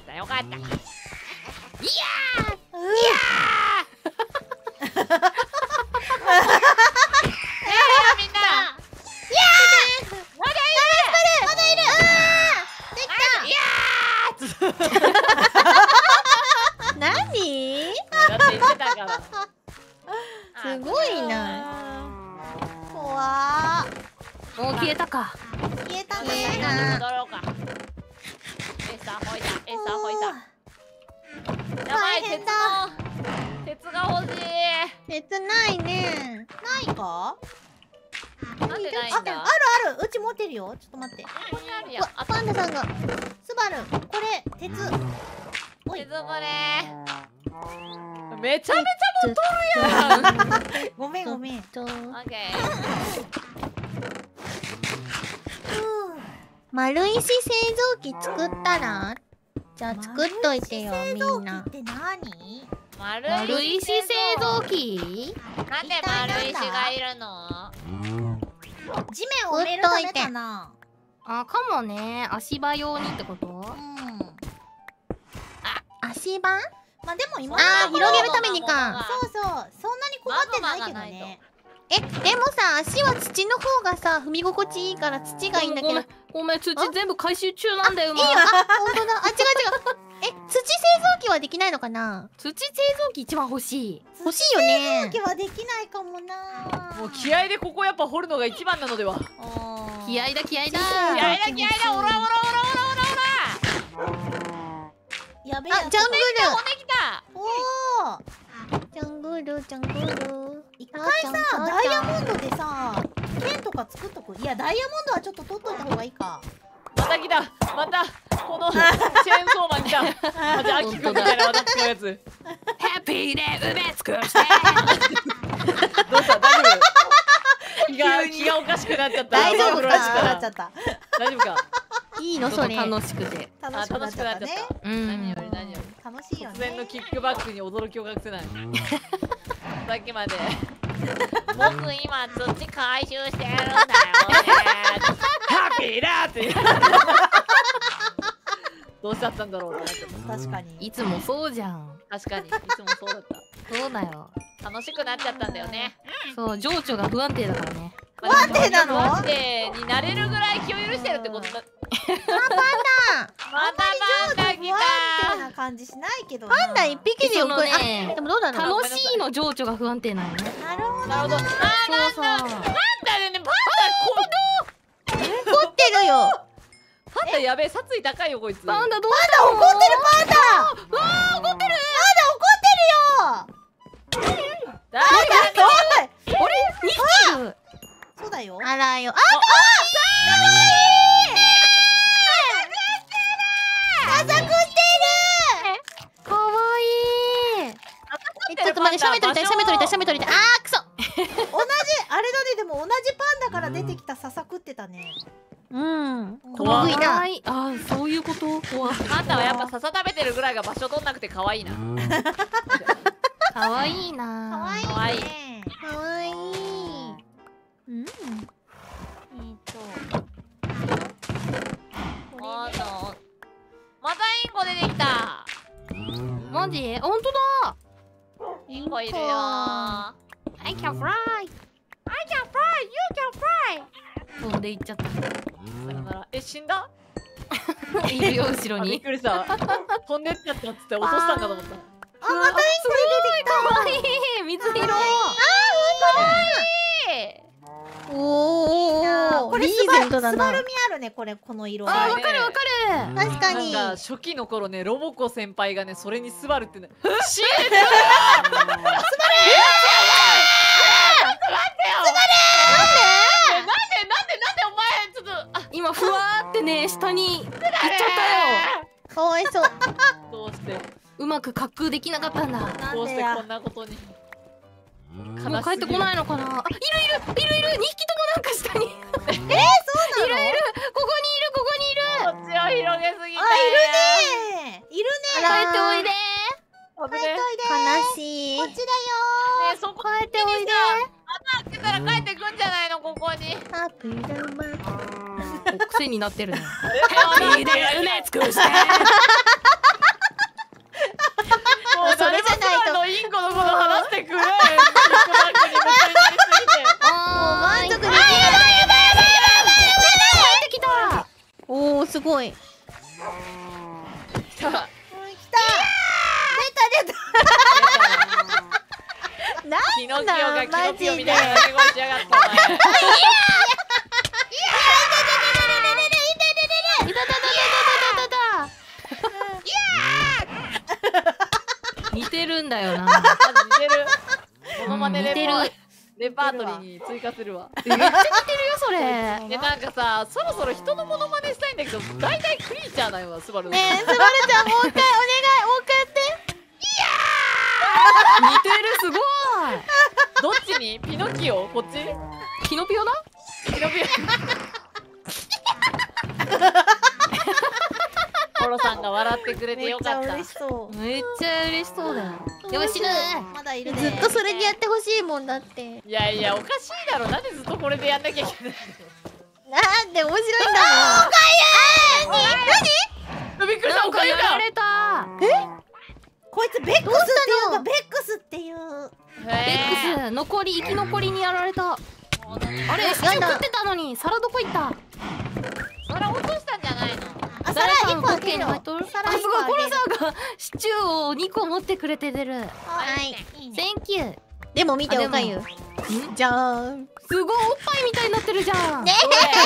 もう消えたか。 消えた消えね。 た。 戻ろうか。餌ほいだ、餌ほいだ。やばい、 大変だ。 鉄が欲しい。 切ないね。 ないか？ なんでないんだ。 ある。うち持ってるよ。ちょっと待って。 ここにあるやん。 わ、パンダさんが。 スバル、これ鉄。おい鉄ぶれ。めちゃめちゃ持っとるやん。 ごめん。 オッケー。 丸石製造機作ったら？じゃあ作っといてよ、みんな。 って何？ 丸石製造機？ なんで丸石がいるの？ 地面を埋めるためかな。 あ、かもね。足場用にってこと？ 足場？ まあでも今広げるためにか。 そう、そんなに困ってないけどね。 でもさ、足は土の方がさ、踏み心地いいから土がいいんだけど。 ごめん、土全部回収中なんだよ。 いいよ。あ、ほんとだ。あ、違う。土製造機はできないのかな？ 土製造機一番欲しい。 欲しいよね。 土はできないかもな。 もう気合でここやっぱ掘るのが一番なのでは。 気合だ。 気合だ、オラ。 やべえ。 あ、ジャングル。 骨きた。 おお。 ジャングル。 一回さ、ダイヤモンドでさ、剣とか作っとく。いや、ダイヤモンドはちょっと取っといた方がいいか。 また来た。またこのチェーンソーマン来た。マジアキくんみたいな私のやつ。 ハッピーで埋め尽くして。 どうした？大丈夫？気がおかしくなっちゃった。 大丈夫か？ おかしくなっちゃった。 大丈夫か？ いいのそれ。 楽しくて。 楽しくなっちゃったね。 何より。 楽しいよね。 突然のキックバックに驚きを隠せない。さっきまで僕今土回収してるんだよね。ハッピーだってどうしちゃったんだろうってなっちゃった。 確かに。 いつもそうじゃん。 確かにいつもそうだった。 そうだよ。 楽しくなっちゃったんだよね。 そう、情緒が不安定だからね。 不安定なの？ 不安定になれるぐらい気を許してるってことだ。またパンダ来不安定た。 な感じしないけどな。 パンダ一匹でよくそのねでもどうだろう。 楽しいの情緒が不安定なのね。 なるほど。 なるほど。 そうそう。 パンダでね、 怒ってるよ。 パンダやべえ、殺意高いよこいつ。 パンダどうパンダ怒ってるパンダ。 わー怒ってる。 パンダ怒ってるよ。 大丈夫。 俺2匹いる。 そうだよ。 あらよ。あ、 かわいい。 ちょっと待って、写メ撮りたい。あー、くそ。 同じあれだね。でも同じパンダから出てきた笹食ってたね。 うん。 怖い得意だ。 あー、そういうこと怖い。 パンダはやっぱ笹食べてるぐらいが場所取んなくて可愛いな。 かわいいな。 可愛い可愛いね。 かわいい。うん。 またインコ出てきた。 マジ？ほんとだ。 インコいるよ。 I can fly. I can fly, you can fly. 飛んでいっちゃった。 さよなら。死んだ？ いるよ後ろあ、びっに。 くりした。飛んでっちゃったっつって落としたんかと思った。 あ、またインコ出てきた。 かわいい水色。 おお。 これリーゼントだな。 スバルミあるね。この色。 あー、わねかるわかる。 確かに。 なんか初期の頃ね、ロボコ先輩がね、それにスバルってね、死ねなんでお前ちょっと今ふわーってね下に行っちゃったよ。 かわいそう。 どうしてうまく滑空できなかったんだ。 どうしてこんなことに。 もう帰ってこないのかな。あ、いる2匹ともなんか下に。 そうなの？ いるここにいる。 こっちを広げすぎたよ。 ねえ。いるね。 帰っておいで。 危ね悲しい。 こっちだよ。 ねそこ帰っておいで。 開けたら帰ってくんじゃないのここに。 ハッピーだま。 癖になってるね。 いいで埋め尽くして。 もうそれじゃないと誰もインコのこと話してくれ。キックバックに夢中になりすぎて。 あー、 満足できない。 帰ってきた。 おお、すごい。 来た。 来た。出た。 キノキオがキノピオみたいな掛け声しやがったお前。 レパートリーに追加するわ。 めっちゃ似てるよそれ。 でなんかさ、そろそろ人のモノマネしたいんだけど、大体クリーチャーなんよ、スバルの。 ねえスバルちゃんもう一回お願い、もう一回やって。 似てるすごい。 どっちに？ピノキオ？こっち？ キノピオだ？ ピノピオ。コロさんが笑ってくれてめっよかった。 ちゃ嬉しそう。 めっちゃ嬉しそうだよ。やばい死ぬ。 まだいるね。 ずっとそれでやってほしいもんだって。 いやいや、おかしいだろ。なんでずっとこれでやんなきゃいけないなんで面白いんだもん。 の？びっくりした、おかゆやらだ。 れた。 こいつベックスっていうの。ベックスっていう。 ベックス残り生き残りにやられた。あれシチュー食ってたのに皿どこ行った？ 皿落としたんじゃないの？ あ、皿誰か一のポッケに個あげるよ。 入っとる？あ皿すごい一個あげるコロさんがシチューを2個持ってくれてる。 はい。 いいね。 Thank you。 でも見てあでもおかゆ。じゃーん。 すごいおっぱいみたいになってるじゃん。 ね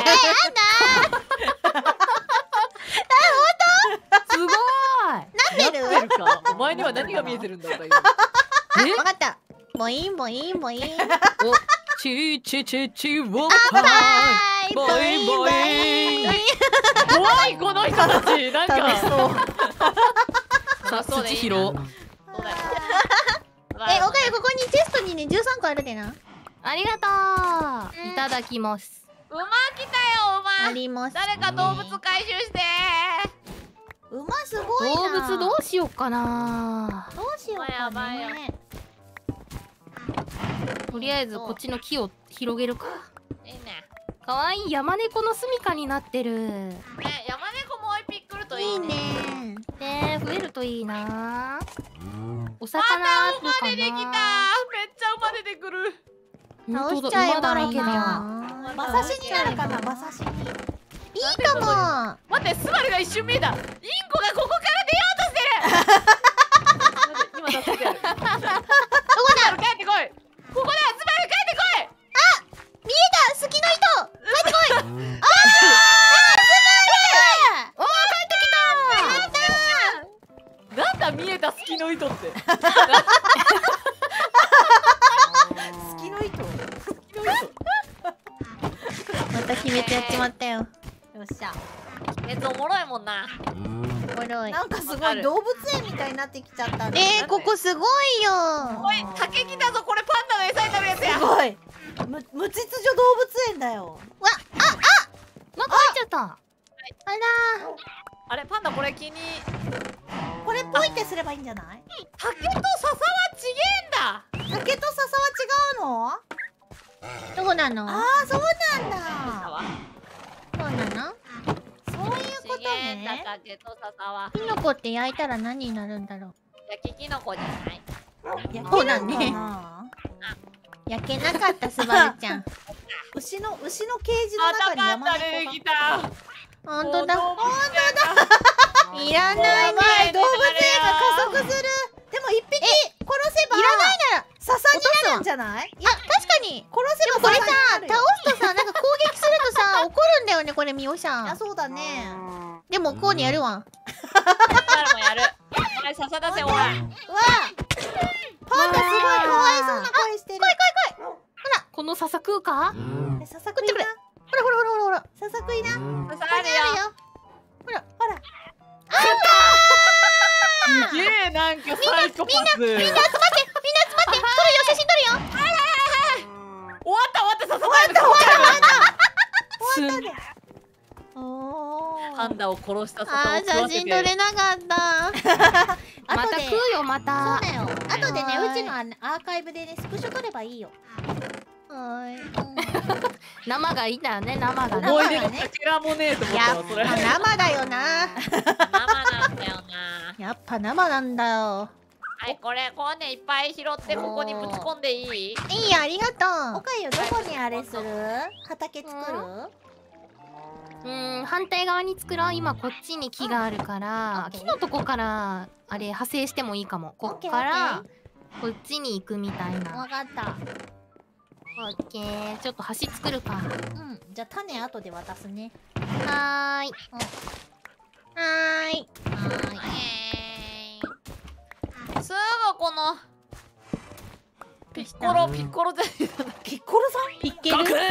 すごい。 なってる？ 見えるか？お前には何が見えてるんだ、おかゆ。 わかった。ボインボインボイン。 おチチチチウォーバイボイボイ怖いこの人たち。なんか楽しそう。 さそうでいいな土拾おう。 そうだよ。 おかゆここにチェストにね13個あるでな。 ありがとう。いただきます。 馬来たよ、馬。 あります。 誰か動物回収して。 馬すごいな。 動物どうしようかな。 どうしようかやばいよね。 とりあえずこっちの木を広げるか。 いいね。 かわいい山猫の住処になってる。 ね、山猫もう一匹来るといいね。 ね。 ねえ増えるといいな。おま魚たあるかな。 馬出てきた。めっちゃ馬出てくる。 倒本当しちゃえばだ馬だらけいいじゃだ。 ん。 馬刺しになるかな、馬刺しに。 いいかも。 待って、スバルが一瞬見えた。インコがここから出ようとしてる。今助けてやる。どこだ？帰ってこい。ここだ、スバル帰ってこい。 見えた、好きの糸。帰ってこい。 なんだ見えた隙の糸って。 隙の糸。 また決めてやっちまったよ。 よっしゃ。 おもろいもんな。 おもろい。 なんかすごい動物園みたいになってきちゃったね。 ここすごいよ。 おい、竹来たぞ。これパンダの餌になるやつや。 すごい。無秩序動物園だよ。 なんか入っちゃった。 あらあれ、パンダこれ気に。 これポイってすればいいんじゃない？ 竹と笹はちげえんだ。 竹と笹は違うの？ ー、どこなの？ ああ、そうなんだ。 そうなの？ そういうことちげえんだ、 ね。 竹と笹は。 キノコって焼いたら何になるんだろう。 焼きキノコじゃない。 そうだね焼けるのかな。 焼けなかったスバルちゃん。 牛のケージの中に山パンダ出て猫きた。 ほんとだ。 本いらないね。 やばい、動物園が加速する。でも一匹殺せばいらないなら笹になるんじゃない？いや、 確かに。 殺せばでもこれさ、 笹になるよ。 倒すとさ、なんか攻撃するとさ、怒るんだよね、これ、ミオさあ、 ん。 そうだね。 でも、こうにやるわ。 もやる。お前笹出せ、お前。 うわパンダすごいかわいそうな声してる。 この笹食うか？ え、笹食いな。 ほらほらほらほらほら。 笹食いな。 笹ここにあるよ。 ほら、 ほら。 すげえなんかサイコパス。 みんな集まって、みんな集まって。撮るよ、写真撮るよ。 終わった笹タイム。 すんおー。 パンダを殺した笹あー、 を食わせ写真撮れて。 なかった。 また食うよまそうた。 だよ。後でね、 はーいうちのアーカイブでね、スクショ撮ればいいよ。 はーい。 生がいいんだよね生がね。 思い出のかけらもねえと思ったやっわ、それ。 ぱ生だよな。 生なんだよな。 やっぱ生なんだよ。 はい、これいっぱい拾ってここにぶち込んでいい？ いいよ、ありがおとう。 かゆどこにあれする？畑作る？ 反対側に作ろう。今こっちに木があるからオッケー木のとこからあれ派生してもいいかも。こっからこっちに行くみたいな。 わかった。 オッケー。ちょっと橋作るか。 うん。じゃあ種後で渡すね。 はーい。 はーい。 はーい。 すぐこのピッコロじゃねえなんだ。 ピッコロさん？ ピッケル。 違う違う違う。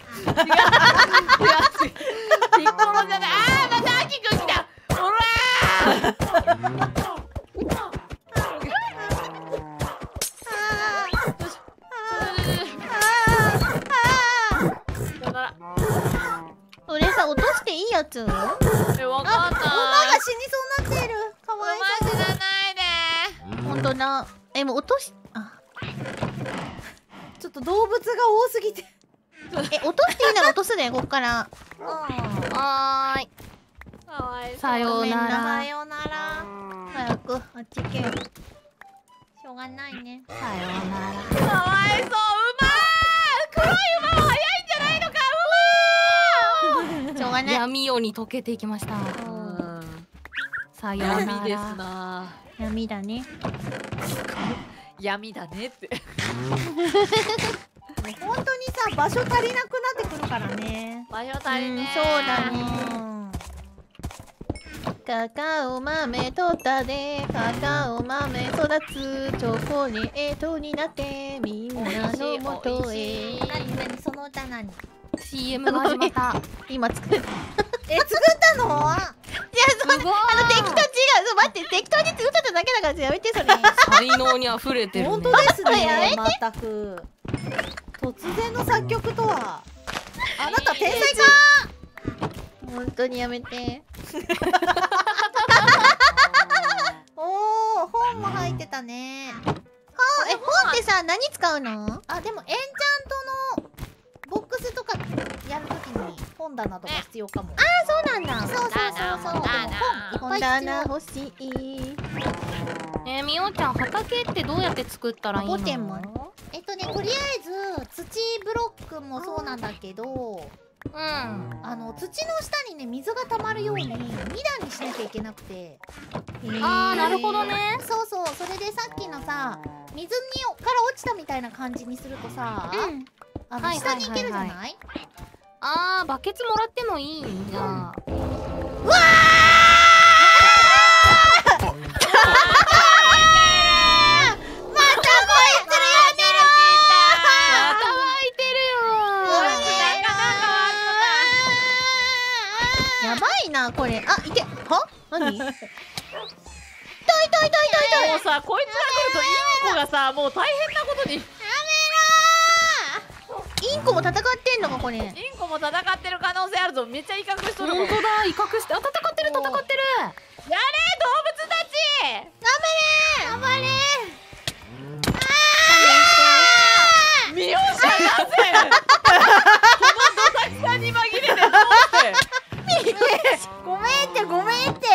ピッコロじゃない。あーまたアキくん来た。ほらそれさ落としていいやつ？ わかんない。 馬が死にそうになっている。かわい馬そう。 死なないで。 ほんとだ。もう落としちょっと動物が多すぎて。 落としていいなら落とすねこっから。 はーい。 かわいそう。 さようなさら。 ようなら。 早くあっち行け。 しょうがないね。 さようなら。 かわいそう。黒い馬は速いんじゃないのか。 しょうがない。 闇夜に溶けていきました。さような闇ですら。 な。 闇だね。 闇だねって。 本当にさ、場所足りなくなってくるからね。 場所足りね。 そうだうね。 ん。 カカオ豆取ったでカカオ豆育つチョコレートになってみんなのもとへ。 何その歌何？ CM が始まった。 今作る。 作ったの？ いやそれすごい。 敵と違う。そう待って適当に作っただけだからやめてそれ。 才能に溢れてるね。 本当ですやめね。全く。突然の作曲とは。あなた天才か？ 本当にやめて。 おお、本も入ってたね。 本ってさ何使うの？ あ、でもエンチャントのボックスとかやるときに本棚とか必要かも。 そうなんだ。 そうそうそうそう。でも本いっ本ぱい必棚要。 欲しい。 みおちゃん畑ってどうやって作ったらいいの？ 5点もあるとりあえず土ブロックもそうなんだけど、 うん。 土の下にね水が溜まるように2段にしなきゃいけなくて。 あーなるほどね。 そうそう、それでさっきのさ水にから落ちたみたいな感じにするとさ、 うん。 はい下に行けるじゃない、 はいあーバケツもらってもいいんだ。 やばいなこれ。あ、いて。は？何？ もうさ、こいつが来るとインコがさ、もう大変なことに。 インコも戦ってんのかこれ。 インコも戦ってる可能性あるぞ。めっちゃ威嚇しとるもん。 本当だ威嚇して。あ戦ってる戦ってる。 やれ動物たち。 頑張れミオシャなぜこのどさきさんに紛れてどうしてごめんってごめんって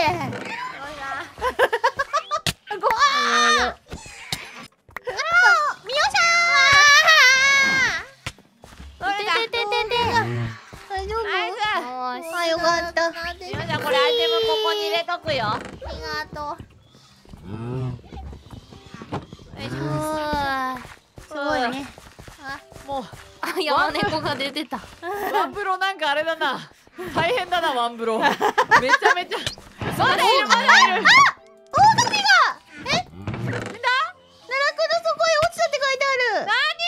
大丈夫？ ナイスあ、よかった。 ミオちゃんこれアイテムここに入れとくよ。 ありがとう。 よいしょすごいね。 もうあ山猫が出てた。 ワンブロなんかあれだな。大変だなワンブロ。めちゃめちゃ。まだいるまだいる。 奈落の底へ落ちたって書いてある。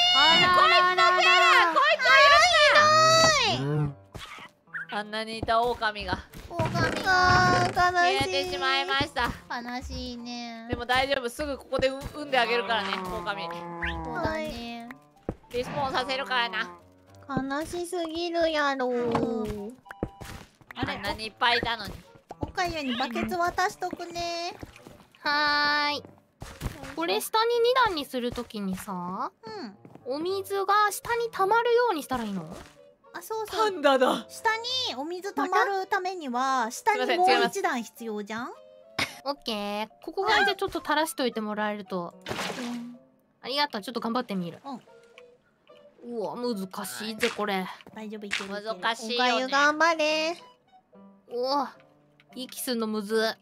あんなにいた狼が狼があー消え悲しい。 てしまいました。 悲しいね。 でも大丈夫、すぐここで産んであげるからね、狼。 そうだね。 リスポーンさせるからな。 悲しすぎるやろ。 あんなにいっぱいいたのに。 おかゆにバケツ渡しとくね。 はーい。これ下に2段にするときにさ、 うん。 お水が下に溜まるようにしたらいいの？ あ、そうそパう。 ンダだ。 下にお水溜まるためには下にもう一段必要じゃん。 オッケー。ここがじゃあちょっと垂らしといてもらえると。ありがとう。ちょっと頑張ってみる。うわ難しいぜこれ。 大丈夫いける。 難しいおかよね。 ゆ頑張れ。 うわ息すんのむず。 おかゆ。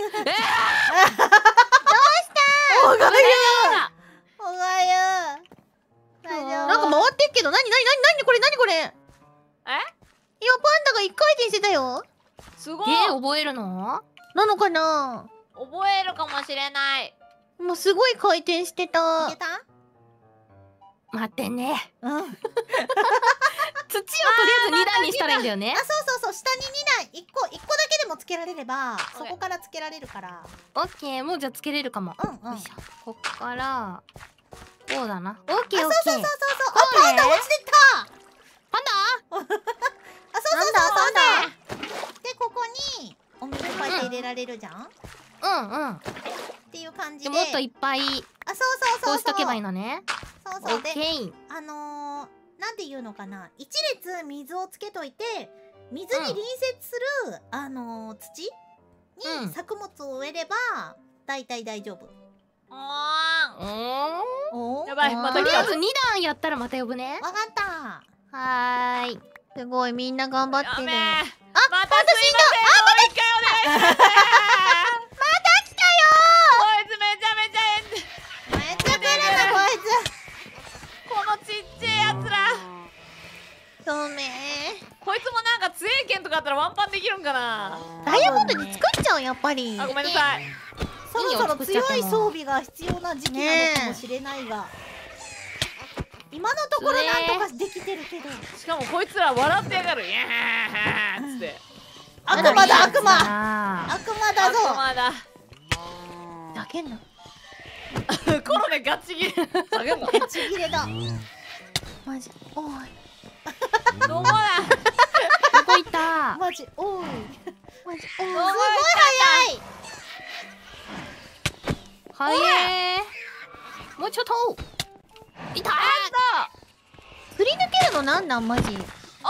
大丈夫。 なんか回ってっけど、なにこれこれ。 え？ 今パンダが一回転してたよ。 すごい。 覚えるの？ なのかな。 覚えるかもしれない。 もうすごい回転してた。 いけた？ 待ってね。 うん。 土をとりあえず2段にしたらいいんだよね。 そうそう、下に2段、1個だけでもつけられれば、そこからつけられるから。 オッケー、もうじゃあつけれるかも。 うんうん。 よいしょ。こっからこうだな。オッケーオッケー。 そう。あ、パンダ落ちてった。 パンダ？ あ、そう。で、ここにお水こうやって入れられるじゃん。っていう感じで。 もっといっぱいあ、そうこうしとけばいいのね。 そう。 オッケー。 なんていうのかな、一列水をつけといて、水に隣接する、土に作物を植えれば大体大丈夫。 やばい、またとりあえず2段やったらまた呼ぶね。 わかった。 はーい。 すごい、みんな頑張ってる。 またすいません。 あ、 もう一回お願いします。また来たよ。こいつめちゃめちゃめっちゃ来るなこいこのちっちゃいやつら。 ごめん。 こいつもなんか強い剣とかあったらワンパンできるんかな。 ダイヤモンドで作っちゃう、やっぱり。 あ、ごめんなさい。 つ。そろそろ強い装備が必要な時期なのかもしれないが、今のところなんとかできてるけど。 しかもこいつら笑ってやがる。イエーイっつって。 悪魔だ、悪魔。 あ悪魔だぞ。 悪魔だ。 だけんな。 コロネガチギレ。下げんな。 ちぎれだ。 マジ。おい。 どこだ。 どこ行った？ マジ、おい。 マジ。 すごい早い。 はえー。もうちょっと。いたー。 振り抜けるのなんなん、マジ。 ねよ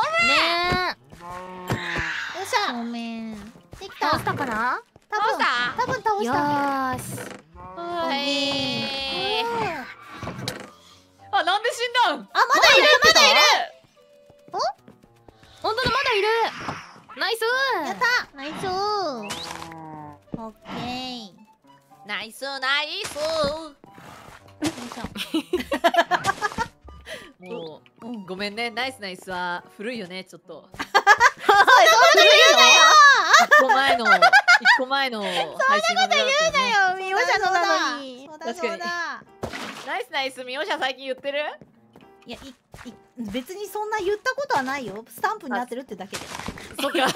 っしゃ。 ごめん。 できえ。 た。 倒したかな？ 多分倒よした。 ーし。 はい。 うんあ、なんで死んだん。 あ、まだいる。 本当だ、まだいる。ナイスー。 やった。 ナイスー。 オッケー。 ナイスナイス。もうごめんね、ナイスナイスは古いよね、ちょっと。一個前の配信の動画だったよね。 みおしゃのなのに。 そうだ。 確かにナイスナイス、みおしゃ最近言ってる？ いや、別にそんな言ったことはないよ。スタンプになってるってだけで。 そっか。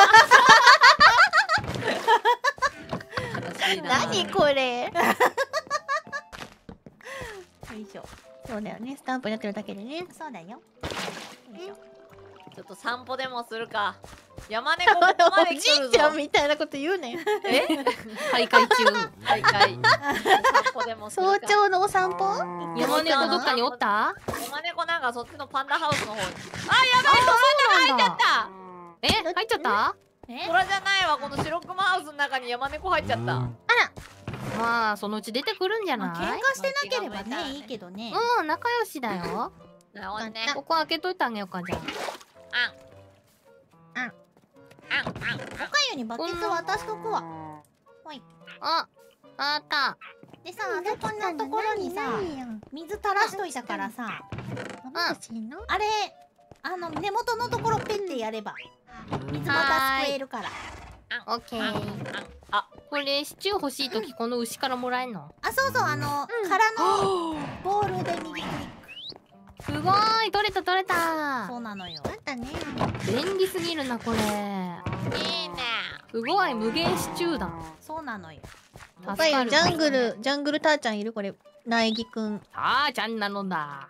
悲しいな。 何これ。 よいしょ。 そうだよね、スタンプになってるだけでね。 そうだよ。よいしょ。 ちょっと散歩でもするか。山猫ここまでお来るぞ。 じいちゃんみたいなこと言うね。 え？ 大会中。 はいはい。散歩でもするか。 早朝のお散歩？ 山猫どっかにおった？ 山猫なんかそっちのパンダハウスの方に。あ、やばい、そうなんだ。入っちゃった。 え、入っちゃった？ え？ トラじゃないわ、この白熊ハウスの中に山猫入っちゃった。 まあそのうち出てくるんじゃまあ、 ない？ 喧嘩してなければね、いいけどね。 うん、仲良しだよ。 なるほどね。 ここ開けといてあげようか、じゃおかゆにバケツ渡しとくわ。 あ。あった。 でさ、あそこのところにさ、水垂らしといたからさ、あれ、根元のところペンでやれば、水またすくえるから。 オッケー。あ、これシチュー欲しいときこの牛からもらえんの？ あ、そうそう、空のボールで右クリッすごーい、取れた取れク。 た。 そうなのよ。 あったね。 便利すぎるなこれ。 いいね。 すごい、無限シチューだ。 そうなのよ。 やっぱりジャングルターちゃんいるこれ。苗木くん。 あーちゃんなのだ。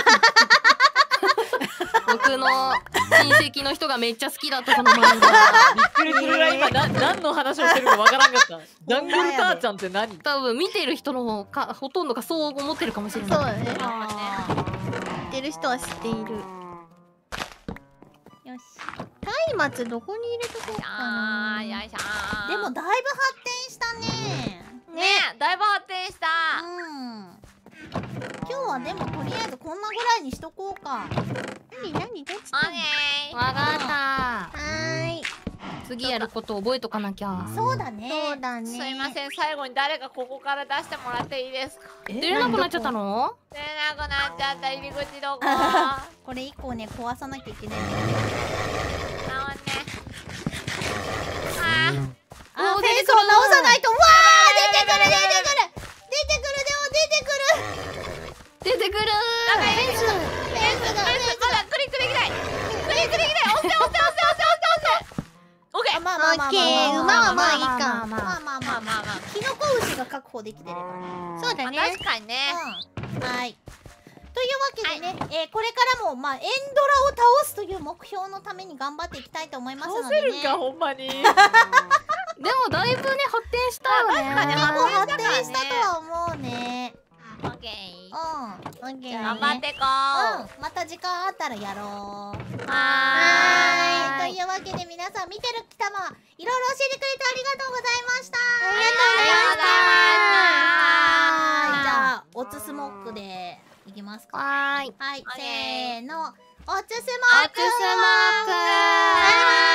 僕の親戚の人がめっちゃ好きだったこの漫画。 びっくりするぐらい今何の話をしてるかわからんかった。ジャングルターちゃんって何？ 多分見てる人の方かほとんどがそう思ってるかもしれない。 そうだね。 あ知ってる人は知っている。 ーよし。 松明どこに入れとこうかな。 よいしょでもだいぶ発展したね。 ねえ、だいぶ発展した。 今日はでもとりあえずこんなぐらいにしとこうか。 何どっちだ。 オッケー。 わかった。 はーい。 次やること覚えとかなきゃ。 そうだね。 そうだね。 すいません、最後に誰かここから出してもらっていいですか？ え出れなくなっちゃったの？ 出れなくなっちゃった。入り口どこ？ これ一個ね壊さなきゃいけないんだけど。 あー、 あ、 おーフェンスを直さないと。わー、出てくる。 出てくる。 あ、 クリクリぐらい。クリクリぐらい。押せ。オッケー。 まあオッケー、馬はまあいいか。 まあキノコ牛が確保できてればね。 そうだね。 確かにね。 はい。というわけでね、これからもエンドラを倒すという目標のために頑張っていきたいと思いますのでね。 倒せるんかほんまに。 でもだいぶね発展したよね。 結構発展したとは思うね。 オッケー。 オッケー。 頑張ってこう。 また時間あったらやろう。 はというわけで皆さん見てる方もいろいろ教えてくれてありがとうございました。 ありがとうございました。 じゃあおつすモックでいきますか。 はーい。 はい、せーの。おつすモック。 おつすモック。